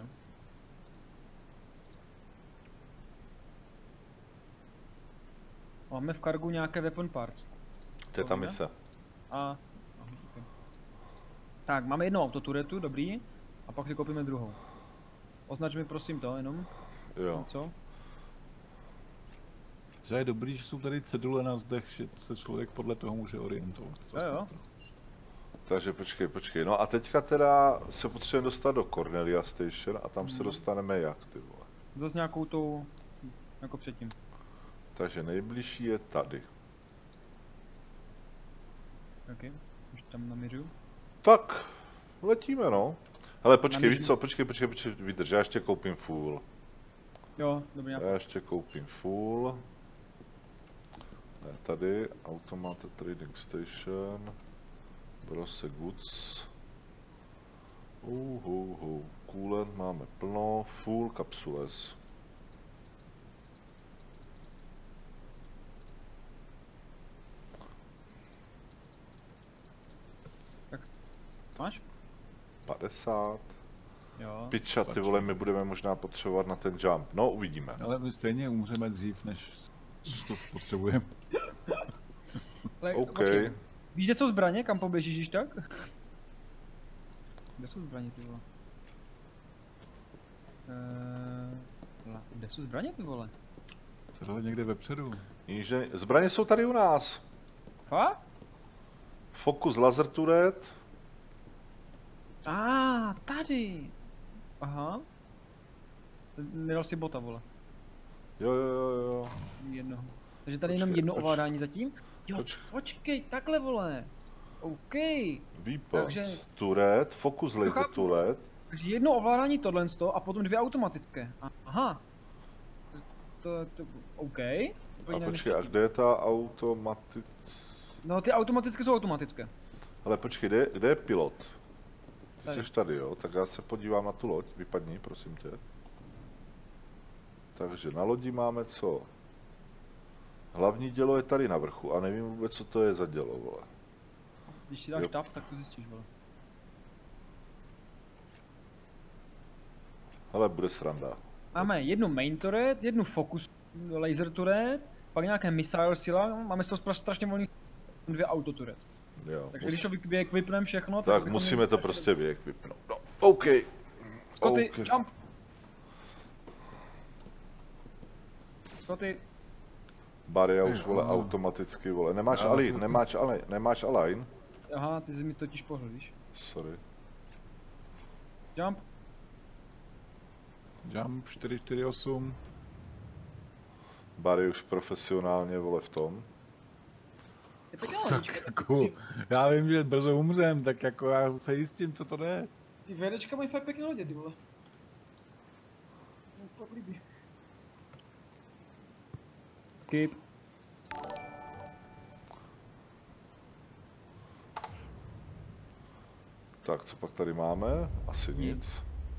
Máme v kargu nějaké weapon parts. To je ta mise. A... no, okay. Tak, máme jednu autoturetu, dobrý. A pak si koupíme druhou. Označ mi prosím to jenom. Jo. Co? Co je dobrý, že jsou tady cedule na zdech, že se člověk podle toho může orientovat. Jo, jo. Takže počkej, počkej. No a teďka teda se potřebujeme dostat do Cornelia Station a tam se Mhm. dostaneme jak, ty vole. Zase nějakou tou... jako předtím. Takže nejbližší je tady. Ok, už tam naměřuju. Tak, letíme no. Hele, počkej, Namířím. víš co, počkej, počkej, počkej, vydrž, já ještě koupím full. Jo, dobrý nápad. Já ještě koupím full. Ne, tady, Automated Trading Station. Brose Goods. Uhuhu, coolant máme plno, full capsules. Máš? padesát. Jo. Piča, ty vole, my budeme možná potřebovat na ten jump. No, uvidíme. Ale my stejně umřeme dřív, než to potřebujeme. Ale, OK. počkej, víš, kde jsou zbraně? Kam poběžíš, již tak? Kde jsou zbraně, ty vole? Eee... Kde jsou zbraně, ty vole? Tohle někde vepředu. Inženě... Zbraně jsou tady u nás. Fakt? Focus laser turret. A ah, tady. Aha. Nedal si bota, vole. Jo, jo, jo, jo. Jednoho. Takže tady Počkej, jenom jedno poč- ovládání zatím? Jo, poč- počkej, takhle, vole. OK. Výpad. Takže- Turret, focus laser chápu. turret. Takže jedno ovládání tohle a potom dvě automatické. Aha. To, to, OK. A počkej, a kde je ta automatic... No ty automatické jsou automatické. Ale počkej, kde, kde je pilot? Ty Tady. jsi tady, jo? Tak já se podívám na tu loď, vypadni, prosím tě. Takže na lodi máme co? Hlavní dělo je tady na vrchu a nevím vůbec, co to je za dělo, vole. Když si dáš Jo. tab, tak to zjistíš, vole. Hele, bude sranda. Máme jednu main turret, jednu focus laser turret, pak nějaké missile sila, máme z toho spra- strašně volný dvě auto turret. Jo. Takže mus- když to vy- vyekvipneme všechno, tak bychom musíme měli to strašně prostě vyekvipnout. No, OK. Scotty, OK. jump! Scotty, Baria už, Ej, vole, no. automaticky, vole. Nemáš Já ali, jsem- nemáš ali, nemáš align? aha, ty jsi mi totiž pohl, víš. Sorry. Jump, Jump čtyři čtyři osm. Barry už profesionálně, vole, v tom. je to dělá, Tak jako, já vím, že brzo umřem, tak jako já se jistím, co to jde. Ty vědečka mají fakt pěkné lodě, ty vole. fakt líbí. Skip. Tak, co pak tady máme? Asi nic.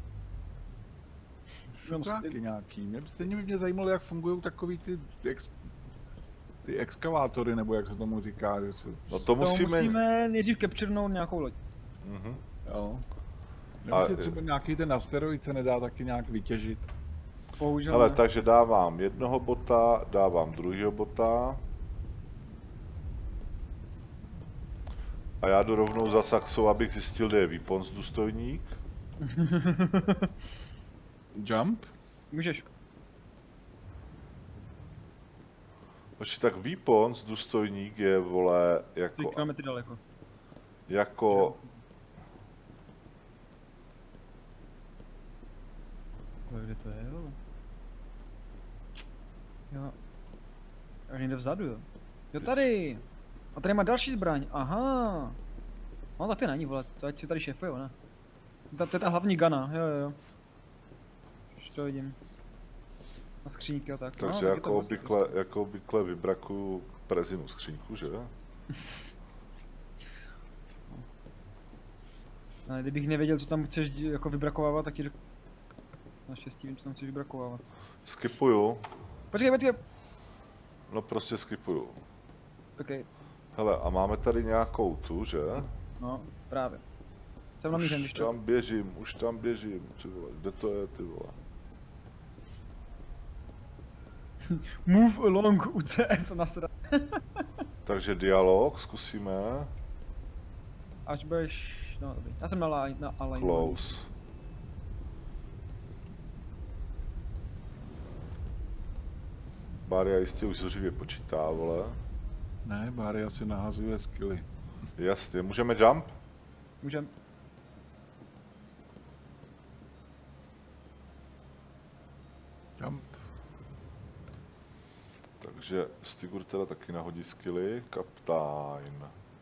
Šutáky nějaký. Mě stejně by mě zajímalo, jak fungují takový ty, ex, ty exkavátory, nebo jak se tomu říká. Že se... No to To musíme... musíme nejdřív capturenout nějakou loď. Mhm. Jo. A- Nebo si třeba nějaký ten asteroid se nedá taky nějak vytěžit. Bohužel Hele, ne. takže dávám jednoho bota, dávám druhýho bota. A já jdu rovnou za Saxou, abych zjistil, kde je Weapons důstojník. Jump? Můžeš. Počkej, tak Weapons důstojník je, vole, Tři jako... kilometry daleko. Jako... Jo, kde to je, jo? Jo. A někde vzadu, jo? Jo, tady! A tady má další zbraň, aha! No tak to není, vole, to ať si tady šéfuje, jo, ne? To, to je ta hlavní gana, jo, jo, jo. Už to vidím. Na skříňky a tak. Takže no, tak je jako, to obvykle, jako obvykle vybrakuju prezinu skříňku, že? Ale kdybych nevěděl, co tam chceš dí- jako vybrakovávat, tak ti řeknu. Naštěstí vím, co tam chceš vybrakovávat. Skipuju. Počkej, počkej! No prostě skipuju. Okej, Hele, a máme tady nějakou tu, že? no, právě. Jsem namířen, Už když to. tam běžím, už tam běžím, ty vole, kde to je, ty vole? Move along U C S nasra. Takže dialog zkusíme. Až budeš, no dobrý. Já jsem na line, na align. Close. Bária jistě už zuřivě počítá, vole. Ne, Báry asi nahazuje skilly. Jasně, můžeme jump? Můžem. Jump. Takže Stigur teda taky nahodí skilly. Kapitán.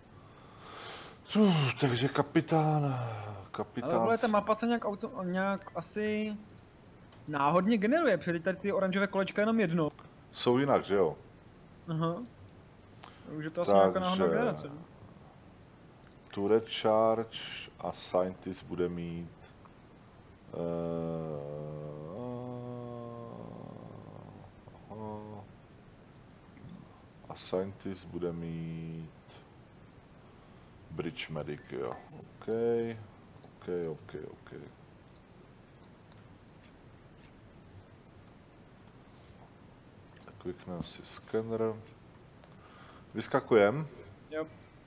Uf, takže kapitán. Kapitán. Ale vole, ta mapa se nějak, auto, nějak asi náhodně generuje, protože tady ty oranžové kolečka jenom jedno. Jsou jinak, že jo? Aha. Takže to asi nějaká náhodná Takže- generace. Turret charge a scientist bude mít... Uh, a scientist bude mít... Bridge medic, jo. OK. OK, OK, OK. Klikneme si skener. Vyskakujem. Jo.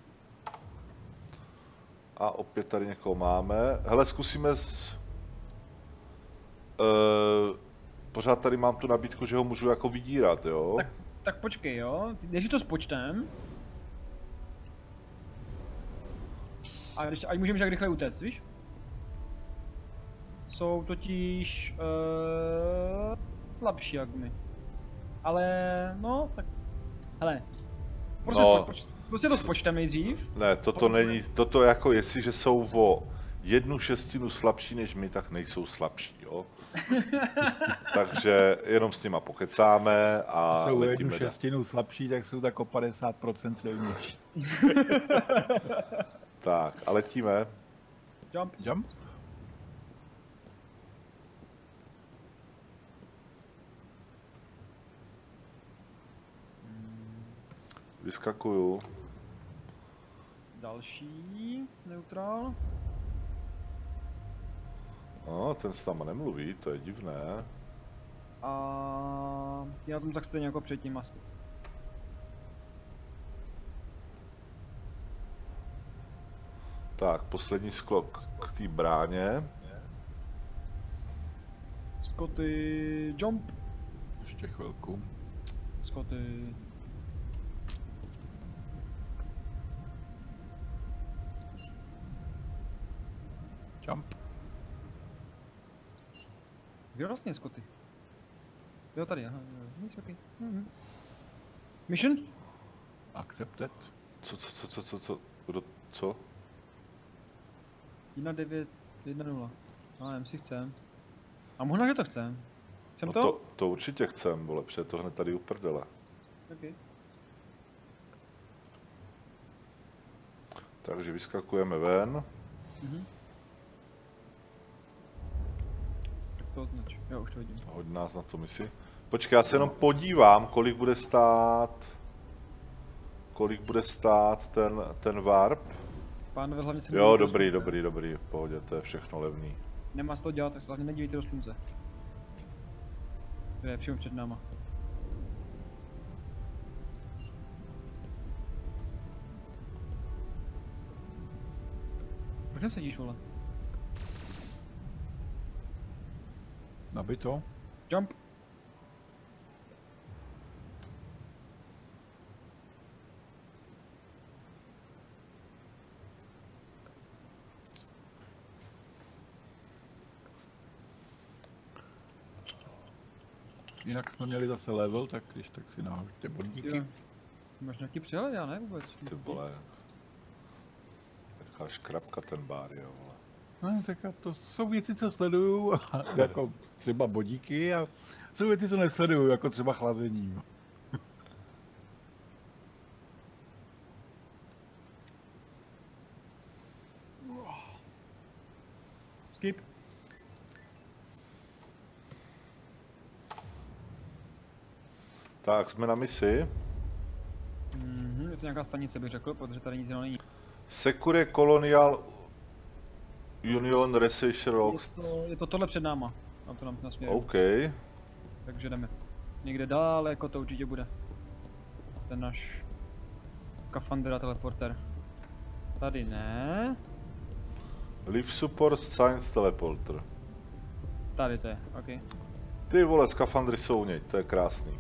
A opět tady někoho máme. Hele, zkusíme z... Uh, pořád tady mám tu nabídku, že ho můžu jako vydírat, jo? Tak, tak počkej, jo. Když si to spočtem. A když, ať můžeme jak rychle utéct, víš? Jsou totiž uh, slabší jak my. Ale no, tak. Hele. Prostě, No. no. poč, prostě to spočtem nejdřív. Ne, toto není, toto jako jestliže jsou o jednu šestinu slabší než my, tak nejsou slabší, jo? Takže jenom s nima pokecáme a Jsou o jednu letíme dál. šestinu slabší, tak jsou tak o padesát procent silnější. Tak, a letíme. Jump. Jump? Vyskakuju. Další neutrál. No, ten s náma nemluví, to je divné. A ty na tom tak stejně jako předtím asi. Tak, poslední sklo k, k té bráně. Scotty, jump. Ještě chvilku. Scotty. Jump. Kde vlastně je Scotty? Jo, tady, aha, jo, nic, okay. Mhm. Mission? Accepted. Co, co, co, co, co, co, kdo, co? jedna devět jedna nula. A nevím, si chcem. A možná, že to chcem. Jsem No to? to, to určitě chcem, vole, protože to hned tady u prdele. Okay. Takže vyskakujeme ven. Mhm. Tak to označ. Jo, už to vidím. Hoď nás na tu misi. Počkej, já se jenom podívám, kolik bude stát... Kolik bude stát ten, ten warp. Pánové, hlavně se Jo, nedívejte do dobrý, slunce. dobrý, dobrý, v pohodě, to je všechno levný. Nemá se to dělat, tak se hlavně nedívejte do slunce. To je přímo před náma. Proč nesedíš, vole? Nabito. Jump! Jinak jsme měli zase level, tak když tak si nahoďte bodíky. Jo. Máš nějaký přehled? Já ne vůbec. Ty vole. Taková škrabka ten bar, jo, vole. No, tak a to jsou věci, co sleduju, jako třeba bodíky, a jsou věci, co nesleduju, jako třeba chlazení. Skip. Tak, jsme na misi. Mhm, je to nějaká stanice, bych řekl, protože tady nic jiného není. Secure Colonial Union Research Je Rocks. to, je to tohle před náma. A to nám nasměruje. OK. Takže jdeme. Někde dál, jako to určitě bude. Ten náš Kafandr a teleporter. Tady ne. Live Support Science Teleporter. Tady to je, ok. Ty vole, skafandry jsou něj, to je krásný.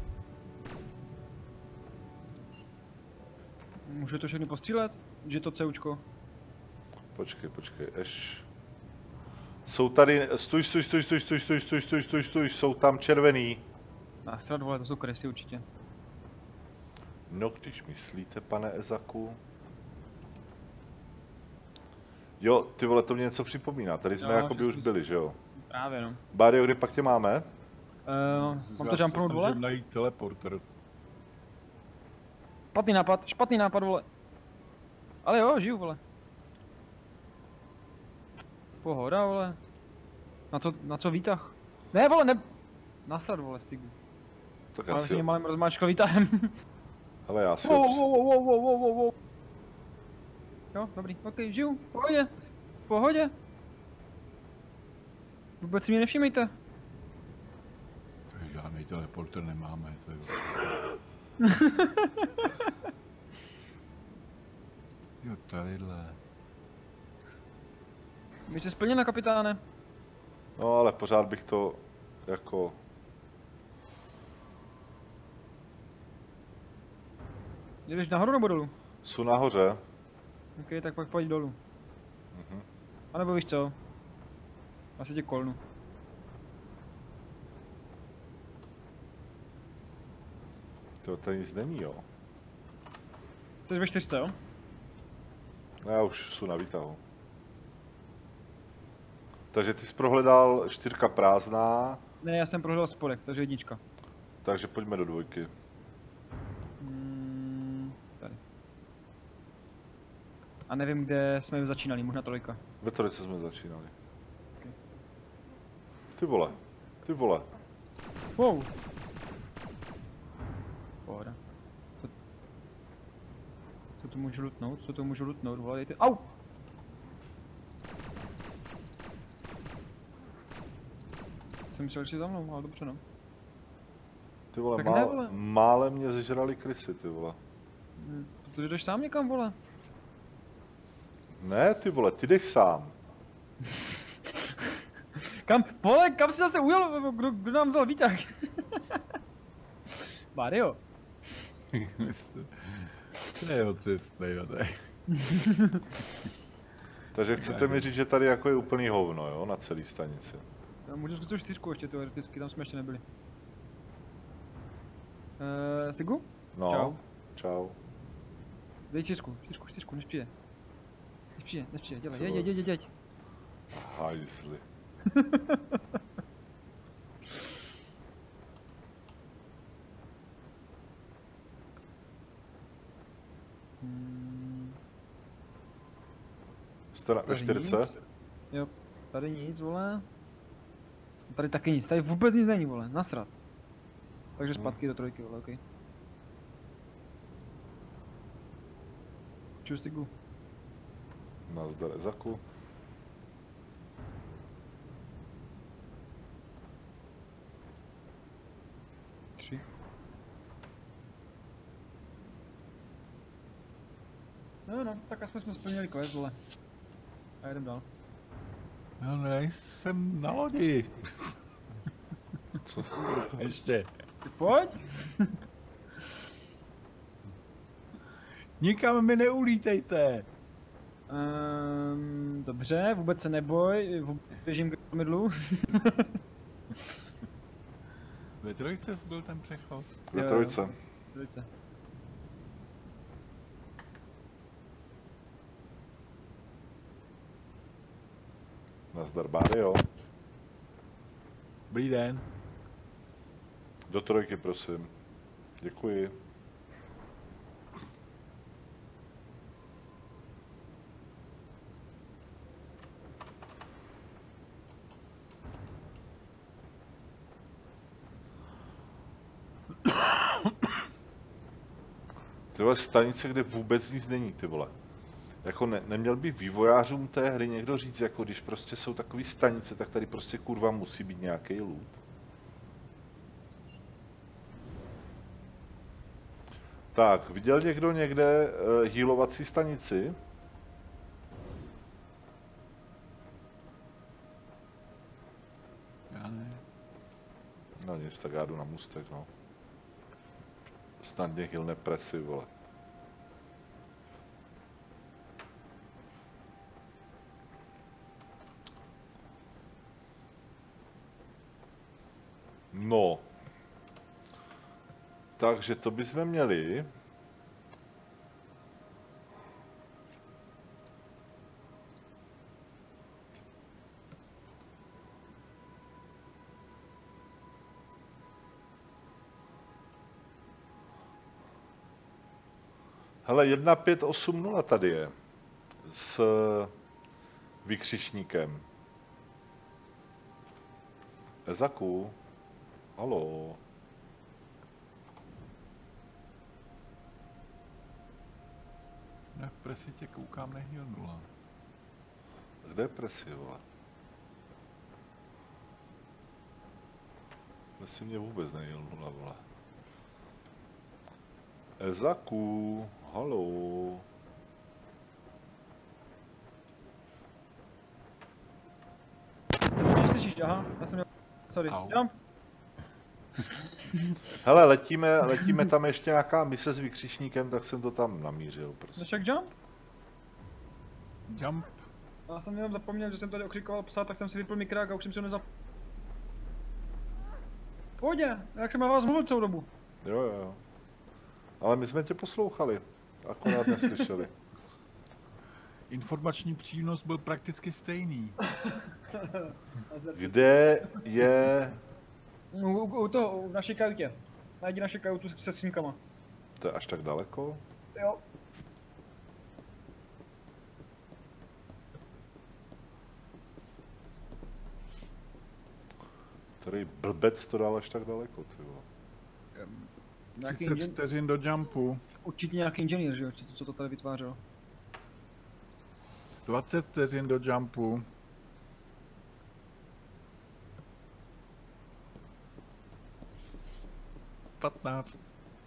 Můžu to všechny postřílet? Že to CUčko? Počkej, počkej, eš. Jsou tady, stůj, stůj, stůj, stůj, stůj, stůj, stůj, stůj, stůj, stůj, jsou tam červený. Nástrad, vole, to jsou krysy určitě. No, když myslíte, pane Ezaku. Jo, ty vole, to mě něco připomíná, tady jsme Jo, jakoby už byli, že jo? Právě no. Bário, kdy pak tě máme? Uh, mám to Já se jumpnout, vole? snažím najít teleporter. Špatný nápad, špatný nápad, vole. Ale jo, žiju, vole. Pohoda, vole. Na co, na co výtah? Ne, vole, ne... Nástrad, vole, stigu. Tak Ale já si mě si, malým rozmáčkal výtahem. ale já si Wow, ho při- wow, wow, wow, wow, wow, wow. Jo, dobrý, ok, žiju, v pohodě. V pohodě. Vůbec si mě nevšímejte. To je žádný teleporter nemáme, to je Jo, tadyhle. Mise splněna, kapitáne. No, ale pořád bych to jako... Jdeš nahoru nebo dolů? Jsou nahoře. Ok, tak pak pojď dolů. Mhm. A nebo víš co? Asi tě kolnu. To tady nic není, jo. Jsi ve čtyřce, jo? No, já už jsou na výtahu. Takže ty jsi prohledal čtyřka prázdná, Ne, já jsem prohledal spodek, takže jednička. takže pojďme do dvojky. Hmm, tady. A nevím, kde jsme začínali, možná trojka. Ve trojce jsme začínali. Ok. Ty vole, ty vole. Wow. Pohoda. Co, co tu můžu lutnout? Co tu můžu lutnout? Vole, dejte... Au! Jsem myslel, že jsi za mnou, ale dobře no. Ty vole, Tak má, ne, vole. málem mě zežrali krysy, ty vole. Hm, Protože jdeš sám někam, vole. Ne, ty vole, ty jdeš sám. Kam, vole, kam jsi zase ujel? Kdo, kdo nám vzal výtah? Mario. To je otřesný, jo, ne? Takže chcete mi říct, že tady jako je úplný hovno, jo, na celý stanici. Já můžu říct tu čtyřku ještě teoreticky, tam jsme ještě nebyli. Eee, Stigu? No, Čau. čau. Dej čtyřku, čtyřku, čtyřku, než přijde. Než přijde, než přijde, dělej, Co? jeď, jeď, jeď, jeď. Hajzli. Jste na, ve Tady čtyřce? nic. Jo, tady nic, vole. Tady taky nic, tady vůbec nic není, vole, nasrat. Takže zpátky do trojky, vole, okej. Okay. Čus tygu. Nazdar Ezaku. Tři. No no, tak aspoň jsme splnili quest, vole. A jedem dál. No nejsem na lodi. Co? Ještě. Ty pojď! Nikam mi neulítejte. Um, dobře, vůbec se neboj, vůbec běžím k mydlu. Ve trojce byl ten přechod. Ve Jo, trojce. jo. Trojce. Nazdar Bário. Dobrý den. Do trojky, prosím. Děkuji. Ty vole, stanice, kde vůbec nic není, ty vole. Jako ne, neměl by vývojářům té hry někdo říct, jako když prostě jsou takové stanice, tak tady prostě kurva musí být nějaký loot. Tak, viděl někdo někde uh, healovací stanici? Já ne. No nic, tak já jdu na můstek, no. Snad mě healne presy, vole. No. Takže to bychom měli. Hele, jedna pět osm nula tady je. S vykřičníkem. Ezaku. Haló. Na presi tě koukám, nehyl nula. Kde je presi, vole? Presi mě vůbec nejel nula, vole. Ezaku. Haló. Mě slyšíš, aha, já jsem měl, sorry, Au. jenom. Hele, letíme, letíme tam ještě nějaká mise s vykřičníkem, tak jsem to tam namířil, prostě. Neček jump? Jump. Já jsem jenom zapomněl, že jsem tady okřikoval psa, tak jsem si vypl mikrák a už jsem si ho nezap... Pohodě, jak jsem na vás mluvil celou dobu. Jo, jo, jo. Ale my jsme tě poslouchali, akorát neslyšeli. Informační přínos byl prakticky stejný. Kde je... U, u, u toho, u naší kajutě. Najdi naši kajutu se skřínkama. To je až tak daleko? Jo. Tady blbec to dal až tak daleko, ty vole. Nějaký třicet ingen... vteřin do jumpu. Určitě nějaký inženýr, že jo, co to tady vytvářel. dvacet vteřin do jumpu. patnáct.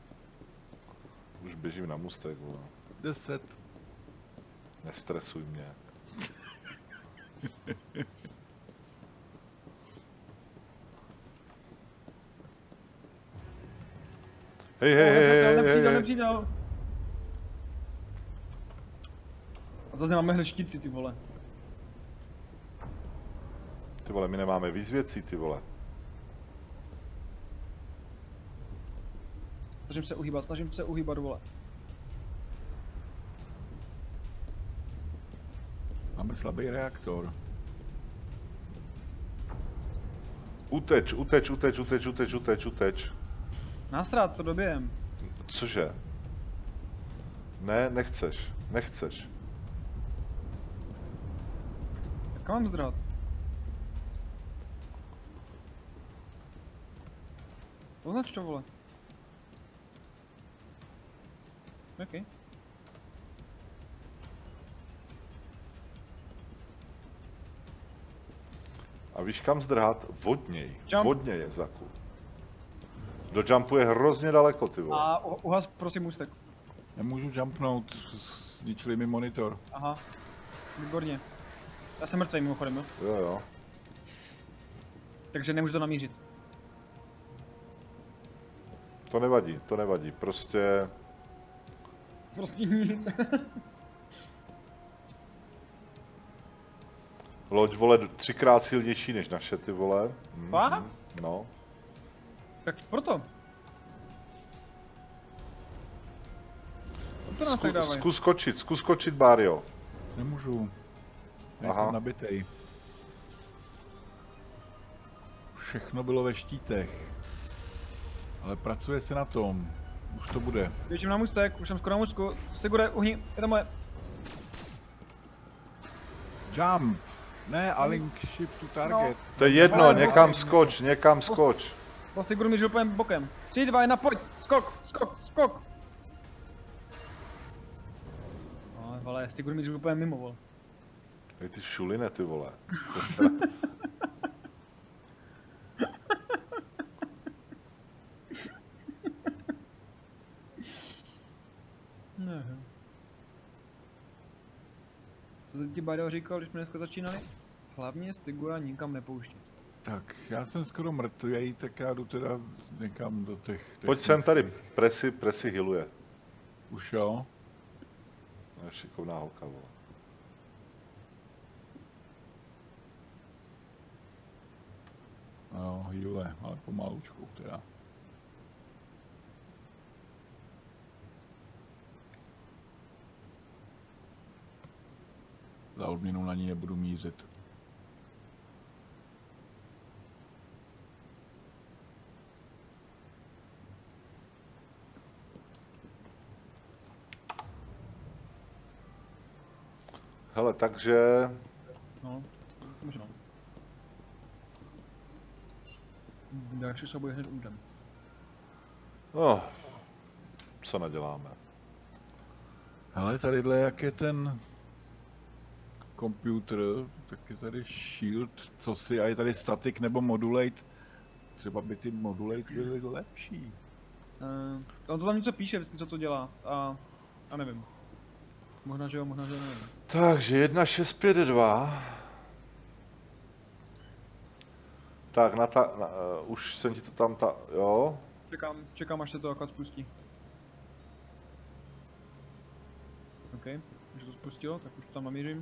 Už běžím na můstek, vole. deset. Nestresuj mě. Hej, hej, hej, hej, hej, Nepřidal, hej. nepřidal. A zase nemáme hned štíty, ty vole. Ty vole, my nemáme víc věcí, ty vole. Snažím se uhýbat, snažím se uhýbat, vole. Máme slabý reaktor. Uteč, uteč, uteč, uteč, uteč, uteč, uteč. Nástrát, to dobijem. Cože? Ne, nechceš, nechceš. Kam mám zdrhat? Označ to, vole. OK. A víš kam zdrhat? Vodněj. Jump. Vodně je Zaku. Do jumpu je hrozně daleko, ty vole. A u- uhas prosím můstek. Nemůžu jumpnout, zničili mi monitor. Aha. Výborně. Já jsem mrtvý mimochodem, jo? Jo, jo. Takže nemůžu to namířit. To nevadí, to nevadí. Prostě... Prostě nic. Loď, vole, třikrát silnější než naše, ty vole. Mhm. Fakt? No. Tak proto. To nás tak Zku, dávají. zkus skočit, zkus skočit, Bário. Nemůžu. Aha. Nejsem nabitej. Všechno bylo ve štítech. Ale pracuje se na tom. Už to bude. Běžím na můstek, už jsem skoro na můstku. Sigure, uhni, je to moje. Jump! Ne, a link shift to target. To je jedno, Ale- někam skoč, někam skoč. Po Siguru mířil úplně bokem. tři, dva, jedna, pojď! Skok, skok, skok! No, vole, Sigur mířil úplně mimo, vole. Hej, ty šuline, ty vole. Ne. Co jsem ti Báďo říkal, když jsme dneska začínali? Hlavně Stigura nikam nepouštět. Tak, já jsem skoro mrtvý, tak já jdu teda někam do těch... Pojď sem tady, Presi, Presi healuje. Už jo? To je šikovná holka, vole. No, healuje, ale pomalučku teda. Za odměnu na ní nebudu mířit. Hele, takže... No, možná. Další souboj hned umřem. No, co naděláme? Hele, tadyhle jak je ten computer, tak je tady shield, co si, a je tady static nebo modulate. Třeba by ty modulate byly lepší. Uh, on to tam něco píše vždycky, co to dělá. A, a nevím. Možná, že jo, možná, že nevím. Takže jedna šest pět dva. Tak, na ta, na, uh, už jsem ti to tam ta, jo. Čekám, čekám, až se to akorát spustí. OK, když to spustilo, tak už to tam namířím.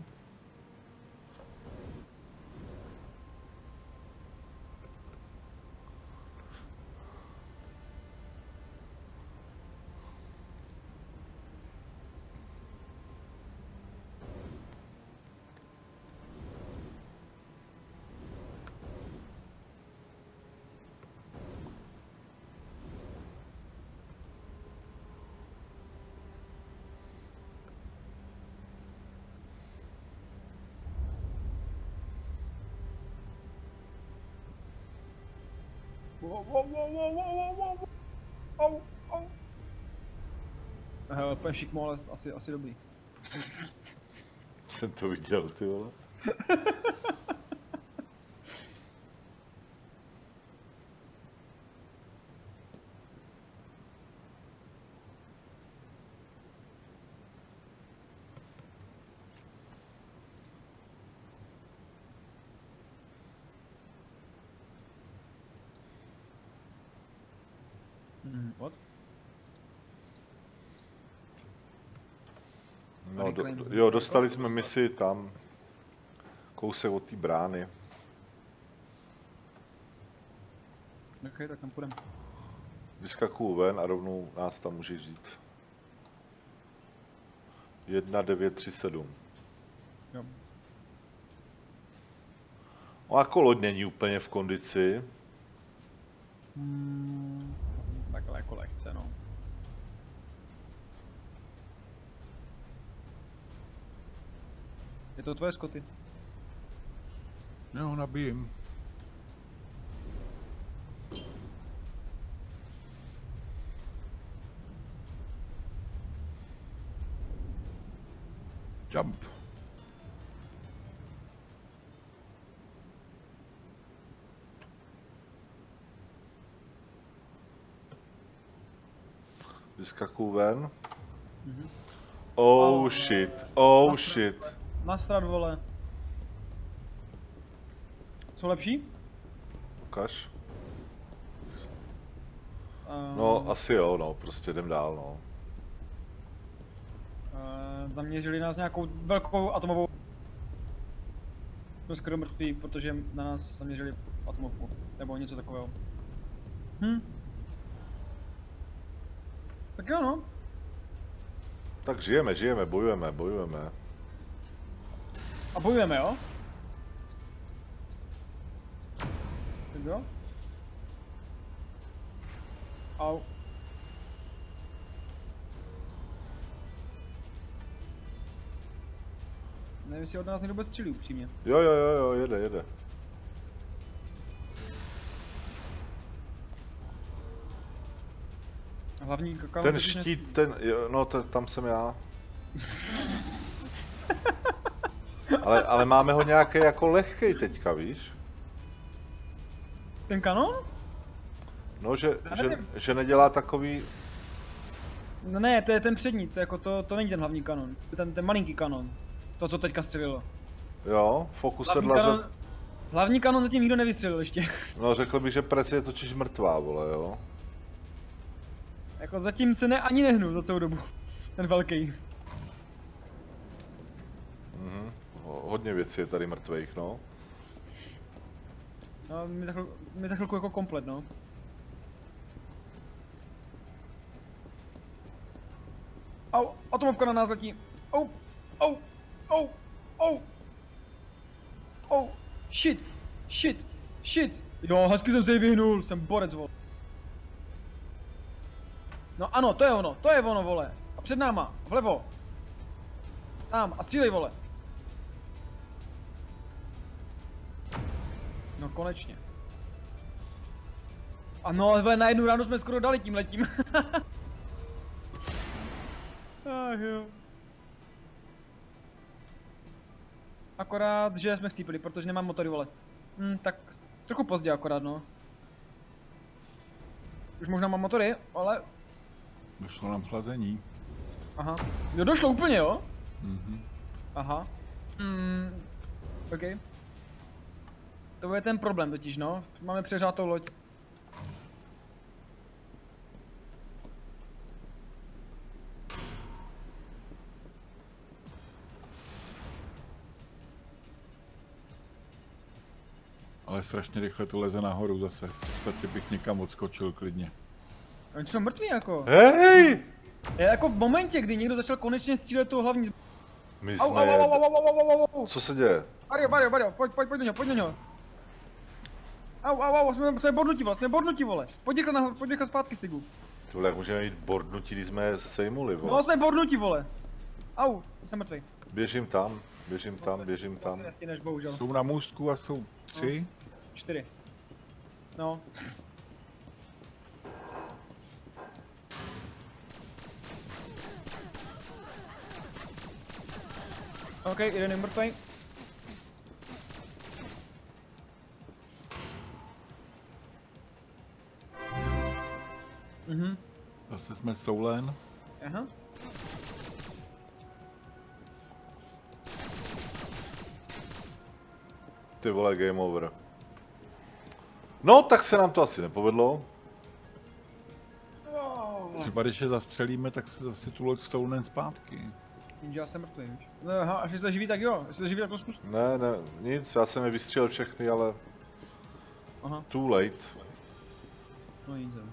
Wow, wow, wow, wow, wow, wow, wow, wow, wow. Hele, úplně šikmo, ale asi, asi dobrý. Jsem to viděl, ty vole. Mm, what? No, do, do, jo, dostali jsme misi tam. Kousek od té brány. OK, tak tam půjdem. Vyskakuju ven a rovnou nás tam může říct. jedna devět tři sedm. Jo. No, jako loď není úplně v kondici. Hmm, takhle jako lehce, no. Je to tvoje, Scotty? Jo, nabijím. Jump. Vyskakuju ven. Mhm. Oh Au. shit, oh Nasrat, shit. Nasrat, vole. Jsou lepší? Ukaž. Uh, No, asi jo, no, prostě jdem dál, no. Uh, zaměřili nás nějakou velkou atomovou... Jsme skoro mrtví, protože na nás zaměřili atomovku. Nebo něco takového. Hm. Tak jo no. Tak žijeme, žijeme, bojujeme, bojujeme. A bojujeme, jo? Tak jo? Au. Nevím, jestli od nás někdo bude střílí, upřímně. Jo, jo, jo, jo, jede, jede. Hlavní kakao... Ten štít, ten, jo, no to, tam jsem já. Ale, ale máme ho nějaký jako lehkej teďka, víš? Ten kanon? No, že, Já že, nevím. že nedělá takový... No ne, to je ten přední, to, jako to, to není ten hlavní kanon. To je ten, ten malinký kanon. To, co teďka střelilo. Jo, fokuser Hlavní laser... kanon, hlavní kanon zatím nikdo nevystřelil ještě. No, řekl bych, že Prec je totiž mrtvá, vole, jo. Jako zatím se ne, ani nehnul za celou dobu. Ten velký. Mhm. Ho- Hodně věcí je tady mrtvejch, no. No, my za, chvilku, my za chvilku jako komplet, no. Au, atomovka na nás letí. Au, au, au, au. Au, shit, shit, shit. Jo, hezky jsem se jí vyhnul, jsem borec, vole. No ano, to je ono, to je ono, vole. A před náma, vlevo. Tam, a střílej, vole. No konečně. Ano, ale na jednu ránu jsme skoro dali tím letím. Ach jo. Akorát, že jsme chcípili, protože nemám motory, vole. Hm, tak trochu pozdě akorát, no. Už možná mám motory, ale... Došlo nám chlazení. Aha. Jo, došlo úplně, jo? Mhm. Aha. Hmm. OK. To je ten problém totiž, no. Máme přeřátou loď. Ale strašně rychle to leze nahoru zase. V podstatě bych někam odskočil klidně. Oni jsou mrtví jako. Hej! Je jako v momentě, kdy někdo začal konečně střílet tu hlavní... My Au, au, jsme... au, au, au, au, au, au, au. Co se děje? Bario, Bario, Bario, pojď, pojď, pojď do něho, pojď do něho. Au, au, au, jsme, jsme bordnutí, vole, jsme bordnutí, vole. Pojď rychle nahoru, pojď rychle zpátky, Stigu. Ty vole, jak můžeme jít bordnutí, když jsme je sejmuli, No, vole. jsme bordnutí, vole. Au, jsem mrtvý. Běžím tam, běžím tam, běžím tam. Asi nestěneš, bohužel. Jsou na můstku a jsou tři. Čtyři. No. OK, jeden je mrtvý. Mhm. Zase jsme soulen. Aha. Ty vole, game over. No, tak se nám to asi nepovedlo. Třeba když je zastřelíme, tak se zase tu loď stoulen zpátky. Jenže já jsem mrtvý, víš. No, aha, až se živí, tak jo. Až se živí, tak to zkus. Ne, ne, nic, já jsem je vystřelil všechny, ale Aha, too late. no nic. jo.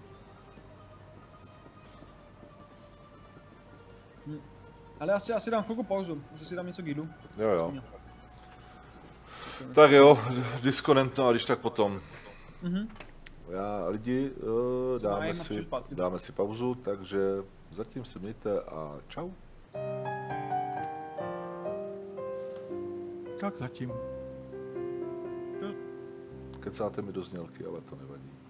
Hm. Ale asi, asi dám chvilku pauzu, asi si dám něco gidu. Jo, jo. Tak jo, disconnect, no a když tak potom. Mhm. Já lidi, eh, dáme Zájem a si, případ. dáme si pauzu, takže zatím se mějte a čau. Tak zatím. kecáte mi do znělky, ale to nevadí.